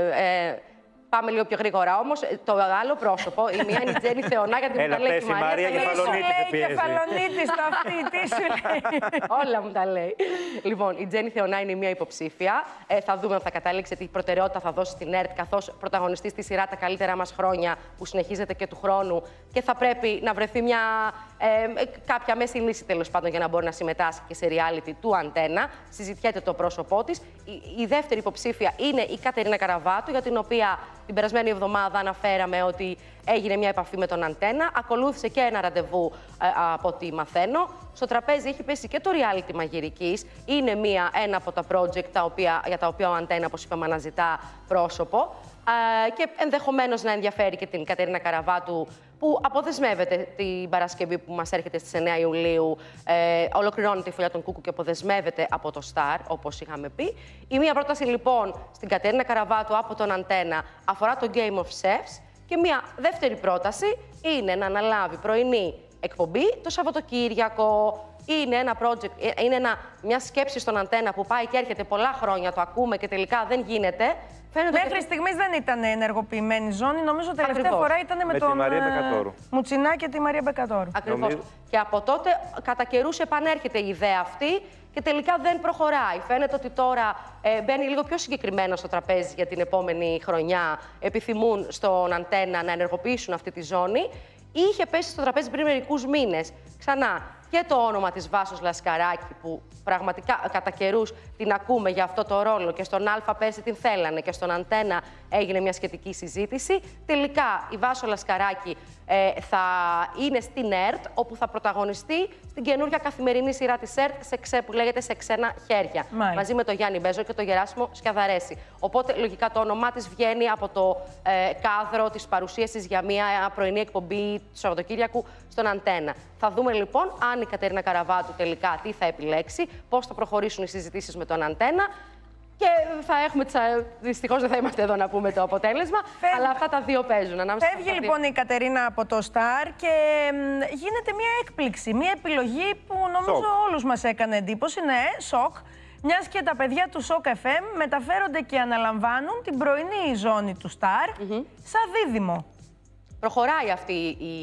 Ε, Πάμε λίγο πιο γρήγορα όμως. Το άλλο πρόσωπο, η μία είναι η Τζέννη Θεωνά, γιατί μου τα λέει η Μαρία. Τι σου λέει η κεφαλονίτης το αυτή, τι σου λέει. Όλα μου τα λέει. Λοιπόν, η Τζέννη Θεωνά είναι η μία υποψήφια. Ε, θα δούμε αν θα καταλήξει τι προτεραιότητα θα δώσει στην ΕΡΤ, καθώς πρωταγωνιστή στη σειρά Τα καλύτερα μας χρόνια, που συνεχίζεται και του χρόνου. Και θα πρέπει να βρεθεί μια, ε, κάποια μέση λύση, τέλος πάντων, για να μπορεί να συμμετάσχει και σε reality του Αντένα. Συζητιέται το πρόσωπό της. Η, η δεύτερη υποψήφια είναι η Κατερίνα Καραβάτου, για την οποία την περασμένη εβδομάδα αναφέραμε ότι έγινε μια επαφή με τον Αντένα. Ακολούθησε και ένα ραντεβού, ε, από ό,τι μαθαίνω. Στο τραπέζι έχει πέσει και το reality μαγειρικής. Είναι μια, ένα από τα project τα οποία, για τα οποία ο Αντένα, όπως είπαμε, αναζητά πρόσωπο. Ε, και ενδεχομένως να ενδιαφέρει και την Κατερίνα Καραβάτου, που αποδεσμεύεται την Παρασκευή που μας έρχεται στις εννέα Ιουλίου. Ε, ολοκληρώνεται η Φωλιά των Κούκου και αποδεσμεύεται από το Star, όπως είχαμε πει. Η μία πρόταση, λοιπόν, στην Κατερίνα Καραβάτου από τον Αντένα αφορά το Game of Chefs. Και μία δεύτερη πρόταση είναι να αναλάβει πρωινή εκπομπή το Σαββατοκύριακο. Είναι ένα project, είναι ένα, μια σκέψη στον Αντένα που πάει και έρχεται πολλά χρόνια, το ακούμε και τελικά δεν γίνεται. Φαίνεται Μέχρι ότι... στιγμής δεν ήταν ενεργοποιημένη ζώνη. Νομίζω τελευταία Ακριβώς. φορά ήταν με, με τον Μουτσινά και τη Μαρία Μπεκατόρου. Ακριβώς. Νομίζω... Και από τότε κατά καιρούς επανέρχεται η ιδέα αυτή και τελικά δεν προχωράει. Φαίνεται ότι τώρα ε, μπαίνει λίγο πιο συγκεκριμένα στο τραπέζι για την επόμενη χρονιά. Επιθυμούν στον Αντένα να ενεργοποιήσουν αυτή τη ζώνη. Είχε πέσει στο τραπέζι πριν μερικούς μήνες. Ξανά και το όνομα της Βάσος Λασκαράκη, που πραγματικά κατά καιρούς την ακούμε για αυτό το ρόλο, και στον Α πέρσι την θέλανε και στον Αντένα έγινε μια σχετική συζήτηση. Τελικά η Βάσο Λασκαράκη ε, θα είναι στην ΕΡΤ, όπου θα πρωταγωνιστεί στην καινούργια καθημερινή σειρά της ΕΡΤ σε ξέ, που λέγεται «Σε ξένα χέρια», Μάλιστα. μαζί με τον Γιάννη Μπέζο και τον Γεράσιμο Σκιαδαρέση. Οπότε λογικά το όνομά της βγαίνει από το ε, κάδρο της παρουσίασης για μια πρωινή εκπομπή του Σαββατοκύριακου στον Αντένα. Θα δούμε λοιπόν αν η Κατερίνα Καραβάτου τελικά τι θα επιλέξει, πώς θα προχωρήσουν οι συζητήσεις με τον Αντένα. Και θα έχουμε. Δυστυχώς δεν θα είμαστε εδώ να πούμε το αποτέλεσμα, Φεύγει. αλλά αυτά τα δύο παίζουν. Φεύγει λοιπόν η Κατερίνα από το Star και γίνεται μια έκπληξη. Μια επιλογή που νομίζω Σοκ. όλους μας έκανε εντύπωση. Ναι, σοκ. Μιας και τα παιδιά του Σοκ εφ εμ μεταφέρονται και αναλαμβάνουν την πρωινή ζώνη του Star mm-hmm. σαν δίδυμο. Προχωράει αυτή η.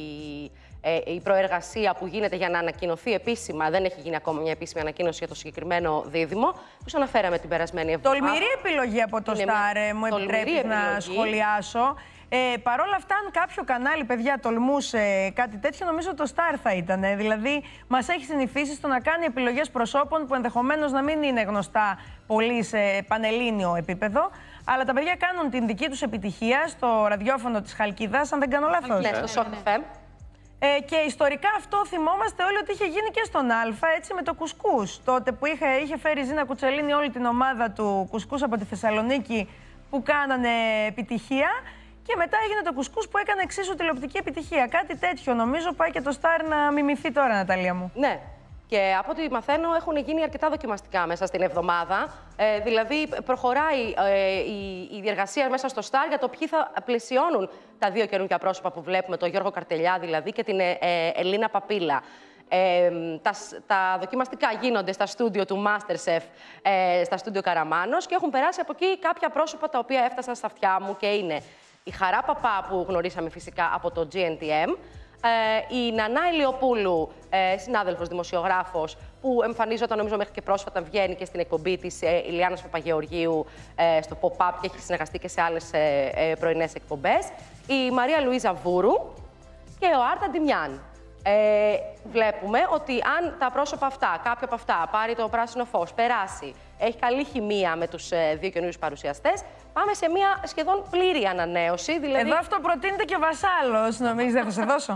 Ε, η προεργασία που γίνεται για να ανακοινωθεί επίσημα, δεν έχει γίνει ακόμα μια επίσημη ανακοίνωση για το συγκεκριμένο δίδυμο, που σας αναφέραμε την περασμένη εβδομάδα. Τολμηρή επιλογή από το Star, μου επιτρέπεις να σχολιάσω. Ε, Παρ' όλα αυτά, αν κάποιο κανάλι, παιδιά, τολμούσε κάτι τέτοιο, νομίζω το Star θα ήταν. Δηλαδή, μας έχει συνηθίσει στο να κάνει επιλογές προσώπων που ενδεχομένως να μην είναι γνωστά πολύ σε πανελλήνιο επίπεδο. Αλλά τα παιδιά κάνουν την δική τους επιτυχία στο ραδιόφωνο της Χαλκίδας, αν δεν κάνω λάθος. Ναι, στο Σοκ εφ εμ. Ε, και ιστορικά αυτό θυμόμαστε όλοι ότι είχε γίνει και στον Α, έτσι, με το κουσκούς. Τότε που είχε, είχε φέρει η Ζήνα Κουτσελίνη όλη την ομάδα του κουσκούς από τη Θεσσαλονίκη που κάνανε επιτυχία. Και μετά έγινε το κουσκούς που έκανε εξίσου τηλεοπτική επιτυχία. Κάτι τέτοιο νομίζω πάει και το Star να μιμηθεί τώρα, Ναταλία μου. Ναι. Και από ό,τι μαθαίνω, έχουν γίνει αρκετά δοκιμαστικά μέσα στην εβδομάδα. Ε, δηλαδή, προχωράει ε, η, η διεργασία μέσα στο Star για το ποιοι θα πλαισιώνουν τα δύο καινούργια πρόσωπα που βλέπουμε, τον Γιώργο Καρτελιά δηλαδή και την ε, ε, Ελίνα Παπίλα. Ε, τα, τα δοκιμαστικά γίνονται στα στούντιο του MasterChef, ε, στα στούντιο Καραμάνος, και έχουν περάσει από εκεί κάποια πρόσωπα τα οποία έφτασαν στα αυτιά μου, και είναι η Χαρά Παπά, που γνωρίσαμε φυσικά από το τζι εν τι εμ, Ε, η Νανά Ηλιοπούλου, ε, συνάδελφος δημοσιογράφος, που εμφανίζονταν νομίζω μέχρι και πρόσφατα, βγαίνει και στην εκπομπή της ε, Ηλιάννας Παπαγεωργίου ε, στο Pop-Up και έχει συνεργαστεί και σε άλλες ε, ε, πρωινές εκπομπές. Η Μαρία Λουίζα Βούρου και ο Άρτα Ντιμιάν. Ε, βλέπουμε ότι αν τα πρόσωπα αυτά, κάποιο από αυτά, πάρει το πράσινο φως, περάσει, έχει καλή χημεία με τους ε, δύο καινούριους παρουσιαστές, πάμε σε μια σχεδόν πλήρη ανανέωση. Δηλαδή... Εδώ αυτό προτείνεται και ο Βασάλος, νομίζεις δεν θα σε δώσω.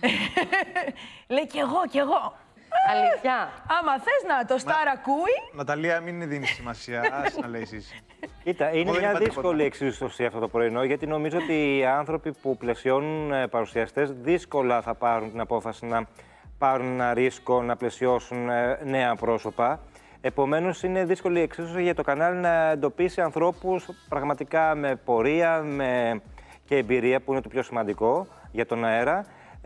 Λέει κι εγώ, κι εγώ. Αλήθεια. Άμα θες να το Σταρ ακούει. Ναταλία, μην δίνεις σημασία, άσε να λέει εσείς. Κοίτα, είναι μια δύσκολη εξίσωση αυτό το πρωινό, γιατί νομίζω ότι οι άνθρωποι που πλαισιώνουν παρουσιαστές δύσκολα θα πάρουν την απόφαση να πάρουν ένα ρίσκο, να πλαισιώσουν νέα πρόσωπα. Επομένως, είναι δύσκολη εξίσωση για το κανάλι να εντοπίσει ανθρώπους πραγματικά με πορεία με... και εμπειρία, που είναι το πιο σημαντικό για τον αέρα.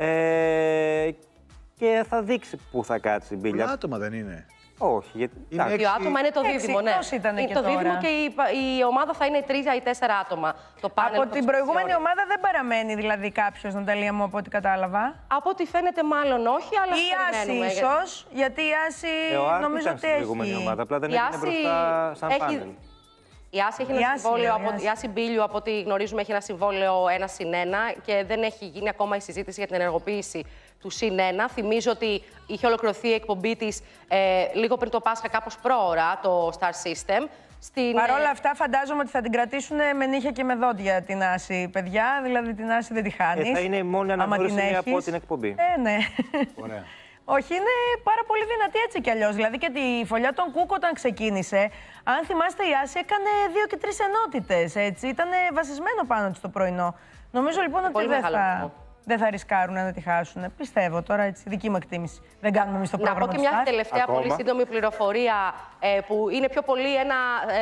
Ε... Και θα δείξει πού θα κάτσει η Μπίλια. Πολλά άτομα δεν είναι. Όχι. Γιατί... Είναι έξι... Δύο άτομα είναι το δίδυμο, ναι. Ήταν είναι και το τώρα. δίδυμο και η, η ομάδα θα είναι τρία ή τέσσερα άτομα. Το πάνελ από την προηγούμενη ομάδα δεν παραμένει δηλαδή κάποιος, Ναταλία μου, από ό,τι κατάλαβα. Από ό,τι φαίνεται μάλλον όχι, αλλά η Άση ίσως, γιατί η Άση ε, νομίζω ότι έχει. Προηγούμενη ομάδα, απλά δεν έγινε μπροστά σαν έχει... πάνελ. Η Άση έχει ένα συμβόλαιο, από... η Άση Μπίλιου, από ό,τι γνωρίζουμε, έχει ένα συμβόλαιο ένα συν ένα και δεν έχει γίνει ακόμα η συζήτηση για την ενεργοποίηση του συν ένα. Θυμίζω ότι είχε ολοκληρωθεί η εκπομπή της ε, λίγο πριν το Πάσχα, κάπως πρόωρα, το Star System. Στην... Παρ' όλα αυτά, φαντάζομαι ότι θα την κρατήσουν με νύχια και με δόντια την Άση, παιδιά. Δηλαδή την Άση δεν τη χάνεις. Ε, θα είναι η μόνη αναγνώριση από την εκπομπή. Ε, ναι. Ωραία. Όχι, είναι πάρα πολύ δυνατή έτσι κι αλλιώς. Δηλαδή και τη φωλιά των Κούκ όταν ξεκίνησε, αν θυμάστε, η Άση έκανε δύο και τρεις ενότητες. Έτσι. Ήταν βασισμένο πάνω της το πρωινό. Νομίζω λοιπόν ότι δεν θα, δεν θα ρισκάρουν να τη χάσουν. Πιστεύω τώρα, έτσι, δική μου εκτίμηση. Δεν κάνουμε εμείς το πρόγραμμα. Να πω και μια τελευταία Ακόμα. πολύ σύντομη πληροφορία ε, που είναι πιο πολύ ένα,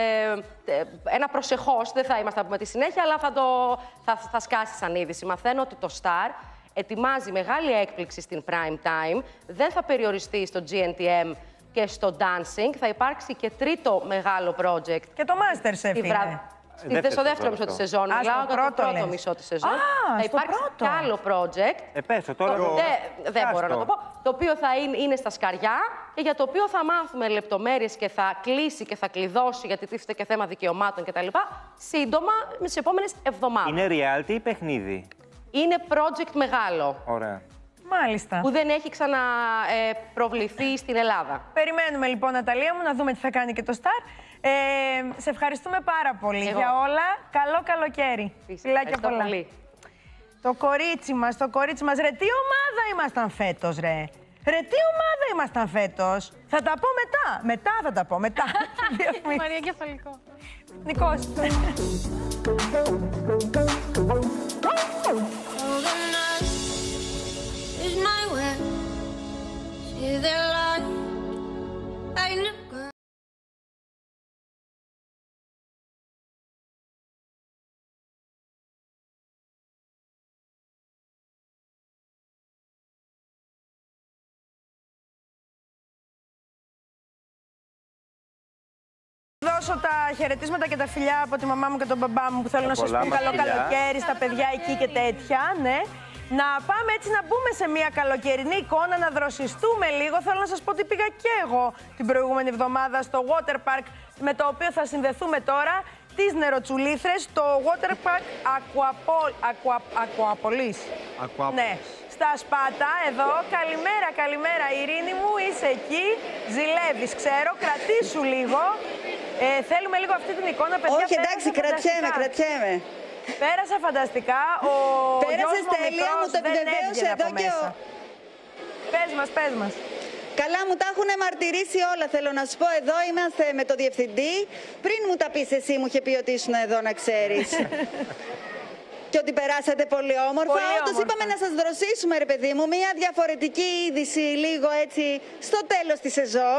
ε, ένα προσεχώς. Δεν θα είμαστε με τη συνέχεια, αλλά θα, το, θα, θα σκάσει σαν είδηση. Μαθαίνω ότι το Star ετοιμάζει μεγάλη έκπληξη στην prime time. Δεν θα περιοριστεί στο τζι εν τι εμ και στο dancing. Θα υπάρξει και τρίτο μεγάλο project. Και το Masterchef είναι. Βρα... Στη, στο δεύτερο μισό της σεζόν. Μιλάω για το πρώτο λες. μισό της σεζόν. Α, θα υπάρξει κι άλλο project. Ε, πέσω, τώρα το, το... Δεν, δεν μπορώ να το πω. Το οποίο θα είναι, είναι στα σκαριά και για το οποίο θα μάθουμε λεπτομέρειες και θα κλείσει και θα κλειδώσει, γιατί τίθεται και θέμα δικαιωμάτων κτλ. Σύντομα, με τις επόμενες εβδομάδες. Είναι reality ή παιχνίδι? Είναι project μεγάλο. Ωραία. Μάλιστα. Που δεν έχει ξαναπροβληθεί ε, στην Ελλάδα. Περιμένουμε λοιπόν, Ναταλία μου, να δούμε τι θα κάνει και το Star. Ε, σε ευχαριστούμε πάρα πολύ Εγώ. για όλα. Καλό καλοκαίρι. Φιλάκια πολλά. Πολύ. Το κορίτσι μας, το κορίτσι μας. Ρε, τι ομάδα ήμασταν φέτος, ρε. Ρε, τι ομάδα ήμασταν φέτος. Θα τα πω μετά. Μετά θα τα πω. Μετά. Μαρία Κεφαλικό. Νικός. Δώσω τα χαιρετίσματα και τα φιλιά από τη μαμά μου και τον μπαμπά μου που θέλουν να σας πούν καλό καλοκαίρι στα παιδιά εκεί και τέτοια, ναι. Να πάμε έτσι να μπούμε σε μια καλοκαιρινή εικόνα, να δροσιστούμε λίγο. Θέλω να σας πω ότι πήγα και εγώ την προηγούμενη εβδομάδα στο water park, με το οποίο θα συνδεθούμε τώρα, τις Νεροτσουλήθρες, το water park Ακουαπολής. Ναι, στα Σπάτα, εδώ. Καλημέρα, καλημέρα, Ειρήνη μου, είσαι εκεί, ζηλεύεις, ξέρω, κρατήσου λίγο. Ε, θέλουμε λίγο αυτή την εικόνα, παιδιά. Όχι, εντάξει, κρατιέμαι, κρατιέμαι. Πέρασα φανταστικά. Ο Πέρασες τέλεια, μου το επιβεβαίωσε εδώ και ο... Πες μας, πες μας. Καλά, μου τα έχουν μαρτυρήσει όλα, θέλω να σου πω. Εδώ είμαστε με το διευθυντή. Πριν μου τα πεις εσύ, μου είχε πει ότι ήσουν εδώ, να ξέρεις. Και ότι περάσατε πολύ όμορφα. Όντως είπαμε να σας δροσίσουμε, ρε παιδί μου, μια διαφορετική είδηση, λίγο έτσι, στο τέλος της σεζόν.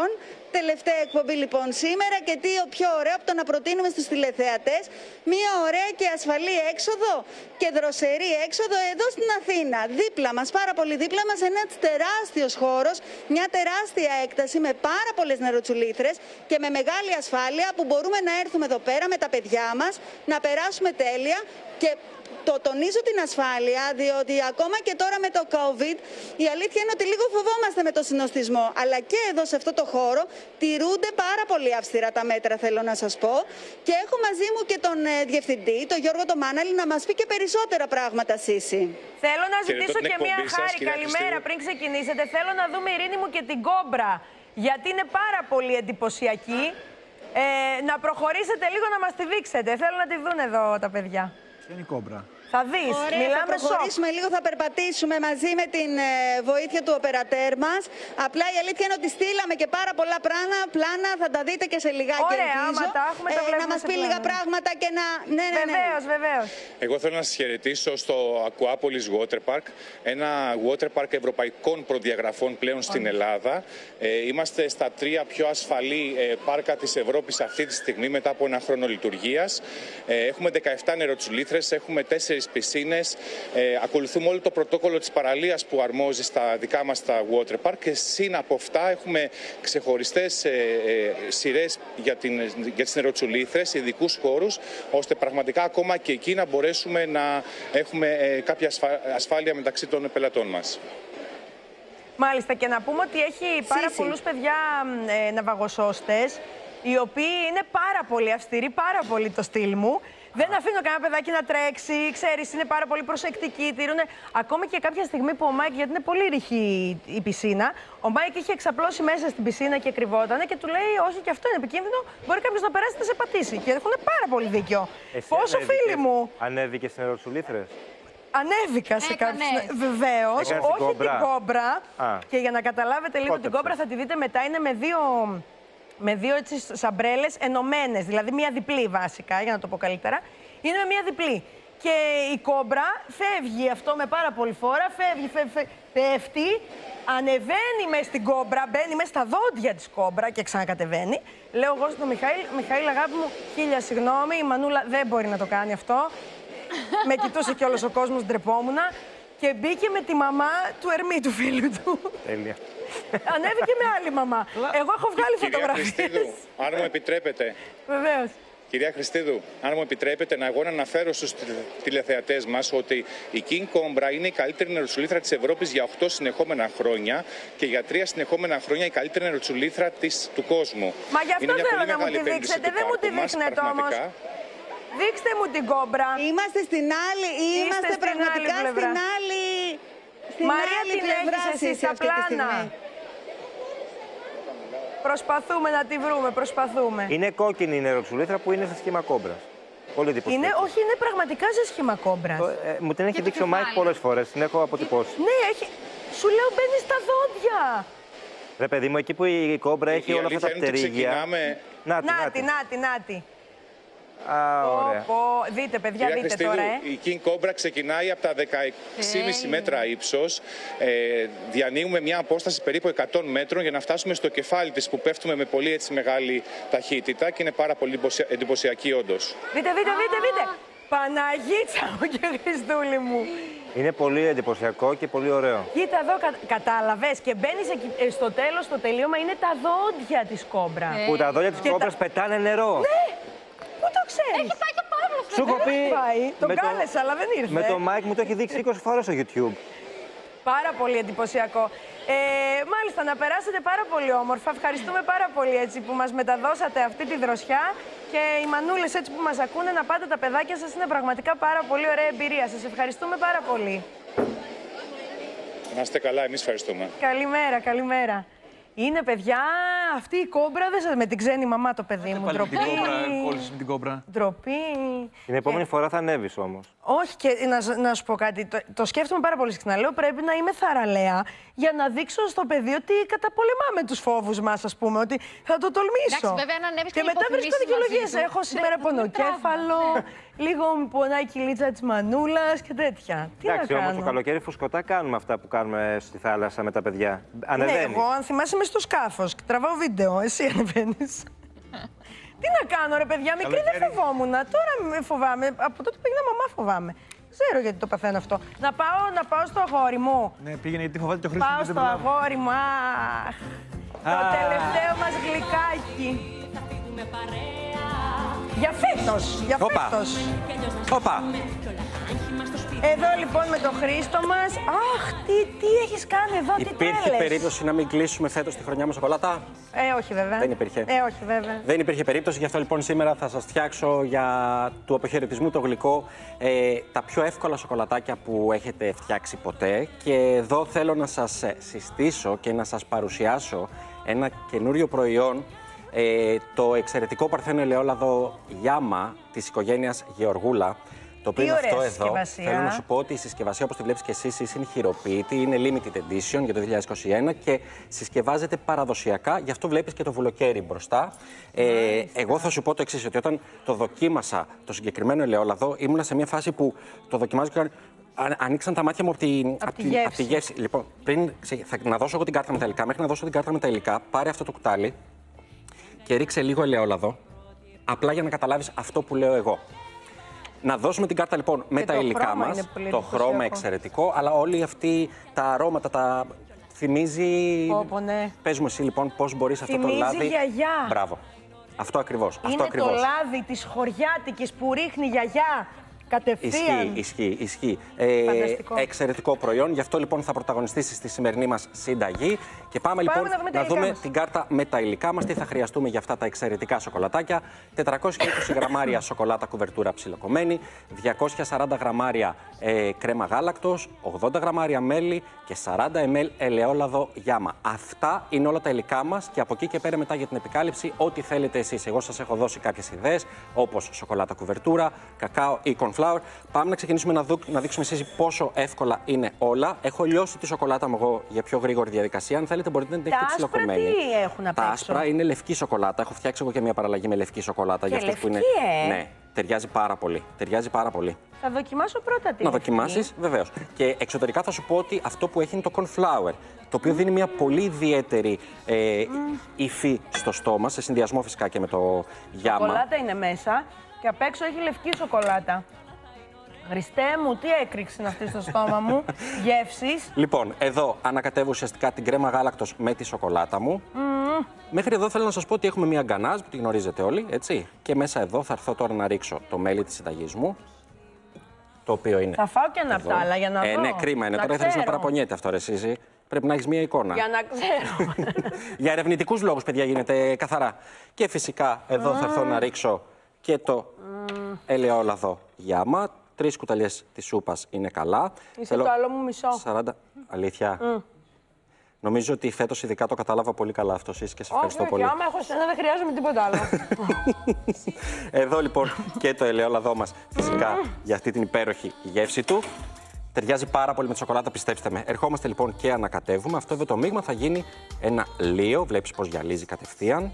τελευταία εκπομπή λοιπόν σήμερα και τι πιο ωραίο από το να προτείνουμε στους τηλεθεατές μία ωραία και ασφαλή έξοδο και δροσερή έξοδο εδώ στην Αθήνα. Δίπλα μας, πάρα πολύ δίπλα μας, ένας τεράστιος χώρος, μια τεράστια έκταση με πάρα πολλές νεροτσουλήθρες και με μεγάλη ασφάλεια που μπορούμε να έρθουμε εδώ πέρα με τα παιδιά μας, να περάσουμε τέλεια και το τονίζω την ασφάλεια, διότι ακόμα και τώρα με το COVID η αλήθεια είναι ότι λίγο φοβόμαστε με το συνοστισμό. Αλλά και εδώ σε αυτό το χώρο τηρούνται πάρα πολύ αυστηρά τα μέτρα, θέλω να σας πω. Και έχω μαζί μου και τον ε, διευθυντή, τον Γιώργο τον Μάναλη, να μας πει και περισσότερα πράγματα, Σύση. Θέλω να ζητήσω και μία χάρη. Καλημέρα πριν ξεκινήσετε. Θέλω να δούμε, Ειρήνη μου, και την κόμπρα, γιατί είναι πάρα πολύ εντυπωσιακή. Ε, να προχωρήσετε λίγο να μας τη δείξετε. Θέλω να τη δουν εδώ τα παιδιά. Ποια είναι η κόμπρα? Θα δεις, ωραία, μιλάμε θα προχωρήσουμε σοκ. λίγο, θα περπατήσουμε μαζί με την ε, βοήθεια του οπερατέρ μας. Απλά η αλήθεια είναι ότι στείλαμε και πάρα πολλά πράνα, πλάνα, θα τα δείτε και σε λιγάκι. Ωραία, ελπίζω. άμα τα έχουμε, τα ε, να μας πει πλάνα. λίγα πράγματα και να... Ναι, ναι, ναι. Βεβαίως, βεβαίως. Εγώ θέλω να σας χαιρετήσω στο Aquapolis Water Park, ένα water park ευρωπαϊκών προδιαγραφών πλέον στην Ελλάδα. Ε, είμαστε στα τρία πιο ασφαλή ε, πάρκα της Ευρώπης αυτή τη στιγμή μετά από ένα χρόνο λειτουργίας. Ε, έχουμε δεκαεπτά νεροτσουλήθρες, έχουμε τέσσερις πισίνες, ε, ακολουθούμε όλο το πρωτόκολλο της παραλίας που αρμόζει στα δικά μας τα water park και συν από αυτά έχουμε ξεχωριστές ε, ε, σειρές για, την, για τις νεροτσουλήθρες, ειδικούς χώρους, ώστε πραγματικά ακόμα και εκεί να μπορέσουμε να έχουμε ε, κάποια ασφα... ασφάλεια μεταξύ των πελατών μας. Μάλιστα, και να πούμε ότι έχει πάρα Σύση. πολλούς παιδιά ε, ναυαγοσώστες, οι οποίοι είναι πάρα πολύ αυστηροί, πάρα πολύ το στυλ μου. Δεν αφήνω κανένα παιδάκι να τρέξει, ξέρεις, είναι πάρα πολύ προσεκτικοί, τηρούνε. Ακόμη και κάποια στιγμή που ο Μάικ, γιατί είναι πολύ ρηχή η πισίνα, ο Μάικ είχε εξαπλώσει μέσα στην πισίνα και κρυβότανε και του λέει: όχι, και αυτό είναι επικίνδυνο, μπορεί κάποιος να περάσει και να σε πατήσει. Και έχουν πάρα πολύ δίκιο. Εσύ Πόσο ανέβηκες, φίλοι μου. Ανέβηκες στις νεροτσουλήθρες? Ανέβηκα σε Έκανες. κάποιους. Βεβαίως, Έκανες την όχι κόμπρα. την κόμπρα. Α. Και για να καταλάβετε λίγο την Κότεψες. κόμπρα, θα τη δείτε μετά. Είναι με δύο, με δύο έτσι σαμπρέλες ενωμένες, δηλαδή μία διπλή βασικά, για να το πω καλύτερα. Είναι με μία διπλή. Και η κόμπρα φεύγει αυτό με πάρα πολύ φόρα, φεύγει, φεύγει, φεύγει, πέφτει, ανεβαίνει μέσα στην κόμπρα, μπαίνει μέσα στα δόντια της κόμπρα και ξανακατεβαίνει. Λέω εγώ στον Μιχαήλ, Μιχαήλ αγάπη μου, χίλια συγγνώμη, η Μανούλα δεν μπορεί να το κάνει αυτό. Με κοιτούσε κι όλος ο κόσμος, ντρεπόμουνα. Και μπήκε με τη μαμά του Ερμή, του φίλου του. Τέλεια. Ανέβηκε με άλλη μαμά. Εγώ έχω βγάλει Κυρία φωτογραφίες. Χριστίδου, αν μου επιτρέπετε, Βεβαίως. Κυρία Χριστίδου, αν μου επιτρέπετε να εγώ να αναφέρω στους τηλεθεατές μας ότι η King Cobra είναι η καλύτερη νεροτσουλήθρα της Ευρώπης για οκτώ συνεχόμενα χρόνια και για τρία συνεχόμενα χρόνια η καλύτερη νεροτσουλήθρα της, του κόσμου. Μα γι' αυτό Είναι μια θέλω πολύ να μου μεγάλη τη επένδυση δείξετε, του δεν μου τη πάρκου μας, δείχνετε όμως. πραγματικά. Δείξτε μου την κόμπρα. Είμαστε στην άλλη, είμαστε στην πραγματικά άλλη πλευρά. στην άλλη, στην Μαρία, άλλη την πλευρά, έχεις εσύ Σύση, στα αυτή τη πλάνα. στιγμή. Προσπαθούμε να τη βρούμε, προσπαθούμε. Είναι κόκκινη η νεροτσουλήθρα που είναι σε σχήμα κόμπρας. Πολύ εντυπωσιακή. Είναι, όχι, είναι πραγματικά σε σχήμα κόμπρας. Το, ε, μου την έχει Και το δείξει ο Μάικ κεφάλι. πολλές φορές. Την έχω αποτυπώσει. Ναι, έχει. Σου λέω μπαίνει στα δόντια. Ρε παιδί μου, εκεί που η κόμπρα έχει Η όλα αυτά τα αλήθεια είναι ότι πτερίγια. ξεκινάμε- Νάτι, Νάτι, νάτι. νάτι, νάτι. Α, Πω, ωραία. πω. Δείτε, παιδιά, Κυρία δείτε Χριστίδου, τώρα, ε. η King Cobra ξεκινάει από τα δεκαέξι κόμμα πέντε μέτρα ύψος. Ε, διανύουμε μια απόσταση περίπου εκατό μέτρων για να φτάσουμε στο κεφάλι της που πέφτουμε με πολύ έτσι μεγάλη ταχύτητα και είναι πάρα πολύ εντυπωσια- εντυπωσιακή όντως. Δείτε, δείτε, δείτε, δείτε. Παναγίτσα μου και Χριστούλη μου. Είναι πολύ εντυπωσιακό και πολύ ωραίο. Κοίτα εδώ, κα, κατάλαβες και μπαίνεις εκεί, ε, στο τέλος, στο τελείωμα, είναι τα δόντια της κόμπρα. Που τα δόντια της Και κόμπρας τα- πετάνε νερό. Ναι, πού το ξέρεις. Έχει πάει και ο Παύλος. Σου έχω πει. Πάει, τον με το- κάλεσα, αλλά δεν ήρθε. Με το Μάικ μου το έχει δείξει είκοσι φορές στο YouTube. Πάρα πολύ εντυπωσιακό. Ε, μάλιστα, να περάσετε πάρα πολύ όμορφα. Ευχαριστούμε πάρα πολύ έτσι, που μας μεταδώσατε αυτή τη δροσιά. Και οι μανούλες έτσι που μας ακούνε, να πάτε τα παιδάκια σας, είναι πραγματικά πάρα πολύ ωραία εμπειρία. Σας ευχαριστούμε πάρα πολύ. Να είστε καλά, εμείς ευχαριστούμε. Καλημέρα, καλημέρα. Είναι παιδιά, αυτή η κόμπρα δεν σας με την ξένη μαμά το παιδί μου. Πάλι με την Ντροπή. κόμπρα, κόλλησες με την κόμπρα. Ντροπή. Την επόμενη φορά θα ανέβεις όμως. Όχι, και να, σ- να σου πω κάτι. Το, το σκέφτομαι πάρα πολύ συχνά. Λέω πρέπει να είμαι θαραλέα για να δείξω στο παιδί ότι καταπολεμάμε τους φόβους μας, ας πούμε. Ότι θα το τολμήσω. Εντάξει, βέβαια, αν ανέβεις και και μετά βρίσκω υποτιμήσεις δικαιολογίες. μαζί του, Έχω δεν- σήμερα δεν είναι πονοκέφαλο. Λίγο μου πονάει η κυλίτσα της μανούλας και τέτοια. Τι Εντάξει, να κάνω. όμως το καλοκαίρι φουσκωτά κάνουμε αυτά που κάνουμε στη θάλασσα με τα παιδιά. Ανεβαίνει. Ναι, εγώ αν θυμάσαι είμαι στο σκάφος και τραβάω βίντεο. Εσύ ανεβαίνεις. Τι να κάνω, ρε παιδιά, μικρή Καλοκαίρι. δεν φοβόμουν. Τώρα με φοβάμαι. Από τότε που έγινα μαμά φοβάμαι. Δεν ξέρω γιατί το παθαίνω αυτό. Να πάω, να πάω στο αγόρι μου. Ναι, πήγαινε γιατί φοβάται το Χρήστο. Πάω στο αγόρι μου. Αχ. Το τελευταίο μας γλυκάκι. Για φέτος, για Όπα. φέτος. Όπα. Εδώ λοιπόν με τον Χρήστο μας. Αχ, τι, τι έχεις κάνει εδώ, τι Υπήρχε τέλες. περίπτωση να μην κλείσουμε φέτος τη χρονιά με σοκολάτα? Ε, όχι βέβαια. Δεν υπήρχε. Ε, όχι βέβαια. Δεν υπήρχε περίπτωση, γι' αυτό λοιπόν σήμερα θα σας φτιάξω για του αποχαιρετισμού το γλυκό ε, τα πιο εύκολα σοκολατάκια που έχετε φτιάξει ποτέ. Και εδώ θέλω να σας συστήσω και να σας παρουσιάσω ένα καινούριο προϊόν, ε, το εξαιρετικό παρθένο ελαιόλαδο Γιάμα της οικογένειας Γεωργούλα. Το οποίο είναι ωραία αυτό εδώ. συσκευασία. Θέλω να σου πω ότι η συσκευασία, όπως τη βλέπεις και εσύ, είναι χειροποίητη, είναι limited edition για το δύο χιλιάδες είκοσι ένα και συσκευάζεται παραδοσιακά. Γι' αυτό βλέπεις και το βουλοκαίρι μπροστά. Ε, εγώ θα σου πω το εξής, ότι όταν το δοκίμασα το συγκεκριμένο ελαιόλαδο, ήμουνα σε μια φάση που το δοκιμάζω και α- ανοίξαν τα μάτια μου από τη, Απ' απ' τη τη- γεύση. απ' τη γεύση. Λοιπόν, πριν ξε- θα, να δώσω εγώ την κάρτα με τα υλικά, μέχρι να δώσω την κάρτα με τα υλικά, πάρε αυτό το κουτάλι και ρίξε λίγο ελαιόλαδο, απλά για να καταλάβεις αυτό που λέω εγώ. Να δώσουμε την κάρτα λοιπόν με Και τα το υλικά χρώμα μας. είναι πολύ Το εντυπωσιακό. χρώμα εξαιρετικό, αλλά όλοι αυτοί τα αρώματα τα θυμίζει. Πω, πω, ναι. Πες μου εσύ λοιπόν πώς μπορείς αυτό το Θυμίζει λάδι. γιαγιά. Μπράβο. Αυτό ακριβώς. Αυτό Είναι ακριβώς. το λάδι της χωριάτικης που ρίχνει η γιαγιά κατευθείαν. Ισχύει, ισχύει, ισχύει. Ε, Φανταστικό. εξαιρετικό προϊόν. Γι' αυτό λοιπόν θα πρωταγωνιστήσει στη σημερινή μας συνταγή. Και πάμε, Πάμε λοιπόν να δούμε τα να υλικά δούμε μας. την κάρτα με τα υλικά μας. Τι θα χρειαστούμε για αυτά τα εξαιρετικά σοκολατάκια. τετρακόσια είκοσι γραμμάρια σοκολάτα κουβερτούρα ψιλοκομμένη, διακόσια σαράντα γραμμάρια ε, κρέμα γάλακτος, ογδόντα γραμμάρια μέλι και σαράντα μιλιλίτρα ελαιόλαδο Γιάμα. Αυτά είναι όλα τα υλικά μας και από εκεί και πέρα μετά για την επικάλυψη ό,τι θέλετε εσείς. Εγώ σας έχω δώσει κάποιες ιδέες όπως σοκολάτα κουβερτούρα, κακάο ή cornflour. Πάμε να ξεκινήσουμε να, δου, να δείξουμε εσείς πόσο εύκολα είναι όλα. Έχω λιώσει τη σοκολάτα μου εγώ για πιο γρήγορη διαδικασία. Αν θέλετε μπορείτε να την Τα έχετε άσπρα ψιλοκομμένη. τι έχουν απ' Τα έξω? άσπρα είναι λευκή σοκολάτα. Έχω φτιάξει εγώ και μια παραλλαγή με λευκή σοκολάτα. Και για αυτούς που είναι. λευκή, ε. Ναι, ταιριάζει πάρα πολύ. Ταιριάζει πάρα πολύ. Θα δοκιμάσω πρώτα τη Να λευκή. δοκιμάσεις, βεβαίως. Και εξωτερικά θα σου πω ότι αυτό που έχει είναι το cornflour, το οποίο δίνει μια πολύ ιδιαίτερη ε, υφή στο στόμα, σε συνδυασμό φυσικά και με το γιάμα. Σοκολάτα είναι μέσα και απ' έξω έχει λευκή σοκολάτα. Χριστέ μου, τι έκρηξη είναι αυτή στο στόμα μου. Γεύσεις. Λοιπόν, εδώ ανακατεύω ουσιαστικά την κρέμα γάλακτος με τη σοκολάτα μου. Μμμ. Μέχρι εδώ θέλω να σας πω ότι έχουμε μια γκανάζ που τη γνωρίζετε όλοι, έτσι. Και μέσα εδώ θα έρθω τώρα να ρίξω το μέλι της συνταγής μου. Το οποίο είναι. Θα φάω και ένα απ' εδώ. τα άλλα για να ε, δω. Ναι, κρίμα είναι. Να Τώρα ήθελες να ξέρω. παραπονιέται αυτό, ρε Σύζη. Πρέπει να έχεις μια εικόνα. Για να ξέρω. Για ερευνητικούς λόγους, παιδιά, γίνεται καθαρά. Και φυσικά εδώ θα έρθω να ρίξω και το ελαιόλαδο Γιάμα. Τρεις κουταλιές της σούπας είναι καλά. Είσαι το άλλο μου μισό. σαράντα. Αλήθεια. Μμ. Νομίζω ότι φέτος ειδικά το κατάλαβα πολύ καλά αυτό, Σύζη, και σε Όχι, ευχαριστώ όχι, πολύ. άμα έχω σένα δεν χρειάζομαι τίποτα άλλο. Εδώ λοιπόν και το ελαιόλαδό μας φυσικά για αυτή την υπέροχη γεύση του. Ταιριάζει πάρα πολύ με τη σοκολάτα, πιστέψτε με. Ερχόμαστε λοιπόν και ανακατεύουμε. Αυτό εδώ το μείγμα θα γίνει ένα λίο. Βλέπεις πως γυαλίζει κατευθείαν.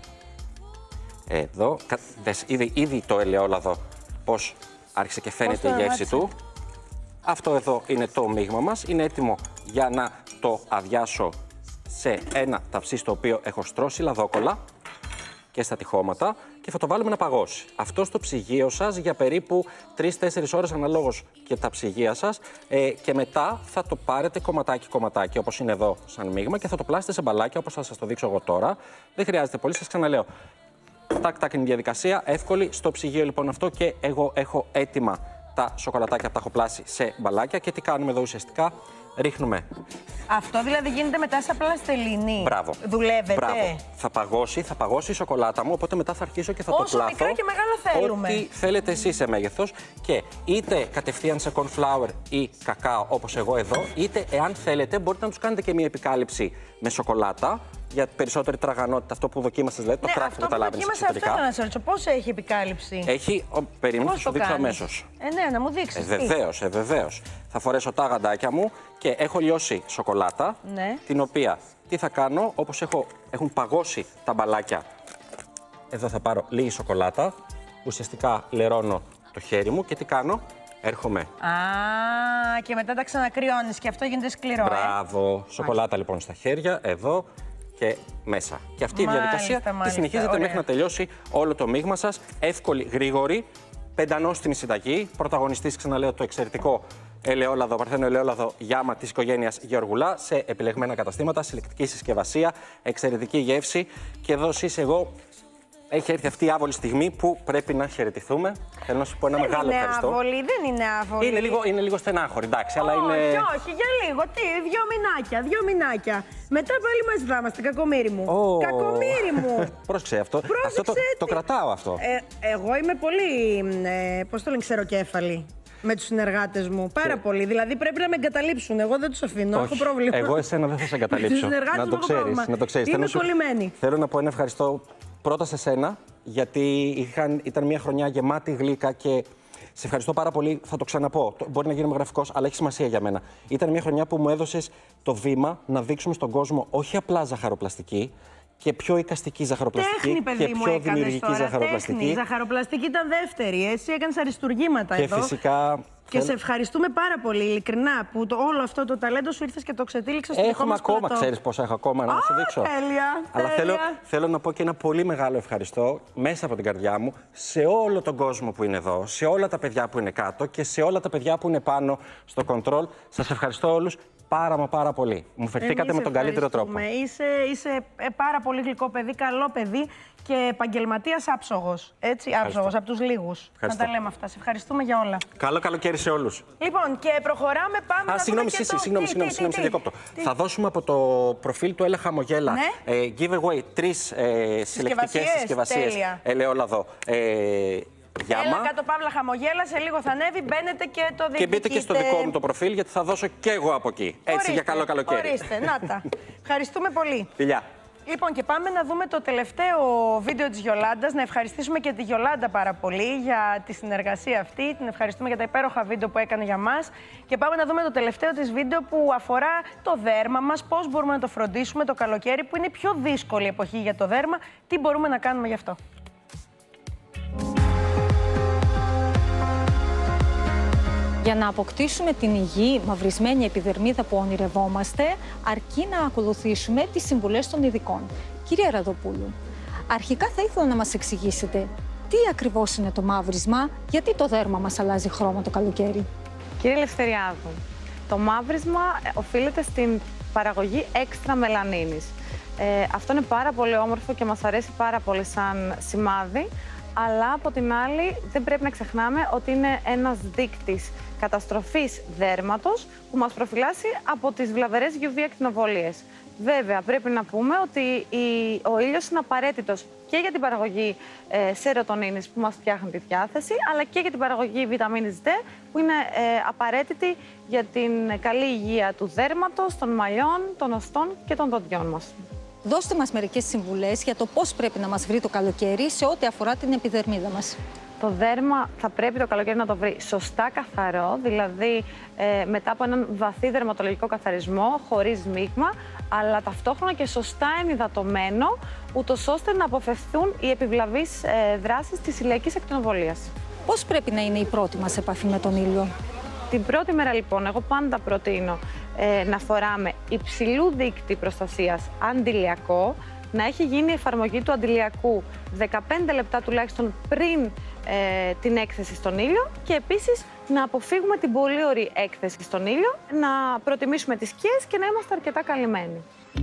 Εδώ. Κα... Δες, ήδη, ήδη το ελαιόλαδο πως άρχισε και φαίνεται η το γεύση ράτσα. του. Αυτό εδώ είναι το μείγμα μας. Είναι έτοιμο για να το αδειάσω σε ένα ταψί στο οποίο έχω στρώσει λαδόκολλα και στα τυχώματα και θα το βάλουμε να παγώσει. Αυτό στο ψυγείο σας για περίπου τρεις τέσσερις ώρες αναλόγως και τα ψυγεία σας ε, και μετά θα το πάρετε κομματάκι-κομματάκι όπως είναι εδώ σαν μείγμα και θα το πλάσετε σε μπαλάκια όπως θα σας το δείξω εγώ τώρα. Δεν χρειάζεται πολύ, σας ξαναλέω. Τάκ-τάκ είναι η διαδικασία, εύκολη. Στο ψυγείο λοιπόν αυτό και εγώ έχω έτοιμα τα σοκολατάκια που τα έχω πλάσει σε μπαλάκια και τι κάνουμε εδώ ουσιαστικά. Ρίχνουμε. Αυτό δηλαδή γίνεται μετά σαν πλαστελίνη. Μπράβο. Δουλεύετε. Μπράβο. Θα παγώσει, θα παγώσει η σοκολάτα μου, οπότε μετά θα αρχίσω και θα Όσο το πλάθω. μικρά και μεγάλο θέλουμε. Ό,τι θέλετε εσείς σε μέγεθος και είτε κατευθείαν σε cornflour ή κακάο όπως εγώ εδώ, είτε εάν θέλετε μπορείτε να τους κάνετε και μια επικάλυψη με σοκολάτα για περισσότερη τραγανότητα. Αυτό που δοκίμασες δηλαδή, το Ναι, κράκ αυτό που που καταλάβαινες δοκίμασα, αυτό εσωτερικά. ήθελα να σε ρωτήσω. Πώς έχει επικάλυψη. Έχει, ο, περίμενε, θα Πώς σου το δείξω κάνεις? αμέσως. Ε, ναι, να μου δείξεις. Ε, τι. βεβαίως, ε, βεβαίως. Θα φορέσω τα γαντάκια μου και έχω λιώσει σοκολάτα, Ναι. την οποία τι θα κάνω, όπως έχω, έχουν παγώσει τα μπαλάκια. Εδώ θα πάρω λίγη σοκολάτα, ουσιαστικά λερώνω το χέρι μου και τι κάνω. Έρχομαι. Α, και μετά τα ξανακριώνεις και αυτό γίνεται σκληρό. Μπράβο. Ε? Σοκολάτα λοιπόν στα χέρια, εδώ και μέσα. Και αυτή η διαδικασία τη συνεχίζετε ωραία. Μέχρι να τελειώσει όλο το μείγμα σας. Εύκολη, γρήγορη, πεντανόστιμη συνταγή. Πρωταγωνιστής, ξαναλέω, το εξαιρετικό ελαιόλαδο, παρθένο ελαιόλαδο Γιάμα της οικογένειας Γεωργουλά σε επιλεγμένα καταστήματα, συλλεκτική συσκευασία, εξαιρετική γεύση. Και εδώ εσείς εγώ. Έχει έρθει αυτή η άβολη στιγμή που πρέπει να χαιρετηθούμε. Θέλω να σου πω ένα δεν μεγάλο είναι ευχαριστώ. Άβολη, δεν είναι άβολη. Είναι λίγο, είναι λίγο στενάχωρη, εντάξει, αλλά όχι, είναι. Όχι, για λίγο. Τι, δύο μηνάκια, δύο μηνάκια. Μετά πάλι μαζί θα είμαστε, κακομοίρη μου. Oh. Κακομοίρη μου. Πρόσεξε αυτό. Πρόσεξε αυτό το, το κρατάω αυτό. Ε, εγώ είμαι πολύ. Ε, πώς το λένε, ξεροκέφαλη. Με τους συνεργάτες μου. Πάρα και... πολύ. Δηλαδή πρέπει να με εγκαταλείψουν. Εγώ δεν τους αφήνω. Όχι. Έχω πρόβλημα. Εγώ εσένα δεν θα σε εγκαταλείψω. να, το ξέρεις, να το ξέρεις. Είμαι θέλω κολλημένη. Θέλω να πω ένα ευχαριστώ πρώτα σε σένα, γιατί είχαν, ήταν μια χρονιά γεμάτη γλύκα και σε ευχαριστώ πάρα πολύ. Θα το ξαναπώ. Μπορεί να γίνω γραφικός, αλλά έχει σημασία για μένα. Ήταν μια χρονιά που μου έδωσες το βήμα να δείξουμε στον κόσμο όχι απλά ζαχαροπλαστική, και πιο εικαστική ζαχαροπλαστική. Τέχνη, παιδί και μου, πιο δημιουργική τώρα, ζαχαροπλαστική. Τέχνη. Η ζαχαροπλαστική ήταν δεύτερη. Εσύ έκανες αριστουργήματα και εδώ. Φυσικά. Και σε ευχαριστούμε πάρα πολύ, ειλικρινά, που το, όλο αυτό το ταλέντο σου ήρθες και το ξετύλιξες στο δικό Έχουμε μας ακόμα, πλατό. ξέρεις πόσα έχω ακόμα να Α, σου δείξω. Τέλεια, Αλλά τέλεια. θέλω, θέλω να πω και ένα πολύ μεγάλο ευχαριστώ μέσα από την καρδιά μου σε όλο τον κόσμο που είναι εδώ, σε όλα τα παιδιά που είναι κάτω και σε όλα τα παιδιά που είναι πάνω στο control. Σας ευχαριστώ όλους πάρα μα πάρα πολύ. Μου φερθήκατε με τον καλύτερο τρόπο. Είσαι, είσαι πάρα πολύ γλυκό παιδί, καλό παιδί και επαγγελματίας άψογος. Έτσι, άψογος, από τους λίγους. Να τα λέμε αυτά. Σε ευχαριστούμε για όλα. Καλό καλοκαίρι σε όλους. Λοιπόν, και προχωράμε, πάμε Α, να συγγνώμη, δούμε και συγγνώμη, το... συγγνώμη, τι, συγγνώμη, τι, συγγνώμη, τι, σε διακόπτω. τι. Θα δώσουμε από το προφίλ του Έλα Χαμογέλα ναι. ε, giveaway τρεις ε, συλλεκτικές συσκευασίες ελαιόλαδο. Ε, Γιάμα. Έλα κάτω παύλα χαμογέλα, σε λίγο θα ανέβει, μπαίνετε και το διεκδικείτε. Και μπείτε και στο δικό μου το προφίλ, γιατί θα δώσω και εγώ από εκεί. Έτσι, ορίστε, για καλό καλοκαίρι. Ορίστε, να τα. Ευχαριστούμε πολύ. Φιλιά. Λοιπόν, και πάμε να δούμε το τελευταίο βίντεο της Γιολάντας. Να ευχαριστήσουμε και τη Γιολάντα πάρα πολύ για τη συνεργασία αυτή. Την ευχαριστούμε για τα υπέροχα βίντεο που έκανε για μας. Και πάμε να δούμε το τελευταίο της βίντεο που αφορά το δέρμα μας. Πώς μπορούμε να το φροντίσουμε το καλοκαίρι, που είναι η πιο δύσκολη εποχή για το δέρμα. Τι μπορούμε να κάνουμε γι' αυτό. Για να αποκτήσουμε την υγιή μαυρισμένη επιδερμίδα που ονειρευόμαστε, αρκεί να ακολουθήσουμε τις συμβουλές των ειδικών. Κύριε Ραδοπούλου, αρχικά θα ήθελα να μας εξηγήσετε τι ακριβώς είναι το μαύρισμα, γιατί το δέρμα μας αλλάζει χρώμα το καλοκαίρι. Κύριε Ελευθεριάδου, το μαύρισμα οφείλεται στην παραγωγή έξτρα μελανίνης. Ε, αυτό είναι πάρα πολύ όμορφο και μας αρέσει πάρα πολύ σαν σημάδι, αλλά από την άλλη δεν πρέπει να ξεχνάμε ότι είναι ένας δείκτης καταστροφής δέρματος που μας προφυλάσσει από τις βλαβερές γιου βι ακτινοβολίες. Βέβαια, πρέπει να πούμε ότι η, ο ήλιος είναι απαραίτητος και για την παραγωγή ε, σερωτονίνης που μας φτιάχνει τη διάθεση, αλλά και για την παραγωγή βιταμίνης D που είναι ε, απαραίτητη για την καλή υγεία του δέρματος, των μαλλιών, των οστών και των δοντιών μας. Δώστε μας μερικές συμβουλές για το πώς πρέπει να μας βρει το καλοκαίρι σε ό,τι αφορά την επιδερμίδα μας. Το δέρμα θα πρέπει το καλοκαίρι να το βρει σωστά καθαρό, δηλαδή ε, μετά από έναν βαθύ δερματολογικό καθαρισμό, χωρίς μείγμα, αλλά ταυτόχρονα και σωστά ενυδατωμένο, ούτως ώστε να αποφευθούν οι επιβλαβείς ε, δράσεις της ηλιακής ακτινοβολίας. Πώς πρέπει να είναι η πρώτη μας επαφή με τον ήλιο? Την πρώτη μέρα λοιπόν, εγώ πάντα προτείνω ε, να φοράμε υψηλού δείκτη προστασίας αντιλιακό, να έχει γίνει η εφαρμογή του αντιλιακού δεκαπέντε λεπτά τουλάχιστον πριν ε, την έκθεση στον ήλιο και επίσης να αποφύγουμε την πολύ ωραία έκθεση στον ήλιο, να προτιμήσουμε τις σκιές και να είμαστε αρκετά καλυμμένοι.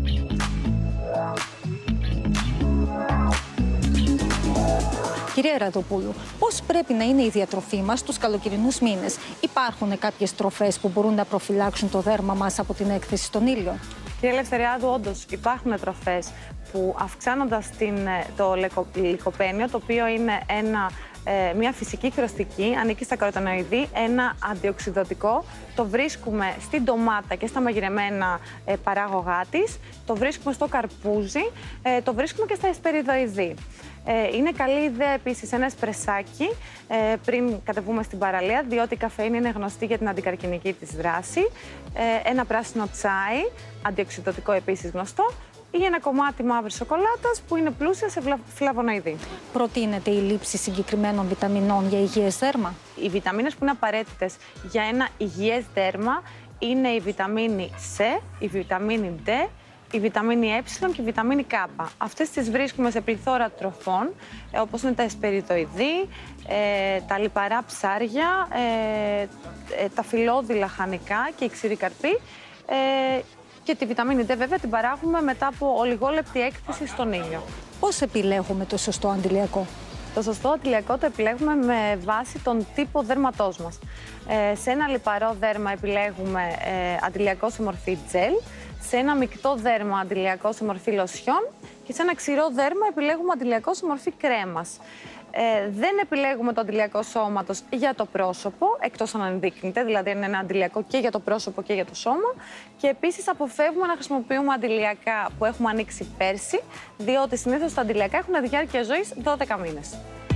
Κύριε Ραδοπούλου, πώς πρέπει να είναι η διατροφή μας τους καλοκαιρινούς μήνες? Υπάρχουν κάποιες τροφές που μπορούν να προφυλάξουν το δέρμα μας από την έκθεση στον ήλιο? Κύριε Ελευθεριάδου, όντως υπάρχουν τροφές που αυξάνοντας την, το λικοπένιο, το οποίο είναι ένα, ε, μια φυσική χρωστική, ανήκει στα καροτενοειδή, ένα αντιοξυδωτικό, το βρίσκουμε στην ντομάτα και στα μαγειρεμένα ε, παράγωγά της, το βρίσκουμε στο καρπούζι, ε, το βρίσκουμε και στα εσπεριδοειδή. Ε, είναι καλή ιδέα επίσης ένα εσπρεσάκι ε, πριν κατεβούμε στην παραλία, διότι η καφεΐνη είναι γνωστή για την αντικαρκινική της δράση. Ε, ένα πράσινο τσάι, αντιοξυδωτικό επίσης γνωστό, ή ένα κομμάτι μαύρης σοκολάτας που είναι πλούσια σε φλαβονοειδή. Προτείνεται η λήψη συγκεκριμένων βιταμινών για υγιές δέρμα. Οι βιταμίνες που είναι απαραίτητες για ένα υγιές δέρμα είναι η βιταμίνη C, η βιταμίνη D, η βιταμίνη Ε και η βιταμίνη K. Αυτές τις βρίσκουμε σε πληθώρα τροφών, όπως είναι τα εσπεριδοειδή, ε, τα λιπαρά ψάρια, ε, ε, τα φυλλώδη λαχανικά και η ξηρή καρπή. Ε, και τη βιταμίνη D βέβαια την παράγουμε μετά από ολιγόλεπτη έκθεση στον ήλιο. Πώς επιλέγουμε το σωστό αντιλιακό? Το σωστό αντιλιακό το επιλέγουμε με βάση τον τύπο δέρματός μας. Ε, σε ένα λιπαρό δέρμα επιλέγουμε ε, αντιλιακό σε μορφή τζελ, σε ένα μεικτό δέρμα αντιλιακό σε μορφή λοσιόν και σε ένα ξηρό δέρμα επιλέγουμε αντιλιακό σε μορφή κρέμας. Ε, δεν επιλέγουμε το αντιλιακό σώματος για το πρόσωπο, εκτός αν ενδείκνυται, δηλαδή είναι ένα αντιλιακό και για το πρόσωπο και για το σώμα. Και επίσης αποφεύγουμε να χρησιμοποιούμε αντιλιακά που έχουμε ανοίξει πέρσι, διότι συνήθως τα αντιλιακά έχουν διάρκεια ζωής δώδεκα μήνες.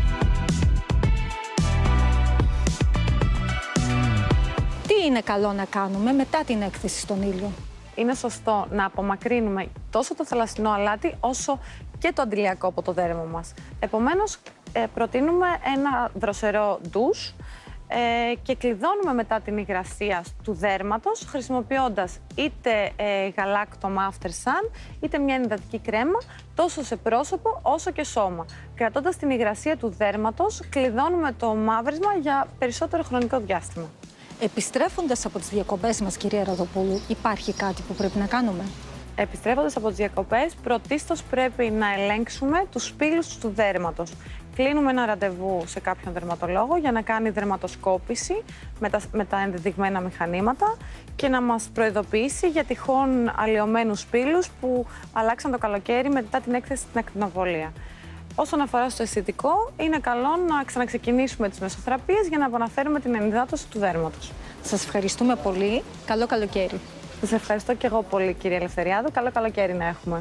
Τι είναι καλό να κάνουμε μετά την έκθεση στον ήλιο? Είναι σωστό να απομακρύνουμε τόσο το θαλασσινό αλάτι όσο και το αντιλιακό από το δέρμα μας. Επομένως, ε, προτείνουμε ένα δροσερό ντους ε, και κλειδώνουμε μετά την υγρασία του δέρματος χρησιμοποιώντας είτε ε, γαλάκτομα After Sun είτε μια ενυδατική κρέμα τόσο σε πρόσωπο όσο και σώμα. Κρατώντας την υγρασία του δέρματος, κλειδώνουμε το μαύρισμα για περισσότερο χρονικό διάστημα. Επιστρέφοντας από τις διακοπές μας, κυρία Ραδοπούλου, υπάρχει κάτι που πρέπει να κάνουμε? Επιστρέφοντας από τις διακοπές, πρωτίστως πρέπει να ελέγξουμε τους σπήλους του δέρματος. Κλείνουμε ένα ραντεβού σε κάποιον δερματολόγο για να κάνει δερματοσκόπηση με τα, με τα ενδεδειγμένα μηχανήματα και να μας προειδοποιήσει για τυχόν αλλοιωμένους σπήλους που αλλάξαν το καλοκαίρι μετά την έκθεση στην ακτινοβολία. Όσον αφορά στο αισθητικό, είναι καλό να ξαναξεκινήσουμε τις μεσοθεραπείες για να επαναφέρουμε την ενυδάτωση του δέρματος. Σας ευχαριστούμε πολύ. Καλό καλοκαίρι. Σας ευχαριστώ και εγώ πολύ, κυρία Ελευθεριάδου. Καλό καλοκαίρι να έχουμε.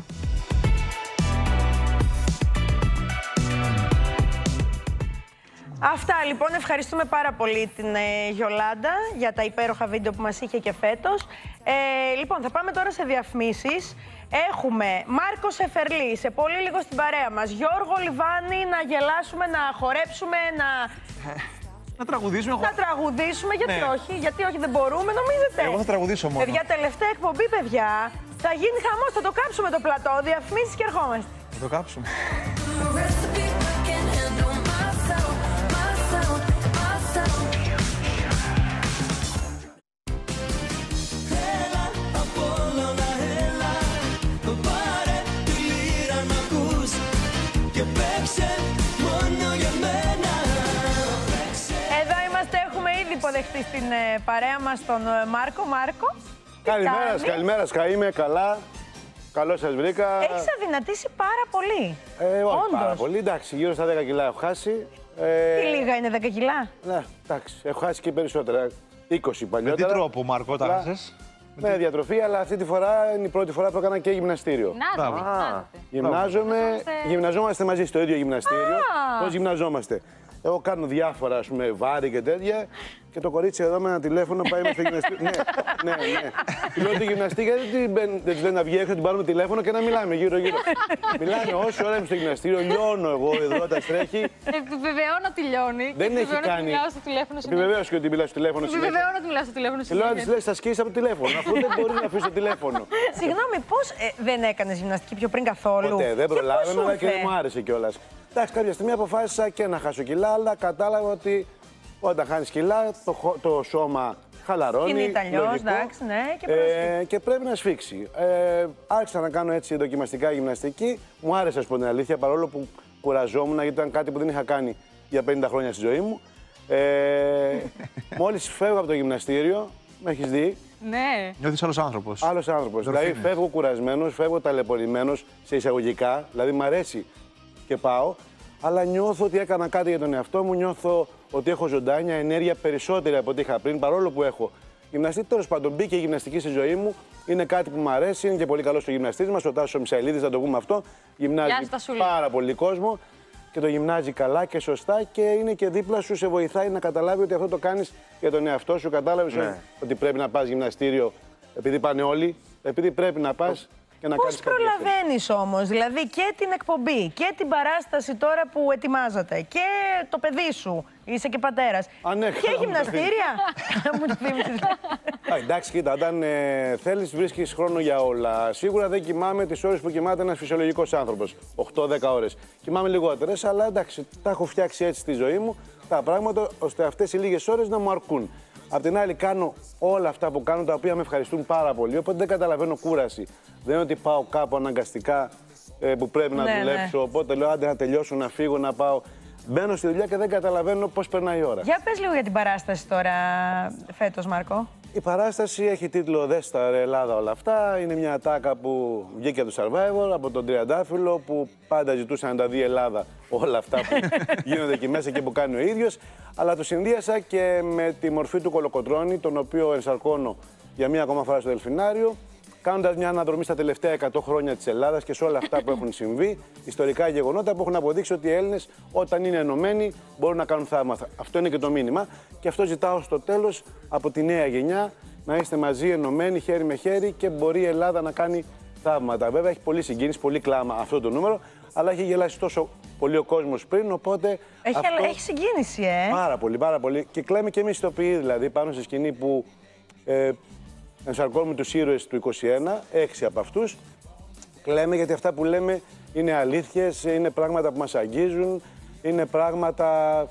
Αυτά λοιπόν, ευχαριστούμε πάρα πολύ την ε, Γιολάντα για τα υπέροχα βίντεο που μας είχε και φέτος. Ε, λοιπόν, θα πάμε τώρα σε διαφημίσεις. Έχουμε Μάρκο Σεφερλή, σε πολύ λίγο στην παρέα μας. Γιώργο Λιβάνη, να γελάσουμε, να χορέψουμε, να... Να τραγουδήσουμε. Να τραγουδήσουμε, γιατί ναι. όχι, γιατί όχι δεν μπορούμε, νομίζετε? Εγώ θα τραγουδήσω μόνο. Παιδιά, τελευταία εκπομπή, παιδιά, θα γίνει χαμός, θα το κάψουμε το πλατό, διαφημίσεις και ερχόμαστε. Θα το κάψουμε. Υποδεχτεί στην ε, παρέα μας τον ε, Μάρκο. Μάρκο, καλημέρα σας, καλημέρα σας. Είμαι καλά. Καλώς σας βρήκα. Έχεις αδυνατήσει πάρα πολύ. Ε, όχι Όντως. πάρα πολύ. Εντάξει, γύρω στα δέκα κιλά έχω χάσει. Ε, Τι λίγα είναι, δέκα κιλά. Ναι, εντάξει, έχω χάσει και περισσότερα. είκοσι παλιότερα. Με τι τρόπο, Μάρκο, τα χάσες? Με τι... διατροφή, αλλά αυτή τη φορά είναι η πρώτη φορά που έκανα και γυμναστήριο. Να, Γυμνάζομαι, γυμναζόμαστε μαζί στο ίδιο γυμναστήριο. Πώς γυμναζόμαστε? Εγώ κάνω διάφορα, ας πούμε, βάρη και τέτοια. Και το κορίτσι εδώ με ένα τηλέφωνο πάει μέσα στο γυμναστήριο. ναι, ναι, ναι. Του λέω τη γυμναστή, γιατί δεν τη λένε να βγει έξω, την πάρουμε τηλέφωνο και να μιλάμε γύρω-γύρω. Μιλάμε όσο ώρα είμαι στο γυμναστήριο, λιώνω εγώ εδώ, τα τρέχει. Επιβεβαιώνω ότι λιώνει. Δεν έχει κάνει. Επιβεβαίωσε και ότι μιλάω στο τηλέφωνο. Επιβεβαιώνω ότι μιλάω στο τηλέφωνο. Λέω να τη λε, θα σκίσει από το τηλέφωνο, αφού δεν μπορεί να αφήσει το τηλέφωνο. Συγγνώμη, πώ δεν έκανε γυμναστική πιο πριν καθόλου? Ποτέ, δεν προλάβαινα και δεν μου άρεσε κιόλα. Εντάξει, κάποια στιγμή αποφάσισα και να χάσω κιλά, αλλά κατάλαβα ότι όταν χάνεις κιλά, το, το σώμα χαλαρώνει. Κινείται αλλιώς, εντάξει, ναι, και, ε, και πρέπει να σφίξει. Ε, άρχισα να κάνω έτσι δοκιμαστικά γυμναστική. Μου άρεσε, ας πω την αλήθεια, παρόλο που κουραζόμουν, γιατί ήταν κάτι που δεν είχα κάνει για πενήντα χρόνια στη ζωή μου. Ε, μόλις φεύγω από το γυμναστήριο, με έχεις δει. Ναι. Νιώθεις άλλος άνθρωπος. Άλλος άνθρωπος. Δηλαδή φεύγω κουρασμένος, φεύγω ταλαιπωρημένος σε εισαγωγικά. Δηλαδή μ' αρέσει και πάω, αλλά νιώθω ότι έκανα κάτι για τον εαυτό μου, νιώθω ότι έχω ζωντάνια, ενέργεια περισσότερη από ό,τι είχα πριν, παρόλο που έχω γυμναστεί. Τέλος πάντων, μπήκε η γυμναστική στη ζωή μου, είναι κάτι που μου αρέσει, είναι και πολύ καλό ο γυμναστής μας, ο Τάσος Μισαηλίδης, να το πούμε αυτό. Γυμνάζει πάρα πολύ κόσμο και το γυμνάζει καλά και σωστά και είναι και δίπλα σου, σε βοηθάει να καταλάβει ότι αυτό το κάνεις για τον εαυτό σου. Κατάλαβες ναι. ότι πρέπει να πας γυμναστήριο επειδή πάνε όλοι, επειδή πρέπει να πας. και να Πώς προλαβαίνεις όμως, δηλαδή και την εκπομπή και την παράσταση τώρα που ετοιμάζατε και το παιδί σου, είσαι και πατέρας. Α, ναι, και γυμναστήρια. Μου το θύμισες. Εντάξει, κοίτα, όταν ε, θέλεις βρίσκεις χρόνο για όλα. Σίγουρα δεν κοιμάμαι τις ώρες που κοιμάται ένας φυσιολογικός άνθρωπος, οκτώ δέκα ώρες. Κοιμάμαι λιγότερες, αλλά εντάξει, τα έχω φτιάξει έτσι στη ζωή μου τα πράγματα, ώστε αυτές οι λίγες ώρες να μου αρκούν. Απ' την άλλη, κάνω όλα αυτά που κάνω, τα οποία με ευχαριστούν πάρα πολύ. Οπότε δεν καταλαβαίνω κούραση. Δεν είναι ότι πάω κάπου αναγκαστικά ε, που πρέπει να ναι, δουλέψω. Ναι. Οπότε λέω άντε να τελειώσω, να φύγω, να πάω. Μπαίνω στη δουλειά και δεν καταλαβαίνω πώς περνάει η ώρα. Για πες λίγο για την παράσταση τώρα φέτος, Μάρκο. Η παράσταση έχει τίτλο «Δέστα ρε Ελλάδα όλα αυτά». Είναι μια ατάκα που βγήκε από το Survivor, από τον Τριαντάφυλλο, που πάντα ζητούσε να τα δει η Ελλάδα όλα αυτά που γίνονται εκεί μέσα και που κάνει ο ίδιος. Αλλά το συνδύασα και με τη μορφή του Κολοκοτρώνη, τον οποίο ενσαρκώνω για μία ακόμα φορά στο Δελφινάριο, κάνοντας μια αναδρομή στα τελευταία εκατό χρόνια της Ελλάδας και σε όλα αυτά που έχουν συμβεί, ιστορικά γεγονότα που έχουν αποδείξει ότι οι Έλληνες, όταν είναι ενωμένοι, μπορούν να κάνουν θαύματα. Αυτό είναι και το μήνυμα. Και αυτό ζητάω στο τέλος από τη νέα γενιά, να είστε μαζί ενωμένοι, χέρι με χέρι, και μπορεί η Ελλάδα να κάνει θαύματα. Βέβαια, έχει πολύ συγκίνηση, πολύ κλάμα αυτό το νούμερο, αλλά έχει γελάσει τόσο πολύ ο κόσμος πριν, οπότε. Έχει, αυτό... έχει συγκίνηση, ε! Πάρα πολύ, πάρα πολύ. Και κλαίμε και εμείς ηθοποιοί, δηλαδή, πάνω στη σκηνή που. Ε, ενσαρκώνουμε τους ήρωες του είκοσι ένα, έξι από αυτούς. Κλαίμε γιατί αυτά που λέμε είναι αλήθειες, είναι πράγματα που μας αγγίζουν, είναι πράγματα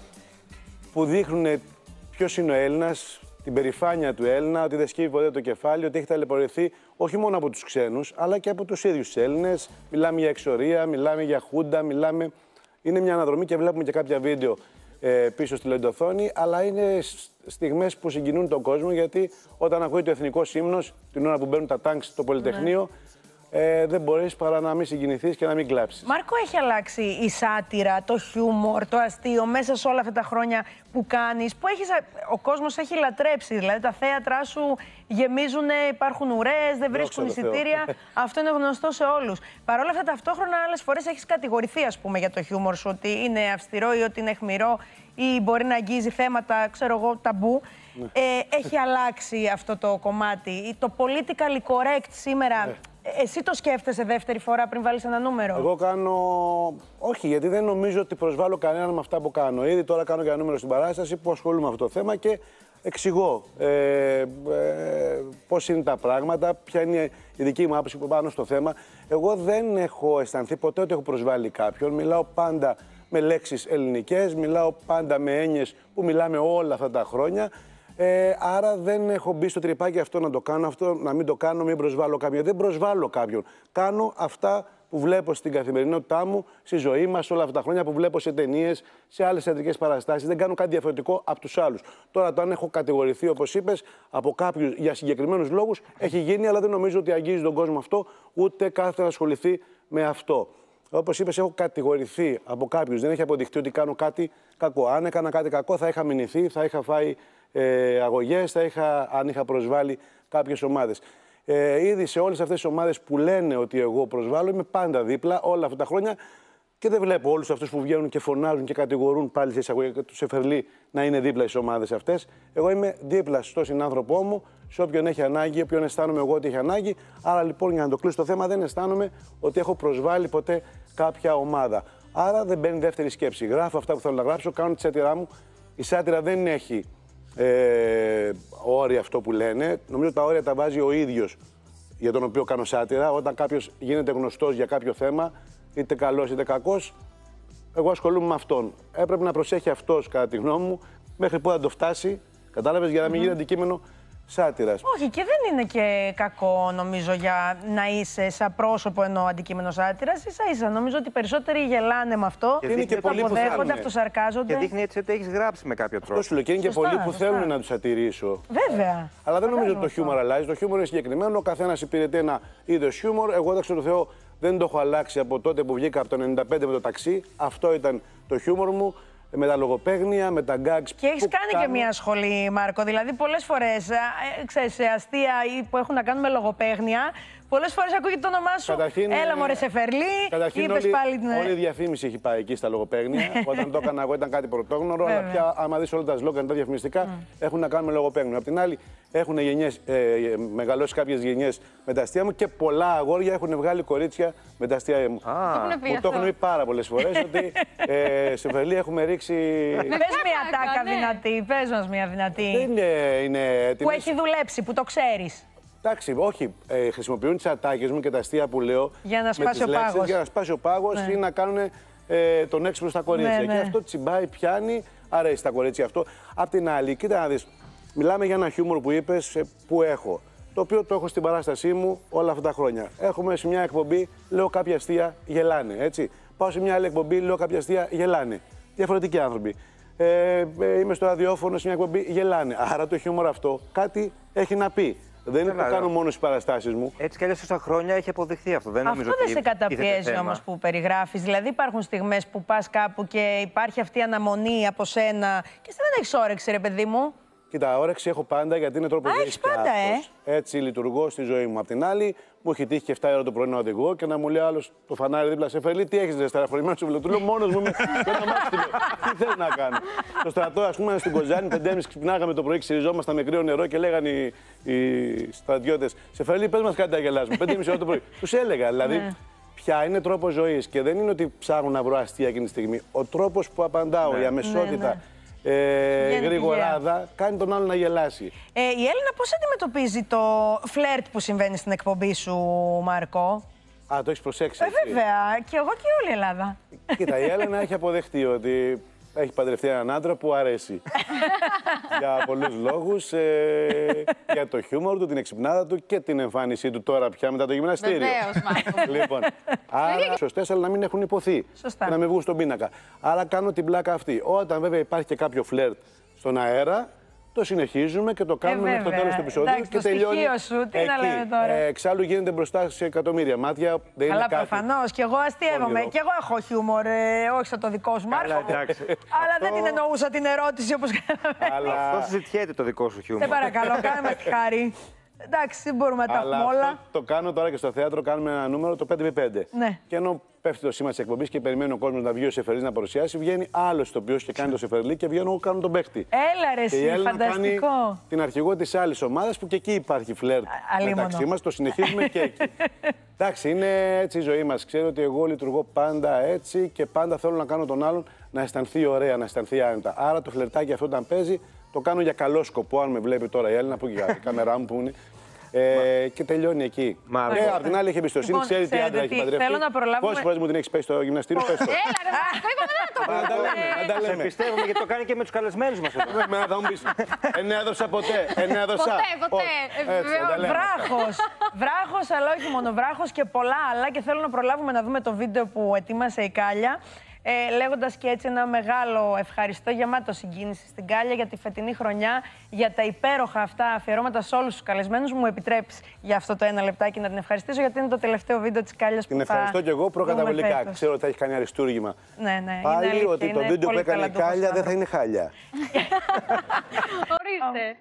που δείχνουν ποιος είναι ο Έλληνας, την περηφάνεια του Έλληνα, ότι δεν σκύβει ποτέ το κεφάλι, ότι έχει ταλαιπωρηθεί όχι μόνο από τους ξένους, αλλά και από τους ίδιους τους Έλληνες. Μιλάμε για εξορία, μιλάμε για χούντα, μιλάμε... Είναι μια αναδρομή και βλέπουμε και κάποια βίντεο ε, πίσω στη λεντοθόνη, αλλά είναι στιγμές που συγκινούν τον κόσμο, γιατί όταν ακούει το εθνικός ύμνος, την ώρα που μπαίνουν τα τάγκς στο Πολυτεχνείο, ναι. ε, δεν μπορείς παρά να μην συγκινηθείς και να μην κλάψεις. Μάρκο, έχει αλλάξει η σάτυρα, το χιούμορ, το αστείο μέσα σε όλα αυτά τα χρόνια που κάνεις, που έχεις, ο κόσμος έχει λατρέψει, δηλαδή τα θέατρά σου γεμίζουν, υπάρχουν ουρές, δεν βρίσκουν εισιτήρια, αυτό είναι γνωστό σε όλους. Παρ' όλα αυτά, ταυτόχρονα άλλες φορές έχεις κατηγορηθεί, ας πούμε, για το χιούμορ σου, ότι είναι αυστηρό ή ότι είναι αιχμηρό ή μπορεί να αγγίζει θέματα, ξέρω εγώ, ταμπού. Ναι. Ε, έχει αλλάξει αυτό το κομμάτι. Το politically correct σήμερα, ναι. Εσύ το σκέφτεσαι δεύτερη φορά πριν βάλεις ένα νούμερο? Εγώ κάνω... Όχι, γιατί δεν νομίζω ότι προσβάλλω κανέναν με αυτά που κάνω. Ήδη τώρα κάνω και ένα νούμερο στην παράσταση που ασχολούμαι με αυτό το θέμα και εξηγώ ε, ε, πώς είναι τα πράγματα, ποια είναι η δική μου άποψη πάνω στο θέμα. Εγώ δεν έχω αισθανθεί ποτέ ότι έχω προσβάλει κάποιον. Μιλάω πάντα με λέξεις ελληνικές, μιλάω πάντα με έννοιες που μιλάμε όλα αυτά τα χρόνια. Ε, άρα δεν έχω μπει στο τρυπάκι αυτό να το κάνω, αυτό να μην το κάνω, μην προσβάλλω κάποιον. Δεν προσβάλλω κάποιον. Κάνω αυτά που βλέπω στην καθημερινότητά μου, στη ζωή μας, όλα αυτά τα χρόνια που βλέπω σε ταινίες, σε άλλες θεατρικές παραστάσεις. Δεν κάνω κάτι διαφορετικό από τους άλλους. Τώρα, το αν έχω κατηγορηθεί, όπως είπες, από κάποιους για συγκεκριμένους λόγους, έχει γίνει, αλλά δεν νομίζω ότι αγγίζει τον κόσμο αυτό, ούτε κάθεται να ασχοληθεί με αυτό. Όπως είπες, έχω κατηγορηθεί από κάποιους. Δεν έχει αποδειχτεί ότι κάνω κάτι κακό. Αν έκανα κάτι κακό, θα είχα μηνυθεί, θα είχα φάει ε, αγωγές, θα είχα, αν είχα προσβάλει κάποιες ομάδες. Ε, ήδη σε όλες αυτές τις ομάδες που λένε ότι εγώ προσβάλλω, είμαι πάντα δίπλα όλα αυτά τα χρόνια και δεν βλέπω όλους αυτούς που βγαίνουν και φωνάζουν και κατηγορούν πάλι σε εισαγωγή και τους εφερλεί να είναι δίπλα στις ομάδες αυτές. Εγώ είμαι δίπλα στο συνάνθρωπό μου, σε όποιον έχει ανάγκη, όποιον αισθάνομαι εγώ ότι έχει ανάγκη. Άρα λοιπόν, για να το κλείσω το θέμα, δεν αισθάνομαι ότι έχω προσβάλει ποτέ κάποια ομάδα. Άρα δεν μπαίνει δεύτερη σκέψη. Γράφω αυτά που θέλω να γράψω, κάνω τη σάτυρά μου. Η σάτυρα δεν έχει ε, όρια, αυτό που λένε. Νομίζω τα όρια τα βάζει ο ίδιος για τον οποίο κάνω σάτυρα. Όταν κάποιος γίνεται γνωστός για κάποιο θέμα, είτε καλός είτε κακός, εγώ ασχολούμαι με αυτόν. Έπρεπε να προσέχει αυτός, κατά τη γνώμη μου, μέχρι πού θα το φτάσει. Κατάλαβες, για να μην γίνει αντικείμενο σάτυρας. Όχι, και δεν είναι και κακό, νομίζω, για να είσαι σαν πρόσωπο ενώ αντικείμενο σάτυρας. Ίσα ίσα, νομίζω ότι περισσότεροι γελάνε με αυτό. Και είναι και το αποδέχονται, αυτοσαρκάζονται. Και δείχνει έτσι ότι έχεις γράψει με κάποιο τρόπο. Αυτό σου λέω, και είναι και Σωστά, πολλοί που σωστά. θέλουν να τους σατυρίσω. Βέβαια. Αλλά δεν νομίζω ότι το χιούμορ αλλάζει. Το χιούμορ είναι συγκεκριμένο. Ο καθένας υπηρετεί ένα είδος χιούμορ. Εγώ, δόξα τω Θεώ, δεν το έχω αλλάξει από τότε που βγήκα από το ενενήντα πέντε με το ταξί. Αυτό ήταν το χιούμορ μου. Με τα λογοπαίγνια, με τα gags. Και έχεις κάνει κάνω... και μια σχολή, Μάρκο. Δηλαδή, πολλές φορές, ε, ξέρεις, αστεία που έχουν να κάνουν με λογοπαίγνια, Πολλές φορές ακούγεται το όνομά σου. Καταρχήν, Έλα μωρέ Σεφερλή. Καταρχήν, είπες όλη, πάλι την... όλη η διαφήμιση έχει πάει εκεί στα λογοπαίγνια. Όταν το έκανα εγώ ήταν κάτι πρωτόγνωρο, αλλά πια άμα δεις όλα τα σλόγγαν, τα διαφημιστικά, mm. έχουν να κάνουν με λογοπαίγνιο. Απ' την άλλη, έχουν γενιές, ε, μεγαλώσει κάποιες γενιές με τα αστεία μου και πολλά αγόρια έχουν βγάλει κορίτσια με τα αστεία μου. Ah. Μου το έχουν πει πάρα πολλές φορές ότι ε, Σεφερλή έχουμε ρίξει. Πες μια τάκα ναι. δυνατή, πες μας μια δυνατή. Δεν είναι, είναι έτοιμες. Που έχει δουλέψει, που το ξέρεις. Εντάξει, όχι. Ε, χρησιμοποιούν τις ατάκες μου και τα αστεία που λέω για να σπάσει ο λέξεις, πάγος. Για να σπάσει ο πάγος ναι. ή να κάνουν ε, τον έξυπνο στα κορίτσια. Ναι, ναι. Και αυτό τσιμπάει, πιάνει, αρέσει στα κορίτσια αυτό. Απ' την άλλη, κοίτα να δεις, μιλάμε για ένα χιούμορ που είπες ε, που έχω. Το οποίο το έχω στην παράστασή μου όλα αυτά τα χρόνια. Έχουμε σε μια εκπομπή, λέω κάποια αστεία, γελάνε. Έτσι. Πάω σε μια άλλη εκπομπή, λέω κάποια αστεία, γελάνε. Διαφορετικοί άνθρωποι. Ε, ε, είμαι στο ραδιόφωνο, σε μια εκπομπή, γελάνε. Άρα το χιούμορ αυτό κάτι έχει να πει. Δεν είναι που το κάνω μόνο στις παραστάσεις μου. Έτσι κι αλλιώς τόσα χρόνια έχει αποδειχθεί αυτό. Δεν αυτό δεν σε καταπιέζει όμως που περιγράφεις. Δηλαδή υπάρχουν στιγμές που πας κάπου και υπάρχει αυτή η αναμονή από σένα και εσύ δεν έχεις όρεξη, ρε παιδί μου. Κοίτα, όρεξη έχω πάντα γιατί είναι τρόπος ζωής και πάντα, ε. Έτσι λειτουργώ στη ζωή μου. Απ' την άλλη, μου έχει τύχει και εφτά ώρα το πρωί να οδηγώ και να μου λέει άλλος το φανάρι δίπλα σε Φερλή, τι έχεις δε σταραφορημένο σου του λέω μόνος μου με ένα μάτι. Τι θέλει να κάνω. Στο στρατό, ας πούμε, στην Κοζάνη, πεντέμιση ξυπνάγαμε το πρωί, ξυριζόμασταν με κρύο νερό και λέγανε οι, οι στρατιώτες σε Φερλή, πες μας κάτι να γελάσουμε. Πεντέμιση ώρα το πρωί. Τους έλεγα δηλαδή. Ναι. Ποια είναι τρόπος ζωής και δεν είναι ότι ψάχνω να βρω αστεία εκείνη τη στιγμή. Ο τρόπος που απαντάω, ναι. η αμεσότητα. Ναι, ναι. Ε, γρηγοράδα, κάνει τον άλλο να γελάσει. Ε, η Έλληνα πώς αντιμετωπίζει το φλερτ που συμβαίνει στην εκπομπή σου, Μάρκο? Α, το έχεις προσέξει. Ε, βέβαια, και εγώ και όλη η Ελλάδα. Κοίτα, η Έλληνα έχει αποδεχτεί ότι έχει παντρευτεί έναν άντρα που αρέσει. Για πολλούς λόγους. Ε, για το χιούμορ του, την εξυπνάδα του και την εμφάνισή του τώρα πια μετά το γυμναστήριο. Βεβαίως, Μάρκο. Λοιπόν, άρα σωστές, αλλά να μην έχουν υποθεί. Σωστά. Να μην βγουν στον πίνακα. Άρα κάνω την πλάκα αυτή. Όταν βέβαια υπάρχει και κάποιο φλερτ στον αέρα, το συνεχίζουμε και το κάνουμε ε, μέχρι το τέλος του επεισόδιου. Εντάξει, και το τελειώνει. Σου, τι εκεί. να λέμε τώρα. Ε, εξάλλου γίνεται μπροστά σε εκατομμύρια μάτια. Δεν Καλά, είναι προφανώς. Και εγώ αστείευομαι. Και εγώ έχω χιούμορ, ε, όχι σαν το δικό σου, Μάρκο. Αλλά δεν την εννοούσα την ερώτηση όπως καταλαβαίνεις. Αυτό συζητιέται το δικό σου χιούμορ. Σε παρακαλώ, κάνε μας τη χάρη. Εντάξει, δεν μπορούμε να τα έχουμε όλα. Το κάνω τώρα και στο θέατρο, κάνουμε ένα νούμερο το πέντε επί πέντε. Ναι. Και ενώ πέφτει το σήμα τη εκπομπή και περιμένει ο κόσμο να βγει ο Σεφερλής να παρουσιάσει, βγαίνει άλλο ηθοποιό και κάνει το Σεφερλή και βγαίνω εγώ κάνω τον παίχτη. Έλα ρε, εσύ, φανταστικό. Κάνει την αρχηγό τη άλλη ομάδα που και εκεί υπάρχει φλερτ μεταξύ μα, το συνεχίζουμε και εκεί. Εντάξει, είναι έτσι η ζωή μα. Ξέρω ότι εγώ λειτουργώ πάντα έτσι και πάντα θέλω να κάνω τον άλλον να αισθανθεί ωραία, να αισθανθεί άνετα. Άρα το φλερτάκι αυτό όταν παίζει. Το κάνω για καλό σκοπό, αν με βλέπει τώρα η Έλληνα, που και η κάμερά μου που είναι. Ε, και τελειώνει εκεί. Μάρκο. Ε, απ' την άλλη έχει εμπιστοσύνη, Λοιπόν, ξέρει τι άντρα έχει παντρευτεί. Θέλω να προλάβουμε... Πόσες φορές μου την έχεις πέσει στο γυμναστήριο, πες το. Έλα ρε Μάρκο, είπαμε να το πούμε. Να τα λέμε, να τα λέμε. Σε πιστεύουμε γιατί το κάνει και με τους καλεσμένους μας. Εμένα θα μου πεις, εννέα έδωσα ποτέ, εννέα έδωσα. Ποτέ, ποτέ. Βράχος, βράχος, αλλά όχι μόνο βράχος και πολλά άλλα. Και θέλω να προλάβουμε να δούμε το βίντεο που ετοίμασε η Κάλια. Ε, λέγοντας και έτσι ένα μεγάλο ευχαριστώ γεμάτο συγκίνηση στην Κάλια για τη φετινή χρονιά, για τα υπέροχα αυτά αφιερώματα σε όλους τους καλεσμένους. Μου επιτρέπεις για αυτό το ένα λεπτάκι να την ευχαριστήσω, γιατί είναι το τελευταίο βίντεο της Κάλιας που θα... Την ευχαριστώ και εγώ προκαταβολικά. Ξέρω ότι θα έχει κάνει αριστούργημα. Ναι, ναι. Πάλι είναι ότι το βίντεο που έκανε η Κάλια δεν θα είναι χάλια. Ορίστε.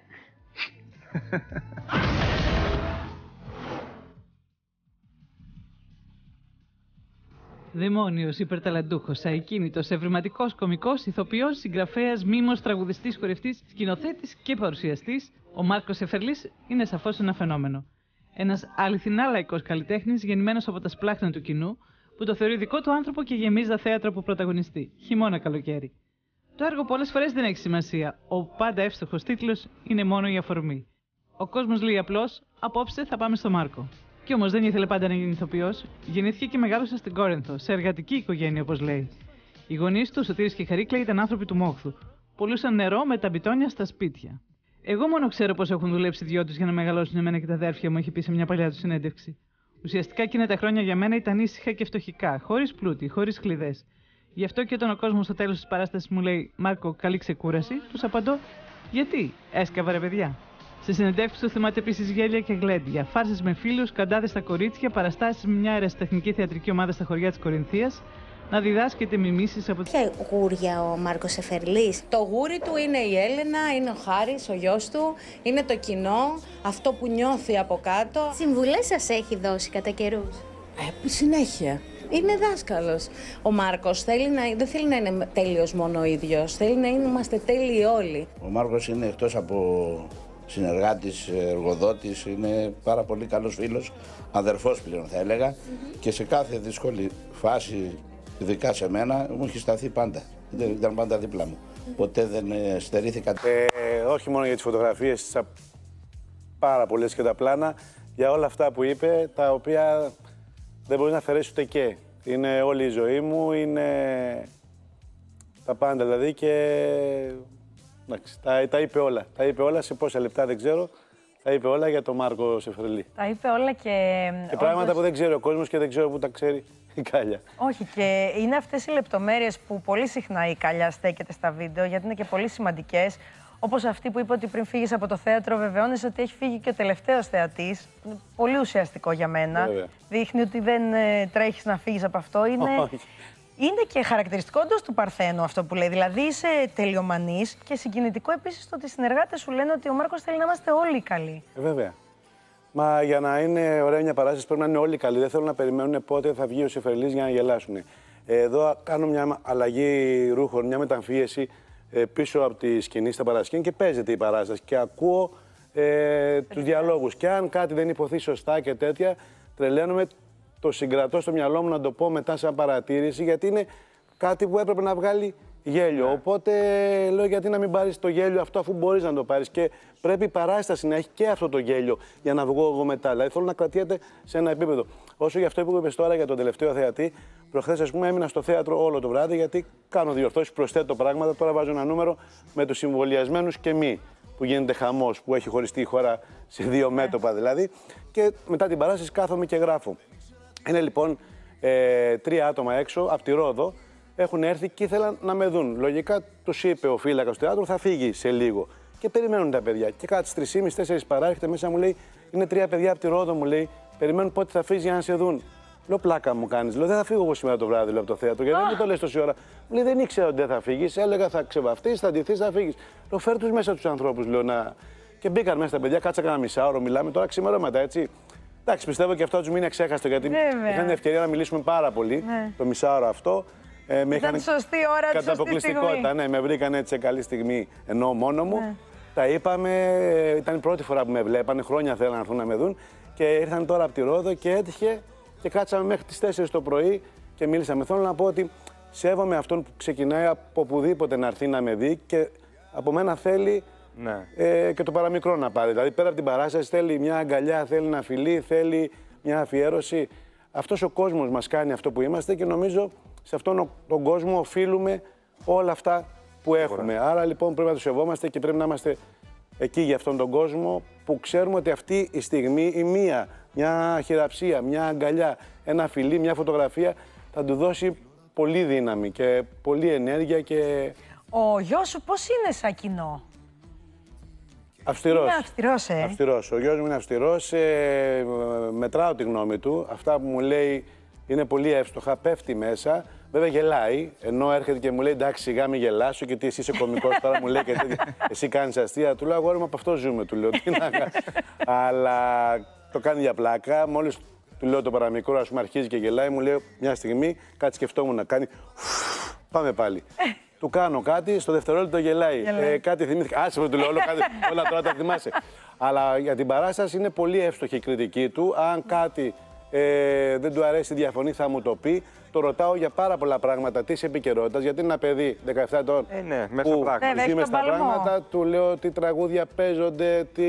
Δαιμόνιος, υπερταλαντούχος, αεκίνητος, ευρηματικός, κωμικός, ηθοποιός, συγγραφέας, μίμος, τραγουδιστής, χορευτής, σκηνοθέτης και παρουσιαστής, ο Μάρκος Σεφερλής είναι σαφώς ένα φαινόμενο. Ένας αληθινά λαϊκός καλλιτέχνης, γεννημένος από τα σπλάχνα του κοινού, που το θεωρεί δικό του άνθρωπο και γεμίζει τα θέατρα που πρωταγωνιστεί, χειμώνα καλοκαίρι. Το έργο πολλές φορές δεν έχει σημασία. Ο πάντα εύστοχος τίτλος είναι μόνο η αφορμή. Ο κόσμος λέει απλώς: απόψε θα πάμε στο Μάρκο. Κι όμως δεν ήθελε πάντα να γίνει ηθοποιός. Γεννήθηκε και μεγάλωσε στην Κόρινθο, σε εργατική οικογένεια όπως λέει. Οι γονείς του, ο Σωτήρης και η Χαρίκλα, ήταν άνθρωποι του μόχθου. Πουλούσαν νερό με τα μπιτόνια στα σπίτια. Εγώ μόνο ξέρω πώς έχουν δουλέψει οι δυο τους για να μεγαλώσουν εμένα και τα αδέρφια μου, έχει πει σε μια παλιά του συνέντευξη. Ουσιαστικά εκείνα τα χρόνια για μένα ήταν ήσυχα και φτωχικά, χωρίς πλούτη, χωρίς κλειδές. Γι' αυτό και όταν ο κόσμος στο τέλος της παράστασης μου λέει «Μάρκο, καλή ξεκούραση», τους απαντώ «Γιατί, έσκαβα ρε παιδιά». Σε συνεντεύξεις του θυμάται επίσης γέλια και γλέντια, φάρσες με φίλους, καντάδες στα κορίτσια, παραστάσεις με μια αεραστεχνική θεατρική ομάδα στα χωριά της Κορινθίας, να διδάσκεται μιμήσεις από... Ποια γούρια ο Μάρκος Σεφερλής? Το γούρι του είναι η Έλενα, είναι ο Χάρης, ο γιος του, είναι το κοινό, αυτό που νιώθει από κάτω. Συμβουλές σας έχει δώσει κατά καιρούς? Ε, συνέχεια. Είναι δάσκαλος. Ο Μάρκος θέλει να, δεν θέλει να είναι τέλειος μόνο ο ίδιος, θέλει να είμαστε τέλειοι όλοι. Ο Μάρκος είναι εκτός από συνεργάτης, εργοδότης, είναι πάρα πολύ καλός φίλος, αδερφός πλέον θα έλεγα, mm-hmm. και σε κάθε δύσκολη φάση, ειδικά σε μένα, μου έχει σταθεί πάντα. Ήταν πάντα δίπλα μου. Mm-hmm. Ποτέ δεν ε, στερήθηκα. Ε, όχι μόνο για τις φωτογραφίες, τις πάρα πολλές και τα πλάνα, για όλα αυτά που είπε, τα οποία δεν μπορεί να αφαιρέσει ούτε και. Είναι όλη η ζωή μου, είναι τα πάντα δηλαδή και εντάξει, τα, τα είπε όλα. Τα είπε όλα σε πόσα λεπτά δεν ξέρω, τα είπε όλα για τον Μάρκο Σεφερλή. Τα είπε όλα και... Και πράγματα όντως... που δεν ξέρει ο κόσμος και δεν ξέρω που τα ξέρει η Κάλια. Όχι, και είναι αυτές οι λεπτομέρειες που πολύ συχνά η Κάλια στέκεται στα βίντεο, γιατί είναι και πολύ σημαντικές. Όπως αυτή που είπε ότι πριν φύγεις από το θέατρο, βεβαιώνεσαι ότι έχει φύγει και ο τελευταίος θεατής. Είναι πολύ ουσιαστικό για μένα. Βέβαια. Δείχνει ότι δεν ε, τρέχεις να φύγεις από αυτό. Είναι, είναι και χαρακτηριστικό όντως του Παρθένου αυτό που λέει. Δηλαδή είσαι τελειομανής και συγκινητικό επίσης το ότι οι συνεργάτες σου λένε ότι ο Μάρκος θέλει να είμαστε όλοι καλοί. Ε, βέβαια. Μα για να είναι ωραία μια παράσταση πρέπει να είναι όλοι καλοί. Δεν θέλουν να περιμένουν πότε θα βγει ο Σεφερλής για να γελάσουν. Εδώ κάνω μια αλλαγή ρούχων, μια μεταμφίεση πίσω από τη σκηνή στα παρασκήνια και παίζεται η παράσταση και ακούω ε, τους διαλόγους. Και αν κάτι δεν υποθεί σωστά και τέτοια, τρελαίνομαι, το συγκρατώ στο μυαλό μου να το πω μετά σαν παρατήρηση, γιατί είναι κάτι που έπρεπε να βγάλει γέλιο. Οπότε λέω, γιατί να μην πάρεις το γέλιο αυτό αφού μπορείς να το πάρεις, και πρέπει η παράσταση να έχει και αυτό το γέλιο για να βγω εγώ μετά. Δηλαδή θέλω να κρατιέται σε ένα επίπεδο. Όσο για αυτό που είπες τώρα για τον τελευταίο θεατή, προχθές ας πούμε έμεινα στο θέατρο όλο το βράδυ, γιατί κάνω διορθώσεις, προσθέτω πράγματα. Τώρα βάζω ένα νούμερο με τους συμβολιασμένους και μη, που γίνεται χαμός, που έχει χωριστεί η χώρα σε δύο μέτωπα δηλαδή. Και μετά την παράσταση κάθομαι και γράφω. Είναι λοιπόν ε, τρία άτομα έξω από τη Ρόδο. Έχουν έρθει και ήθελαν να με δουν. Λογικά τους είπε ο φύλακας του θεάτρου, θα φύγει σε λίγο. Και περιμένουν τα παιδιά. Και κάτι στις τρεις και μισή τέσσερις παρά έρχεται μέσα, μου λέει: είναι τρία παιδιά από τη Ρόδο, μου λέει. Περιμένουν πότε θα φύγει για να σε δουν. Λέω: πλάκα μου κάνεις. Λέω: δεν θα φύγω εγώ σήμερα το βράδυ, λέω, από το θέατρο. Γιατί δεν το λες τόση ώρα. Μου λέει: δεν ήξερα ότι δεν θα φύγει. Έλεγα: θα ξεβαφτείς, θα ντυθείς, θα φύγει. Λέω: φέρ τους μέσα τους ανθρώπους, λέω. Να... Και μπήκαν μέσα τα παιδιά, κάτσα κανένα μισάωρο, μιλάμε τώρα ξημερώματα, έτσι. Εντάξει, πιστεύω και αυτό του μην είναι ξέχαστο, γιατί είχαν την ευκαιρία να μιλήσουμε πάρα πολύ ναι. το μισάωρο αυτό. Ε, με ήταν σωστή ώρα, κατά αποκλειστικότητα, ναι, με βρήκαν έτσι σε καλή στιγμή, ενώ μόνο μου. Ναι. Τα είπαμε, ήταν η πρώτη φορά που με βλέπανε, χρόνια θέλανε να έρθουν να με δουν και ήρθαν τώρα από τη Ρόδο και έτυχε και κάτσαμε μέχρι τις τέσσερις το πρωί και μίλησαμε. Θέλω να πω ότι σέβομαι αυτόν που ξεκινάει από οπουδήποτε να έρθει να με δει και από μένα θέλει ναι. ε, και το παραμικρό να πάρει. Δηλαδή πέρα από την παράσταση θέλει μια αγκαλιά, θέλει ένα φιλί, θέλει μια αφιέρωση. Αυτός ο κόσμος μας κάνει αυτό που είμαστε και νομίζω σε αυτόν τον κόσμο οφείλουμε όλα αυτά που έχουμε. Άρα λοιπόν πρέπει να το σεβόμαστε και πρέπει να είμαστε εκεί για αυτόν τον κόσμο που ξέρουμε ότι αυτή η στιγμή η μία, μια χειραψία, μια αγκαλιά, ένα φιλί, μια φωτογραφία θα του δώσει πολύ δύναμη και πολύ ενέργεια και... Ο γιος σου πώς είναι σαν κοινό? Αυστηρός. Είναι αυστηρός, ε. Αυστηρός. Ο γιος μου είναι αυστηρός, ε, μετράω τη γνώμη του. Αυτά που μου λέει είναι πολύ εύστοχα, πέφτει μέσα. Βέβαια γελάει, ενώ έρχεται και μου λέει: εντάξει, σιγά μην γελάσω, και τι εσύ είσαι κωμικός τώρα, μου λέει και εσύ κάνεις αστεία. Του λέω: αγόρι μου, από αυτό ζούμε, του λέω. Τι να... Αλλά το κάνει για πλάκα. Μόλις του λέω το παραμικρό, ας πούμε, αρχίζει και γελάει, μου λέει μια στιγμή, κάτι σκεφτόμουν να κάνει. Πάμε πάλι. Του κάνω κάτι, στο δευτερόλεπτο γελάει. Ε, κάτι θυμήθηκα. Άσε με, του λέω, όλο, κάτι, όλα τώρα τα θυμάσαι. Αλλά για την παράσταση είναι πολύ εύστοχη η κριτική του. Αν κάτι ε, δεν του αρέσει, διαφωνεί, θα μου το πει. Το ρωτάω για πάρα πολλά πράγματα της επικαιρότητας, γιατί είναι ένα παιδί δεκαεπτά ετών ε, ναι, μέσα που πράγματα. ζει μες στα πράγματα. Του λέω τι τραγούδια παίζονται, τι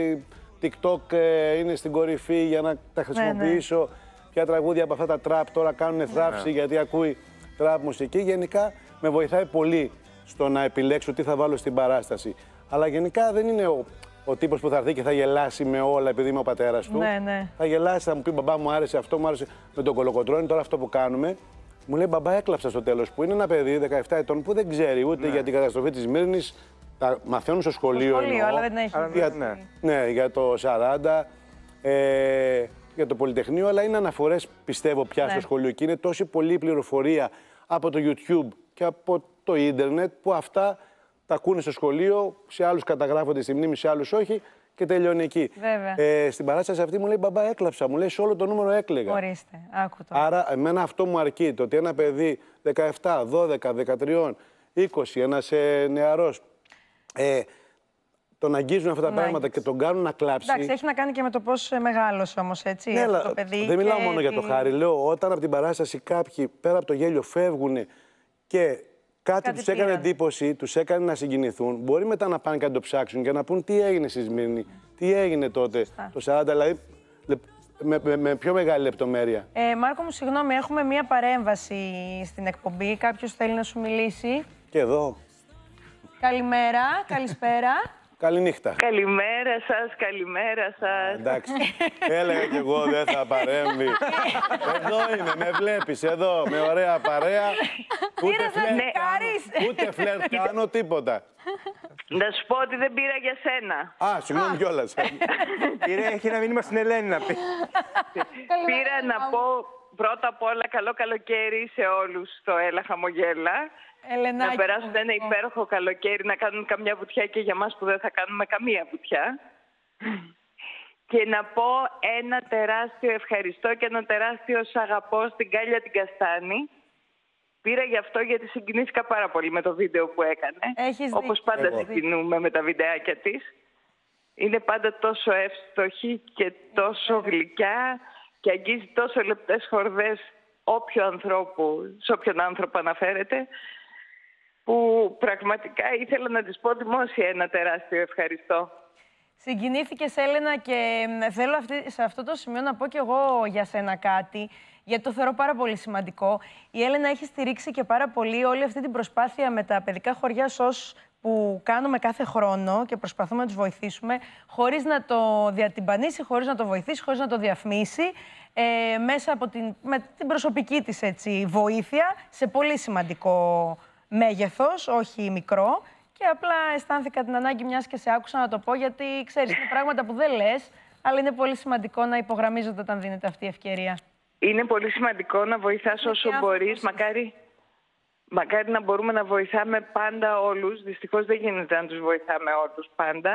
TikTok ε, είναι στην κορυφή για να τα χρησιμοποιήσω. Ναι, ναι. Ποια τραγούδια από αυτά τα τραπ τώρα κάνουν θράψη, ναι. γιατί ακούει τραπ μουσική. Γενικά με βοηθάει πολύ στο να επιλέξω τι θα βάλω στην παράσταση. Αλλά γενικά δεν είναι ο, ο τύπος που θα έρθει και θα γελάσει με όλα επειδή είμαι ο πατέρας του. Ναι, ναι. Θα γελάσει, θα μου πει: μπαμπά, μου άρεσε αυτό, μου άρεσε με τον κολοκοτρώνη. Τώρα αυτό που κάνουμε. Μου λέει: μπαμπά, έκλαψα στο τέλος. Που είναι ένα παιδί δεκαεπτά ετών που δεν ξέρει ούτε ναι. για την καταστροφή της Μύρνης. Τα μαθαίνουν στο σχολείο. Στο σχολείο, εννοώ, αλλά δεν έχει. Για, ναι. ναι, για το σαράντα. Ε, για το Πολυτεχνείο, αλλά είναι αναφορές, πιστεύω, πια στο Ναι. σχολείο. Και είναι τόση πολλή πληροφορία από το YouTube και από το ίντερνετ που αυτά τα ακούνε στο σχολείο, σε άλλους καταγράφονται στη μνήμη, σε άλλους όχι και τελειώνει εκεί. Βέβαια. Ε, στην παράσταση αυτή μου λέει μπαμπά, έκλαψα. Μου λέει σε όλο το νούμερο έκλαιγα. Ορίστε, άκου το. Άρα, εμένα αυτό μου αρκεί. Το ότι ένα παιδί δεκαεπτά, δώδεκα, δεκατρία, είκοσι, ένας ε, νεαρός, ε, τον αγγίζουν αυτά τα Τον πράγματα άγγιξε. και τον κάνουν να κλάψει. Εντάξει, έχει να κάνει και με το πόσο μεγάλος όμως, έτσι, Ναι, αυτό αλλά το παιδί. δεν μιλάω και μόνο για το τη- χάρη. Λέω όταν από την παράσταση κάποιοι πέρα από το γέλιο φεύγουν και κάτι, Κάτι τους έκανε πήραν. εντύπωση, τους έκανε να συγκινηθούν, μπορεί μετά να πάνε και να το ψάξουν και να πούν τι έγινε στη Σμύρνη, τι έγινε τότε το σαράντα, δηλαδή λεπ- με, με, με πιο μεγάλη λεπτομέρεια. Ε, Μάρκο μου, συγγνώμη, έχουμε μία παρέμβαση στην εκπομπή. Κάποιος θέλει να σου μιλήσει. Και εδώ. Καλημέρα, καλησπέρα. Καληνύχτα. Καλημέρα σας, καλημέρα σας. Εντάξει. Έλεγα κι εγώ δεν θα παρέμβει. Εδώ είναι, με βλέπεις, εδώ, με ωραία παρέα. Ούτε Πήρες να φλερτ νικάρεις. κάνω, ούτε φλερτ κάνω, τίποτα. Να σου πω ότι δεν πήρα για σένα. Α, συγγνώμη κιόλας. Κύριε, έχει ένα μήνυμα στην Ελένη να πει. Πήρα να πω πρώτα απ' όλα καλό καλοκαίρι σε όλους στο Έλα Χαμογέλα. Ελενάκη, να περάσουν ένα υπέροχο καλοκαίρι, να κάνουν καμιά βουτιά και για μας που δεν θα κάνουμε καμία βουτιά. Και να πω ένα τεράστιο ευχαριστώ και ένα τεράστιο σ' αγαπώ στην Κάλια την Καστάνη. Πήρα γι' αυτό γιατί συγκινήθηκα πάρα πολύ με το βίντεο που έκανε. Έχεις Όπως δίκιο. πάντα Εγώ. συγκινούμε με τα βιντεάκια της. Είναι πάντα τόσο εύστοχη και τόσο γλυκιά και αγγίζει τόσο λεπτές χορδές όποιο ανθρώπου, σε όποιον άνθρωπο αναφέρεται, που πραγματικά ήθελα να της πω δημόσια ένα τεράστιο ευχαριστώ. Συγκινήθηκες, Έλενα, και μ, θέλω αυτή, σε αυτό το σημείο να πω κι εγώ για σένα κάτι, γιατί το θεωρώ πάρα πολύ σημαντικό. Η Έλενα έχει στηρίξει και πάρα πολύ όλη αυτή την προσπάθεια με τα παιδικά χωριά ΣΟΣ που κάνουμε κάθε χρόνο και προσπαθούμε να τους βοηθήσουμε, χωρίς να το διατυμπανίσει, χωρίς να το βοηθήσει, χωρίς να το διαφημίσει, ε, μέσα από την, με την προσωπική της έτσι, βοήθεια, σε πολύ σημαντικό μέγεθος, όχι μικρό. Και απλά αισθάνθηκα την ανάγκη, μιας και σε άκουσα να το πω, γιατί ξέρεις, είναι πράγματα που δεν λες, αλλά είναι πολύ σημαντικό να υπογραμμίζονται όταν δίνεται αυτή η ευκαιρία. Είναι πολύ σημαντικό να βοηθάς όσο μπορείς. Μακάρι, μακάρι να μπορούμε να βοηθάμε πάντα όλους. Δυστυχώς δεν γίνεται να τους βοηθάμε όλους πάντα.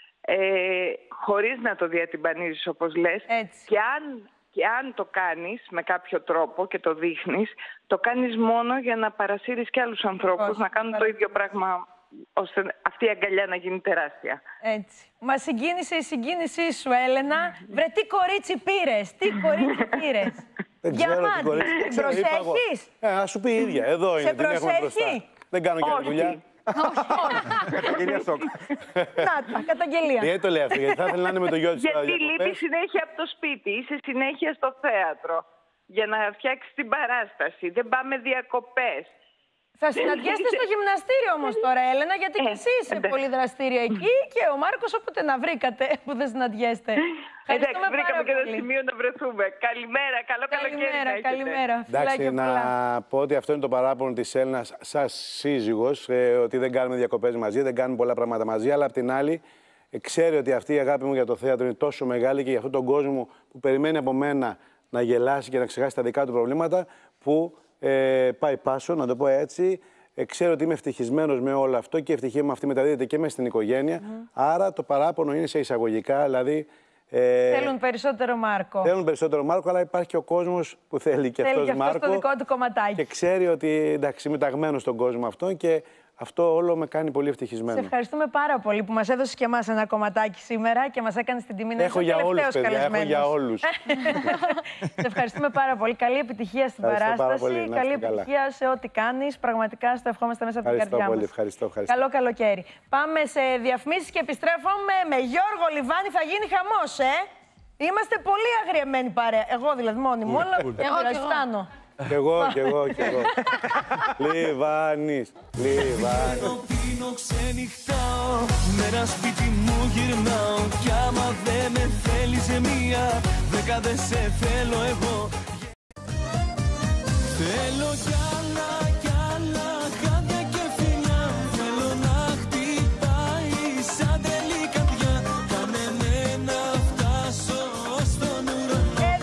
Ε, χωρίς να το διατυμπανίζεις, όπως λες. Και αν, και αν το κάνεις με κάποιο τρόπο και το δείχνεις, το κάνεις μόνο για να παρασύρεις και άλλους ανθρώπους Όχι, να κάνουν το ίδιο πράγμα, ώστε αυτή η αγκαλιά να γίνει τεράστια. Έτσι. Μα συγκίνησε η συγκίνησή σου, Έλενα. Βρε, τι κορίτσι πήρες, τι κορίτσι πήρες. Δεν Για ξέρω τι μάτι, κορίτσι. την Δεν ξέρω, είπα εγώ. προσέχεις. Ε, ας σου πει η ίδια. Εδώ είναι, Σε την έχουμε μπροστά. προσέχει? Δεν κάνω και άλλη Όχι. δουλειά. Καταγγελία σοκ. Να τα, καταγγελία. Γιατί το λέει αυτό, γιατί θα ήθελε να είναι με το γιο της τώρα Γιατί διακοπές. λείπει συνέχεια από το σπίτι, είσαι συνέχεια στο θέατρο για να φτιάξει την παράσταση. Δεν πάμε διακοπές. Θα συναντιέστε στο γυμναστήριο όμως τώρα, Έλενα, γιατί και εσύ είσαι πολύ δραστήρια εκεί και ο Μάρκος όποτε να βρήκατε που δεν συναντιέστε. Εντάξει, βρήκαμε και ένα πολύ. σημείο να βρεθούμε. Καλημέρα, καλό καλοκαίρι. Καλημέρα, να έχετε. καλημέρα. Εντάξει, Φιλάκια να πολλά. πω ότι αυτό είναι το παράπονο της Έλληνας σαν σύζυγος, ε, ότι δεν κάνουμε διακοπές μαζί, δεν κάνουμε πολλά πράγματα μαζί, αλλά απ' την άλλη ε, ξέρει ότι αυτή η αγάπη μου για το θέατρο είναι τόσο μεγάλη και για αυτόν τον κόσμο που περιμένει από μένα να γελάσει και να ξεχάσει τα δικά του προβλήματα, που ε, πάει πάσο, να το πω έτσι. Ε, ξέρω ότι είμαι ευτυχισμένος με όλο αυτό και η ευτυχία μου αυτή μεταδίδεται και μέσα στην οικογένεια. Άρα το παράπονο είναι σε εισαγωγικά, δηλαδή. Ε, Θέλουν περισσότερο Μάρκο. Θέλουν περισσότερο Μάρκο, αλλά υπάρχει και ο κόσμος που θέλει και Θέλει αυτός και αυτός Μάρκο. το δικό του κομματάκι. Και ξέρει ότι εντάξει, είμαι ταγμένος στον κόσμο αυτόν και αυτό όλο με κάνει πολύ ευτυχισμένο. Σε ευχαριστούμε πάρα πολύ που μας έδωσες και εμάς ένα κομματάκι σήμερα και μας έκανες την τιμή να Έχω είσαι ο για όλους, τελευταίος παιδιά, έχω καλεσμένος. για όλους. Σε ευχαριστούμε πάρα πολύ. Καλή επιτυχία στην Ευχαριστώ πάρα παράσταση. πολύ, να Καλή είστε καλά. επιτυχία σε ό,τι κάνεις. Πραγματικά στο ευχόμαστε μέσα από την Ευχαριστώ καρδιά πολύ, μας. ευχαριστώ, ευχαριστώ. Καλό καλοκαίρι. Πάμε σε διαφημίσεις και επιστρέφουμε με Γιώργο Λιβάνη. Θα γίνει χαμός, ε! Είμαστε πολύ αγριεμένοι παρέα. Εγώ δηλαδή μόνη μου, αλλά Εγώ κι εγώ. φτάνω. Κι εγώ, κι εγώ, κι εγώ. Λιβάνης, Λιβάνης. Πίνω, ξενυχτάω, μέρα σπίτι μου γυρνάω. Κι άμα δεν με θέλεις μία, δέκα δεν σε θέλω εγώ. Θέλω κι άλλα, κι άλλα, χάδια και φιλιά. Θέλω να χτυπάει σαν τρελή καρδιά. Κάνε με να φτάσω στον ουρανό.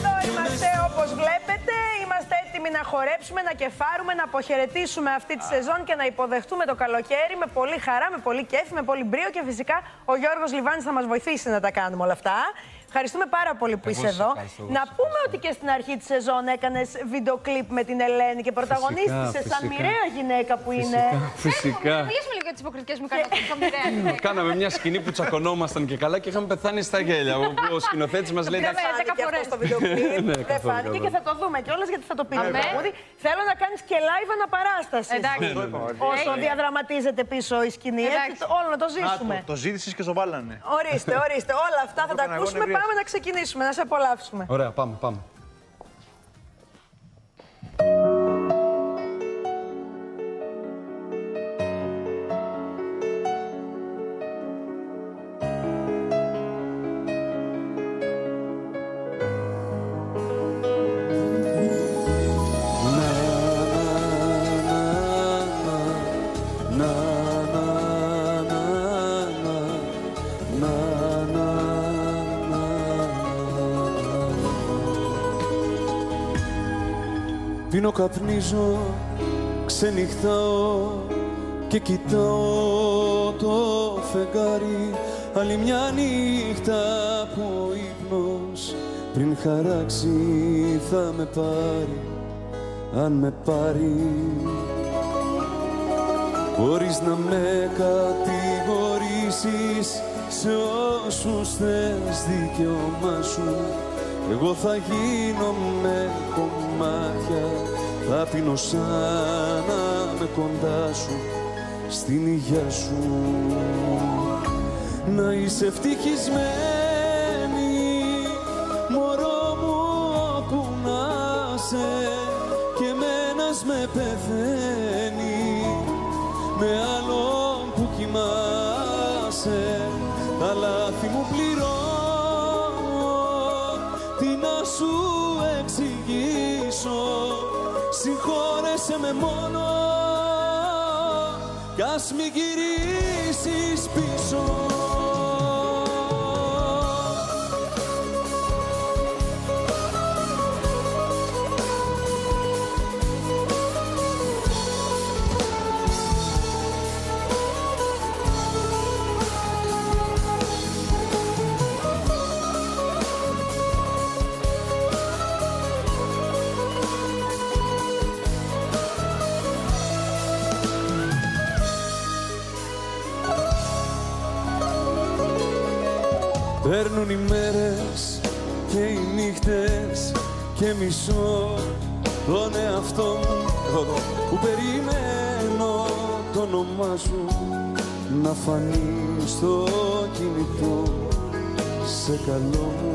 μπορέσουμε να κεφάρουμε, να αποχαιρετήσουμε αυτή τη σεζόν και να υποδεχτούμε το καλοκαίρι με πολύ χαρά, με πολύ κέφι, με πολύ μπρίο και φυσικά ο Γιώργος Λιβάνης θα μας βοηθήσει να τα κάνουμε όλα αυτά. Ευχαριστούμε πάρα πολύ που είσαι εδώ. Να πούμε ότι και στην αρχή τη σεζόν έκανες βίντεο κλιπ με την Ελένη και πρωταγωνίστησες σαν μοιραία γυναίκα που είναι. Φυσικά. Μιλήσουμε λίγο για τις υποκριτικές μου ικανότητες σαν μοιραία. Κάναμε μια σκηνή που τσακωνόμασταν και καλά και είχαμε πεθάνει στα γέλια. Ο σκηνοθέτης μας λέει. Δεν φάνηκε αυτό στο βίντεο κλιπ. Δεν φάνηκε και θα το δούμε κιόλας γιατί θα το πει το τραγούδι. Θέλω να κάνεις και live αναπαράσταση. Όσο διαδραματίζεται πίσω η σκηνή. Όλο να το ζήσουμε. Το ζήτησες και το βάλανε. Ορίστε, ορίστε. Όλα αυτά θα τα ακούσουμε. Πάμε να ξεκινήσουμε, να σε απολαύσουμε. Ωραία, πάμε, πάμε. Πίνω, καπνίζω, ξενυχτάω και κοιτάω το φεγγάρι. Άλλη μια νύχτα που ο ύπνος πριν χαράξει θα με πάρει. Αν με πάρει, χωρίς να με κατηγορήσεις, σε όσους θες δικαίωμά σου, εγώ θα γίνω με κομμάτια, θα πίνω σαν να με κοντά σου, στην υγειά σου. Να είσαι ευτυχισμένη, μωρό μου όπου να σε, και εμένας με πεθαίνει, με άλλον που κοιμάσαι, τα λάθη μου πληρώνω. Τι να σου εξηγήσω, συγχώρεσαι με μόνο, κι ας μη γυρίσεις πίσω. Παίρνουν οι μέρες και οι νύχτες και μισώ τον εαυτό μου που περιμένω το όνομά σου να φανεί στο κινητό σε καλό μου,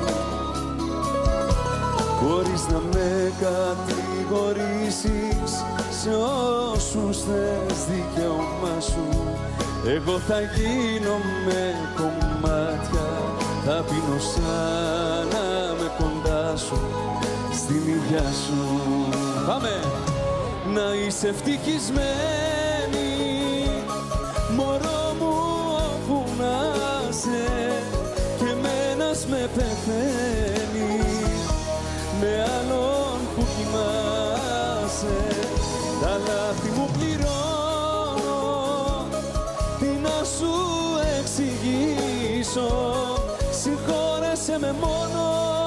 χωρίς να με κατηγορήσεις, σε όσους θες δικαίωμά σου, εγώ θα γίνω με κομμάτια, θα πίνω σαν να με κοντά σου, στην υγειά σου. Πάμε! Να είσαι ευτυχισμένη, μωρό μου όπου να σε, και εμένας με πεθαίνει, με άλλον που κοιμάσαι, τα λάθη μου πληρώνω. Τι να σου εξηγήσω, συγχώρεσαι με μόνο,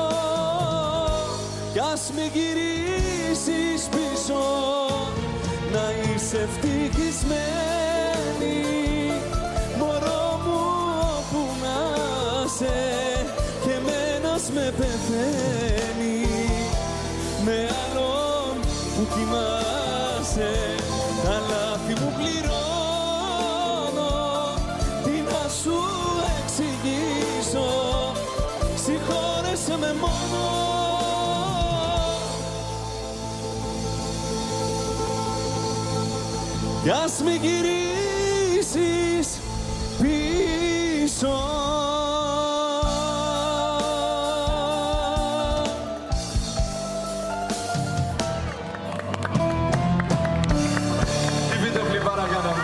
κι ας μη γυρίσεις πίσω. Να είσαι ευτυχισμένη, μωρό μου όπου να σε, και εμένας με πεθαίνει, με άλλον που κοιμάσαι, τα λάθη μου πληρώνω. Τι να σου εξηγήσω, συγχώρεσαι με μόνο, κι ας μη γυρίσεις πίσω. Τι βίντεο κλιπάρα κάναμε.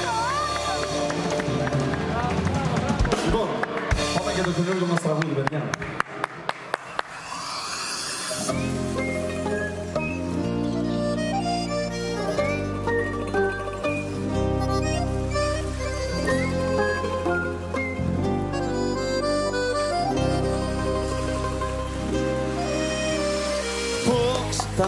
Λοιπόν, πάμε για το καινούργιο μας τραγούδι, παιδιά.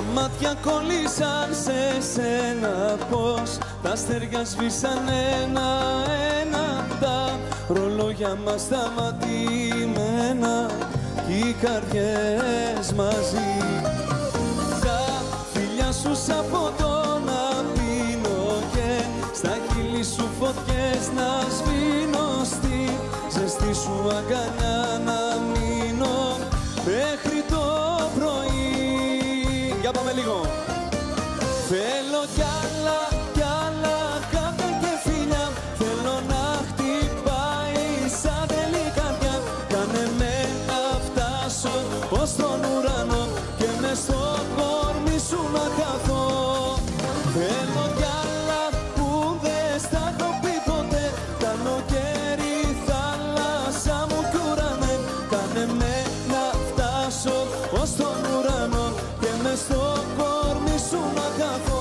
μάτια κολλήσαν σε σένα, πως τα αστέρια σβήσαν ένα-ένα, τα ρολόγια μας σταματημένα κι οι καρδιές μαζί. Τα φιλιά σου από το να πίνω και στα χείλη σου φωτιές να σβήνω, στη ζεστή σου αγκαλιά να μείνω μέχρι το πρωί. Για πάμε λίγο. Θέλω κι άλλα, κι άλλα κάποια και φιλιά, θέλω να χτυπάει σαν τρελή καρδιά. Κάνε με να φτάσω ως τον ουρανό και μες στο κορμί σου να χαθώ. Θέλω κι άλλα που δεν στα έχω πει ποτέ, καλοκαίρι, θάλασσα μου κι ουρανέ. Κάνε με να φτάσω ως τον ουρανό και μες στο κορμί σου να χαθώ.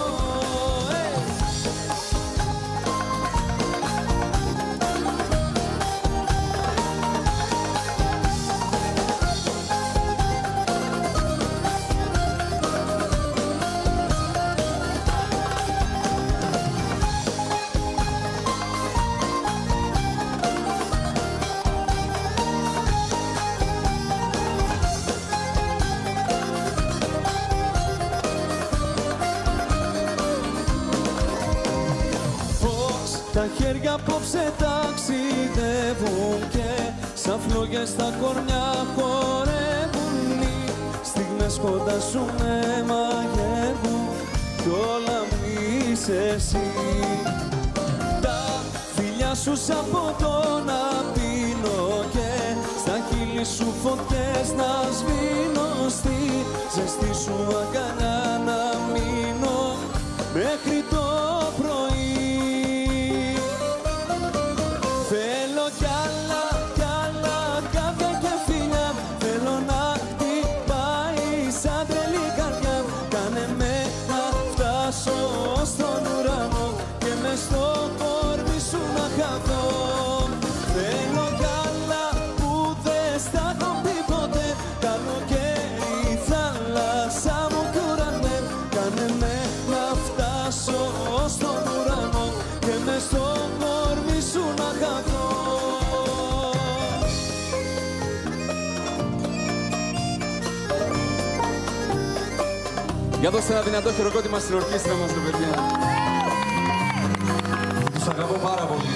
Τα χέρια απόψε ταξιδεύουν και σαν φλόγες τα κορμιά χορεύουν. Οι στιγμές κοντά σου με μαγεύουν κι όλα μου είσαι εσύ. Τα φιλιά σου από το να πίνω και στα χείλη σου φωτιές να σβήνω, στη ζεστή σου αγκαλιά να μείνω μέχρι το πρωί. Θέλω κι άλλα, κι άλλα κάποια και φιλιά, θέλω να χτυπάει σαν τρελή καρδιά. Κάνε με να φτάσω στον ουρανό και μες στο κορμί σου να χαθώ. Θέλω κι άλλα που δεν στα έχω πει ποτέ, καλοκαίρι, θάλασσα μου κι ουρανέ. Κάνε με να φτάσω στον ουρανό και μες στο κορμί σου να χαθώ. Για δώστε ένα δυνατό χειροκρότημα στην ορκίστρα μας, ρε παιδιά. Τους αγαπώ πάρα πολύ.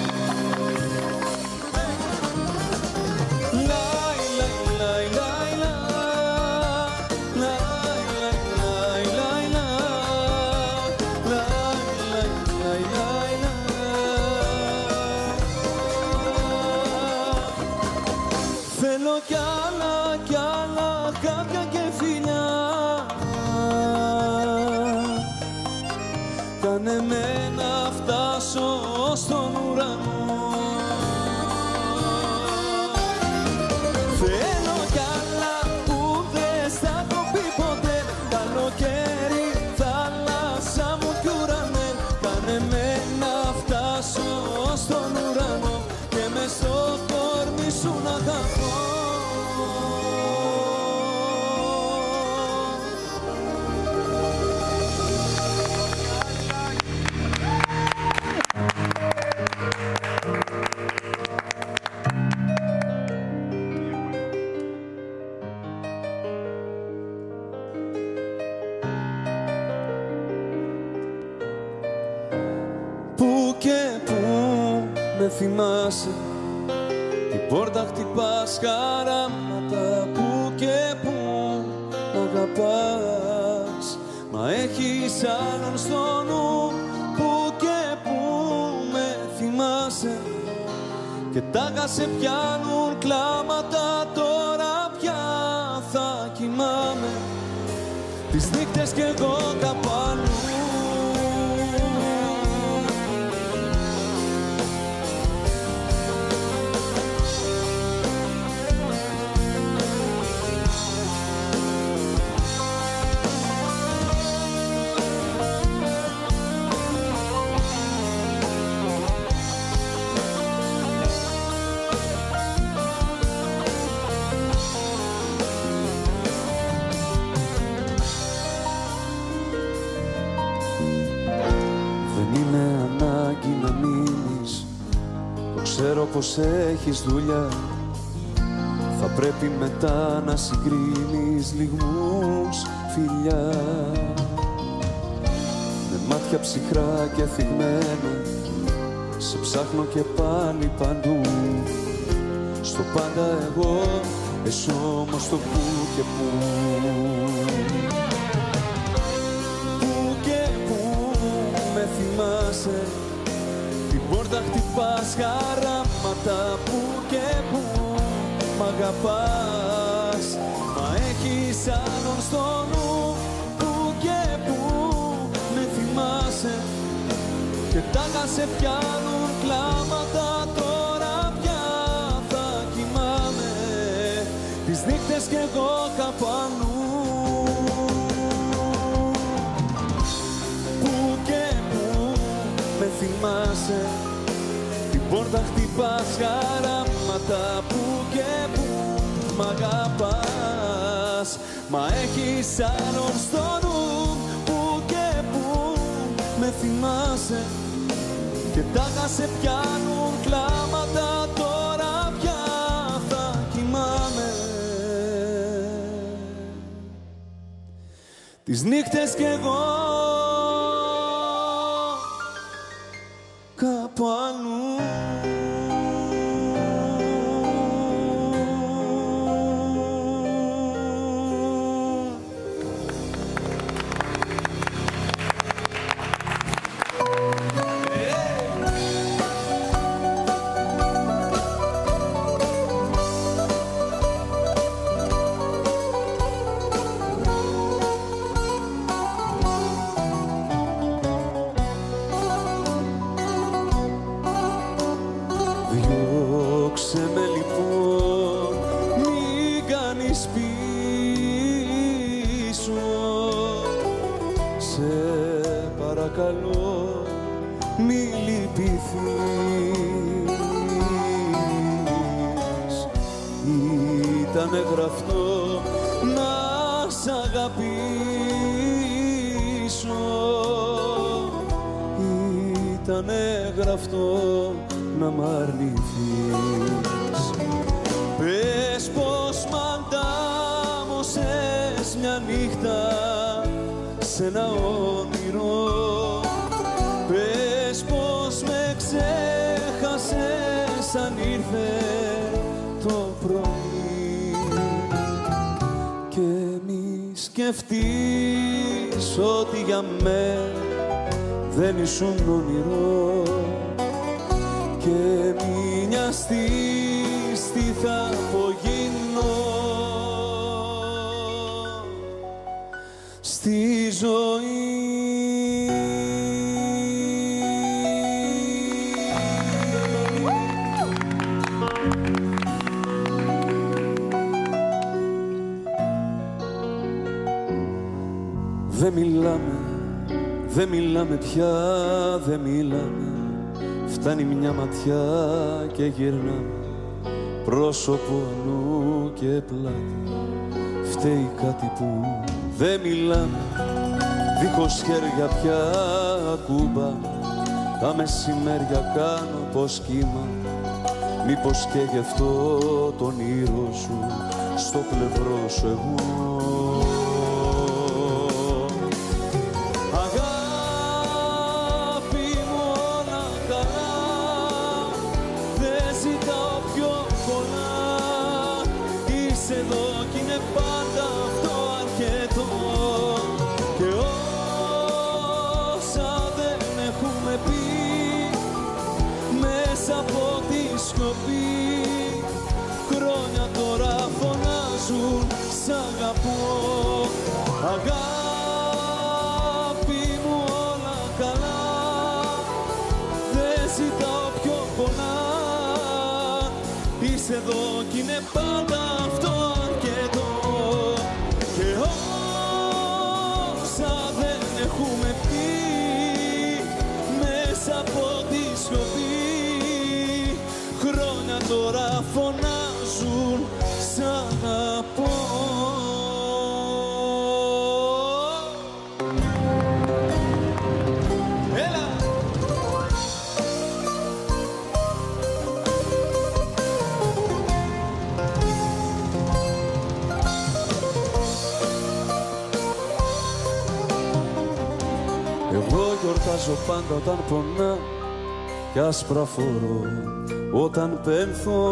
Θέλω κι άλλα, κι άλλα κάποια και φιλιά, κάνε με να φτάσω στον ουρανό. Θέλω κι άλλα που δεν στα έχω πει ποτέ, καλοκαίρι, θάλασσα μου κι ουρανέ. Κάνε με να φτάσω στον ουρανό και μες στο κορμί σου να χαθώ. Πού και πού με θυμάσαι, την πόρτα χτυπάς χαράματα. Πού και πού μ' αγαπάς, μα έχεις άλλον στο νου. Πού και πού με θυμάσαι και τάχα σε πιάνουν κλάματα. Τώρα πια θα κοιμάμαι τις νύχτες κι εγώ κάπου αλλού. Δεν είναι ανάγκη να μείνεις, το ξέρω πως έχεις δουλειά. Θα πρέπει μετά να συγκρίνεις λιγμούς φιλιά. Με μάτια ψυχρά και θυγμένα σε ψάχνω και πάλι παντού. Στο πάντα εγώ, εσύ όμως το που και που. Που και που με θυμάσαι, την πόρτα χτυπάς χαράματα. Που και που μ' αγαπάς, μα έχεις άλλον στο νου. Που και που με θυμάσαι και τάχα σε πιάνουν κλάματα. Τώρα πια θα κοιμάμαι τις νύχτες κι εγώ κάπου αλλού. Που και που με θυμάσαι, την πόρτα χτυπάς χαράματα. Που και που μ' αγαπάς, μα έχεις άλλον στο νου. Που και που με θυμάσαι και τάχα σε πιάνουν κλάματα. Τώρα πια θα κοιμάμαι τις νύχτες κι εγώ κάπου αλλού. Διώξε με λοιπόν, μην κάνεις πίσω. Σε παρακαλώ μη λυπηθείς. Ήτανε γραφτό να σ' αγαπήσω. Ήτανε γραφτό να μ' αρνηθείς. Πες πως μ' αντάμωσες μια νύχτα σε ένα όνειρο. Πες πως με ξέχασες αν ήρθε το πρωί. Και μη σκεφτείς ότι για μέ δεν ήσουν όνειρο. Και μη νοιαστείς τι θα απογίνω στη ζωή. Δεν μιλάμε, δεν μιλάμε πια, δεν μιλάμε. Φτάνει μια ματιά και γυρνάμε πρόσωπο αλλού και πλάτη. Φταίει κάτι που δεν μιλάμε, δίχως χέρια πια ακουμπάμε. Τα μεσημέρια κάνω πως κύμα, μήπως και γι' αυτό τον ήρω σου στο πλευρό σου εγώ. Εδώ κι είναι πάντα αυτό αρκετό. Και όσα δεν έχουμε πει μέσα από τη σιωπή, χρόνια τώρα φωνάζουν σ' αγαπώ. Αγάπη μου όλα καλά, δεν ζητάω πιο πολλά. Είσαι εδώ κι είναι πάντα αυτό αρκετό. Και όσα δεν έχουμε πει μέσα από τη σιωπή, χρόνια τώρα φωνάζουν σ' αγαπώ. Έλα! Εγώ γιορτάζω πάντα όταν πονά κι άσπρα φορώ όταν πένθω.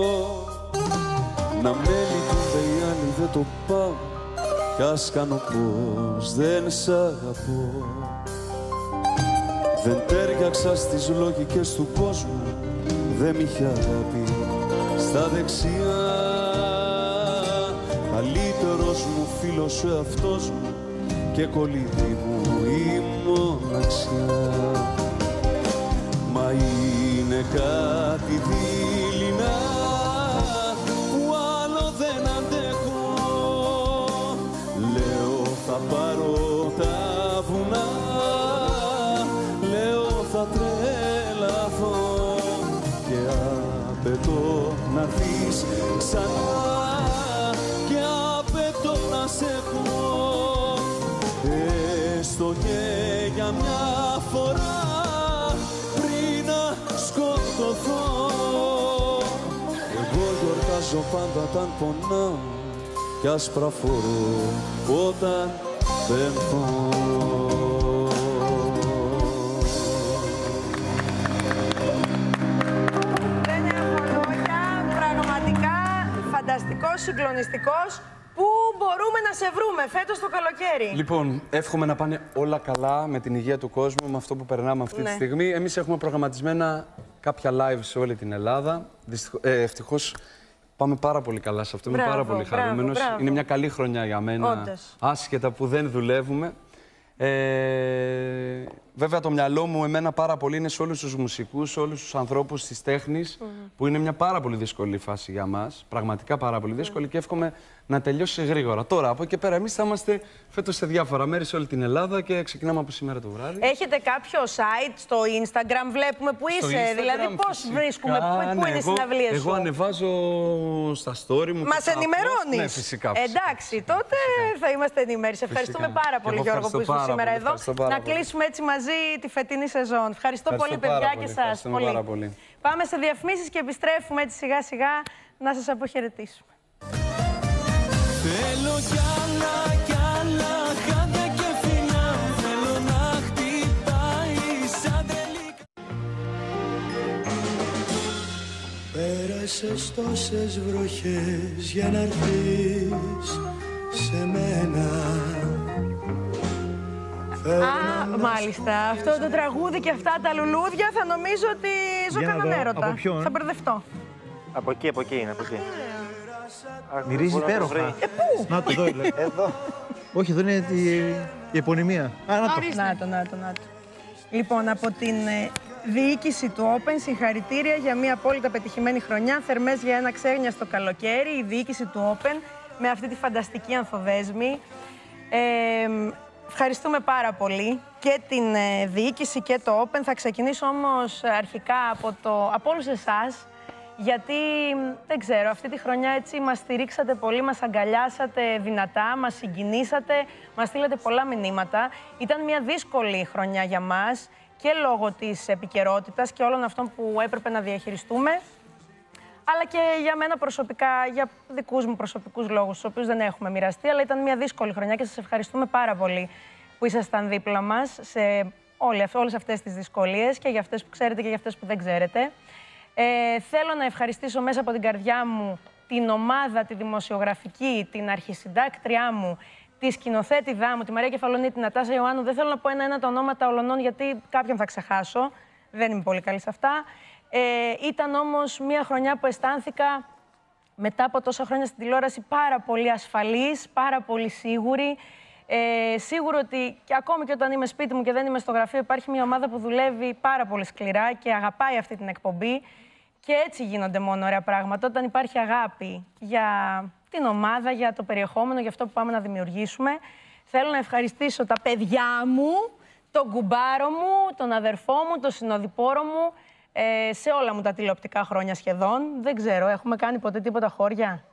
Να με λυπούνται οι άλλοι δεν το πάω κι ας κάνω πως δεν σ' αγαπώ. Δεν τέριαξα στις λογικές του κόσμου, δεν μ' είχε αγάπη στα δεξιά. Καλύτερος μου φίλος ο εαυτός μου και κολλητή μου η μοναξιά. Μα είναι κάτι δειλινά που άλλο δεν αντέχω. Λέω θα πάρω τα βουνά, λέω θα τρελαθώ και απαιτώ να έρθεις ξανά και απαιτώ να σε έχω έστω και για μια φορά πριν να σκοτωθώ. Εγώ γιορτάζω πάντα όταν πονάω κι άσπρα φορώ όταν πένθω. Δεν έχω λόγια, πραγματικά φανταστικός, συγκλονιστικός. Πού μπορούμε να σε βρούμε φέτος το καλοκαίρι? Λοιπόν, εύχομαι να πάνε όλα καλά με την υγεία του κόσμου, με αυτό που περνάμε αυτή Ναι. τη στιγμή. Εμείς έχουμε προγραμματισμένα κάποια live σε όλη την Ελλάδα. Δυστυχώς, ε, ευτυχώς πάμε πάρα πολύ καλά σε αυτό. Είμαι Μπράβο, πάρα πολύ μπράβο, χαρούμενος. μπράβο. Είναι μια καλή χρονιά για μένα, Όντως. άσχετα που δεν δουλεύουμε. Ε, βέβαια το μυαλό μου εμένα πάρα πολύ είναι σε όλους τους μουσικούς, σε όλους τους ανθρώπους της τέχνης, Mm. που είναι μια πάρα πολύ δύσκολη φάση για μας, πραγματικά πάρα πολύ δύσκολη, και εύχομαι να τελειώσει γρήγορα. Τώρα, από εκεί πέρα, εμείς θα είμαστε φέτος σε διάφορα μέρη σε όλη την Ελλάδα και ξεκινάμε από σήμερα το βράδυ. Έχετε κάποιο site στο Instagram, βλέπουμε που Στο είσαι, Instagram, δηλαδή πώς φυσικά, βρίσκουμε, πού, πού είναι οι εγώ- συναυλίες σου? Εγώ ανεβάζω στα story μου. Μας και θα ενημερώνεις. Ναι, φυσικά. φυσικά. Εντάξει, τότε θα είμαστε ενημέροι. Σε ευχαριστούμε Φυσικά. πάρα Και πολύ, εγώ Γιώργο, που ευχαριστώ ήσουν πάρα σήμερα πολύ, εδώ. ευχαριστώ πάρα Να πολύ. κλείσουμε έτσι μαζί τη φετινή σεζόν. Ευχαριστώ, πολύ, Ευχαριστώ παιδιά, πάρα και πολύ, εσάς. ευχαριστούμε Πολύ. πάρα πολύ. Πάμε σε διαφημίσεις και επιστρέφουμε έτσι σιγά-σιγά να σας αποχαιρετήσουμε. Θέλω κι άλλα κι άλλα χάδια και φιλιά. Θέλω να χτυπάει σαν τελικά. Πέρασες τόσες βροχές για να έρθεις σε μένα. Α, μάλιστα. Αυτό το τραγούδι και αυτά τα λουλούδια θα νομίζω ότι ζω Για να κανέναν δω, έρωτα. από ποιον? Θα μπερδευτώ. Από εκεί, από εκεί είναι, από εκεί. Μυρίζει Μπορώ να το υπέροχα. βρει. Ε, πού? Να το εδώ, δηλαδή. Εδώ. Όχι, εδώ είναι η, η επωνυμία. Α, να το. Να το, να το, να το. Λοιπόν, από την ε, διοίκηση του Open, συγχαρητήρια για μια απόλυτα πετυχημένη χρονιά. Θερμές για ένα ξέγνιαστο καλοκαίρι. Η διοίκηση του Open με αυτή τη φανταστική ανθοδέσμη. Ε, ευχαριστούμε πάρα πολύ και την ε, διοίκηση και το Open. Θα ξεκινήσω όμως αρχικά από, το, από όλους εσάς, γιατί δεν ξέρω, αυτή τη χρονιά έτσι μας στηρίξατε πολύ, μας αγκαλιάσατε δυνατά, μας συγκινήσατε, μας στείλατε πολλά μηνύματα. Ήταν μια δύσκολη χρονιά για μας και λόγω της επικαιρότητας και όλων αυτών που έπρεπε να διαχειριστούμε, αλλά και για μένα προσωπικά, για δικούς μου προσωπικούς λόγους, τους οποίους δεν έχουμε μοιραστεί, αλλά ήταν μια δύσκολη χρονιά και σας ευχαριστούμε πάρα πολύ που ήσασταν δίπλα μας σε όλες αυτές τις δυσκολίες και για αυτές που ξέρετε και για αυτές που δεν ξέρετε. Ε, θέλω να ευχαριστήσω μέσα από την καρδιά μου την ομάδα, τη δημοσιογραφική, την αρχισυντάκτριά μου, τη σκηνοθέτηδά μου, τη Μαρία Κεφαλονίτη, την Νατάσα Ιωάννου. Δεν θέλω να πω ένα-ένα τα ονόματα ολονών, γιατί κάποιον θα ξεχάσω. Δεν είμαι πολύ καλή σε αυτά. Ε, ήταν όμως μια χρονιά που αισθάνθηκα μετά από τόσα χρόνια στην τηλεόραση πάρα πολύ ασφαλής, πάρα πολύ σίγουρη. Ε, σίγουρο ότι και ακόμη και όταν είμαι σπίτι μου και δεν είμαι στο γραφείο, υπάρχει μια ομάδα που δουλεύει πάρα πολύ σκληρά και αγαπάει αυτή την εκπομπή. Και έτσι γίνονται μόνο ωραία πράγματα. Όταν υπάρχει αγάπη για την ομάδα, για το περιεχόμενο, για αυτό που πάμε να δημιουργήσουμε. Θέλω να ευχαριστήσω τα παιδιά μου, τον κουμπάρο μου, τον αδερφό μου, τον συνοδοιπόρο μου, ε, σε όλα μου τα τηλεοπτικά χρόνια σχεδόν. Δεν ξέρω, έχουμε κάνει ποτέ τίποτα χώρια?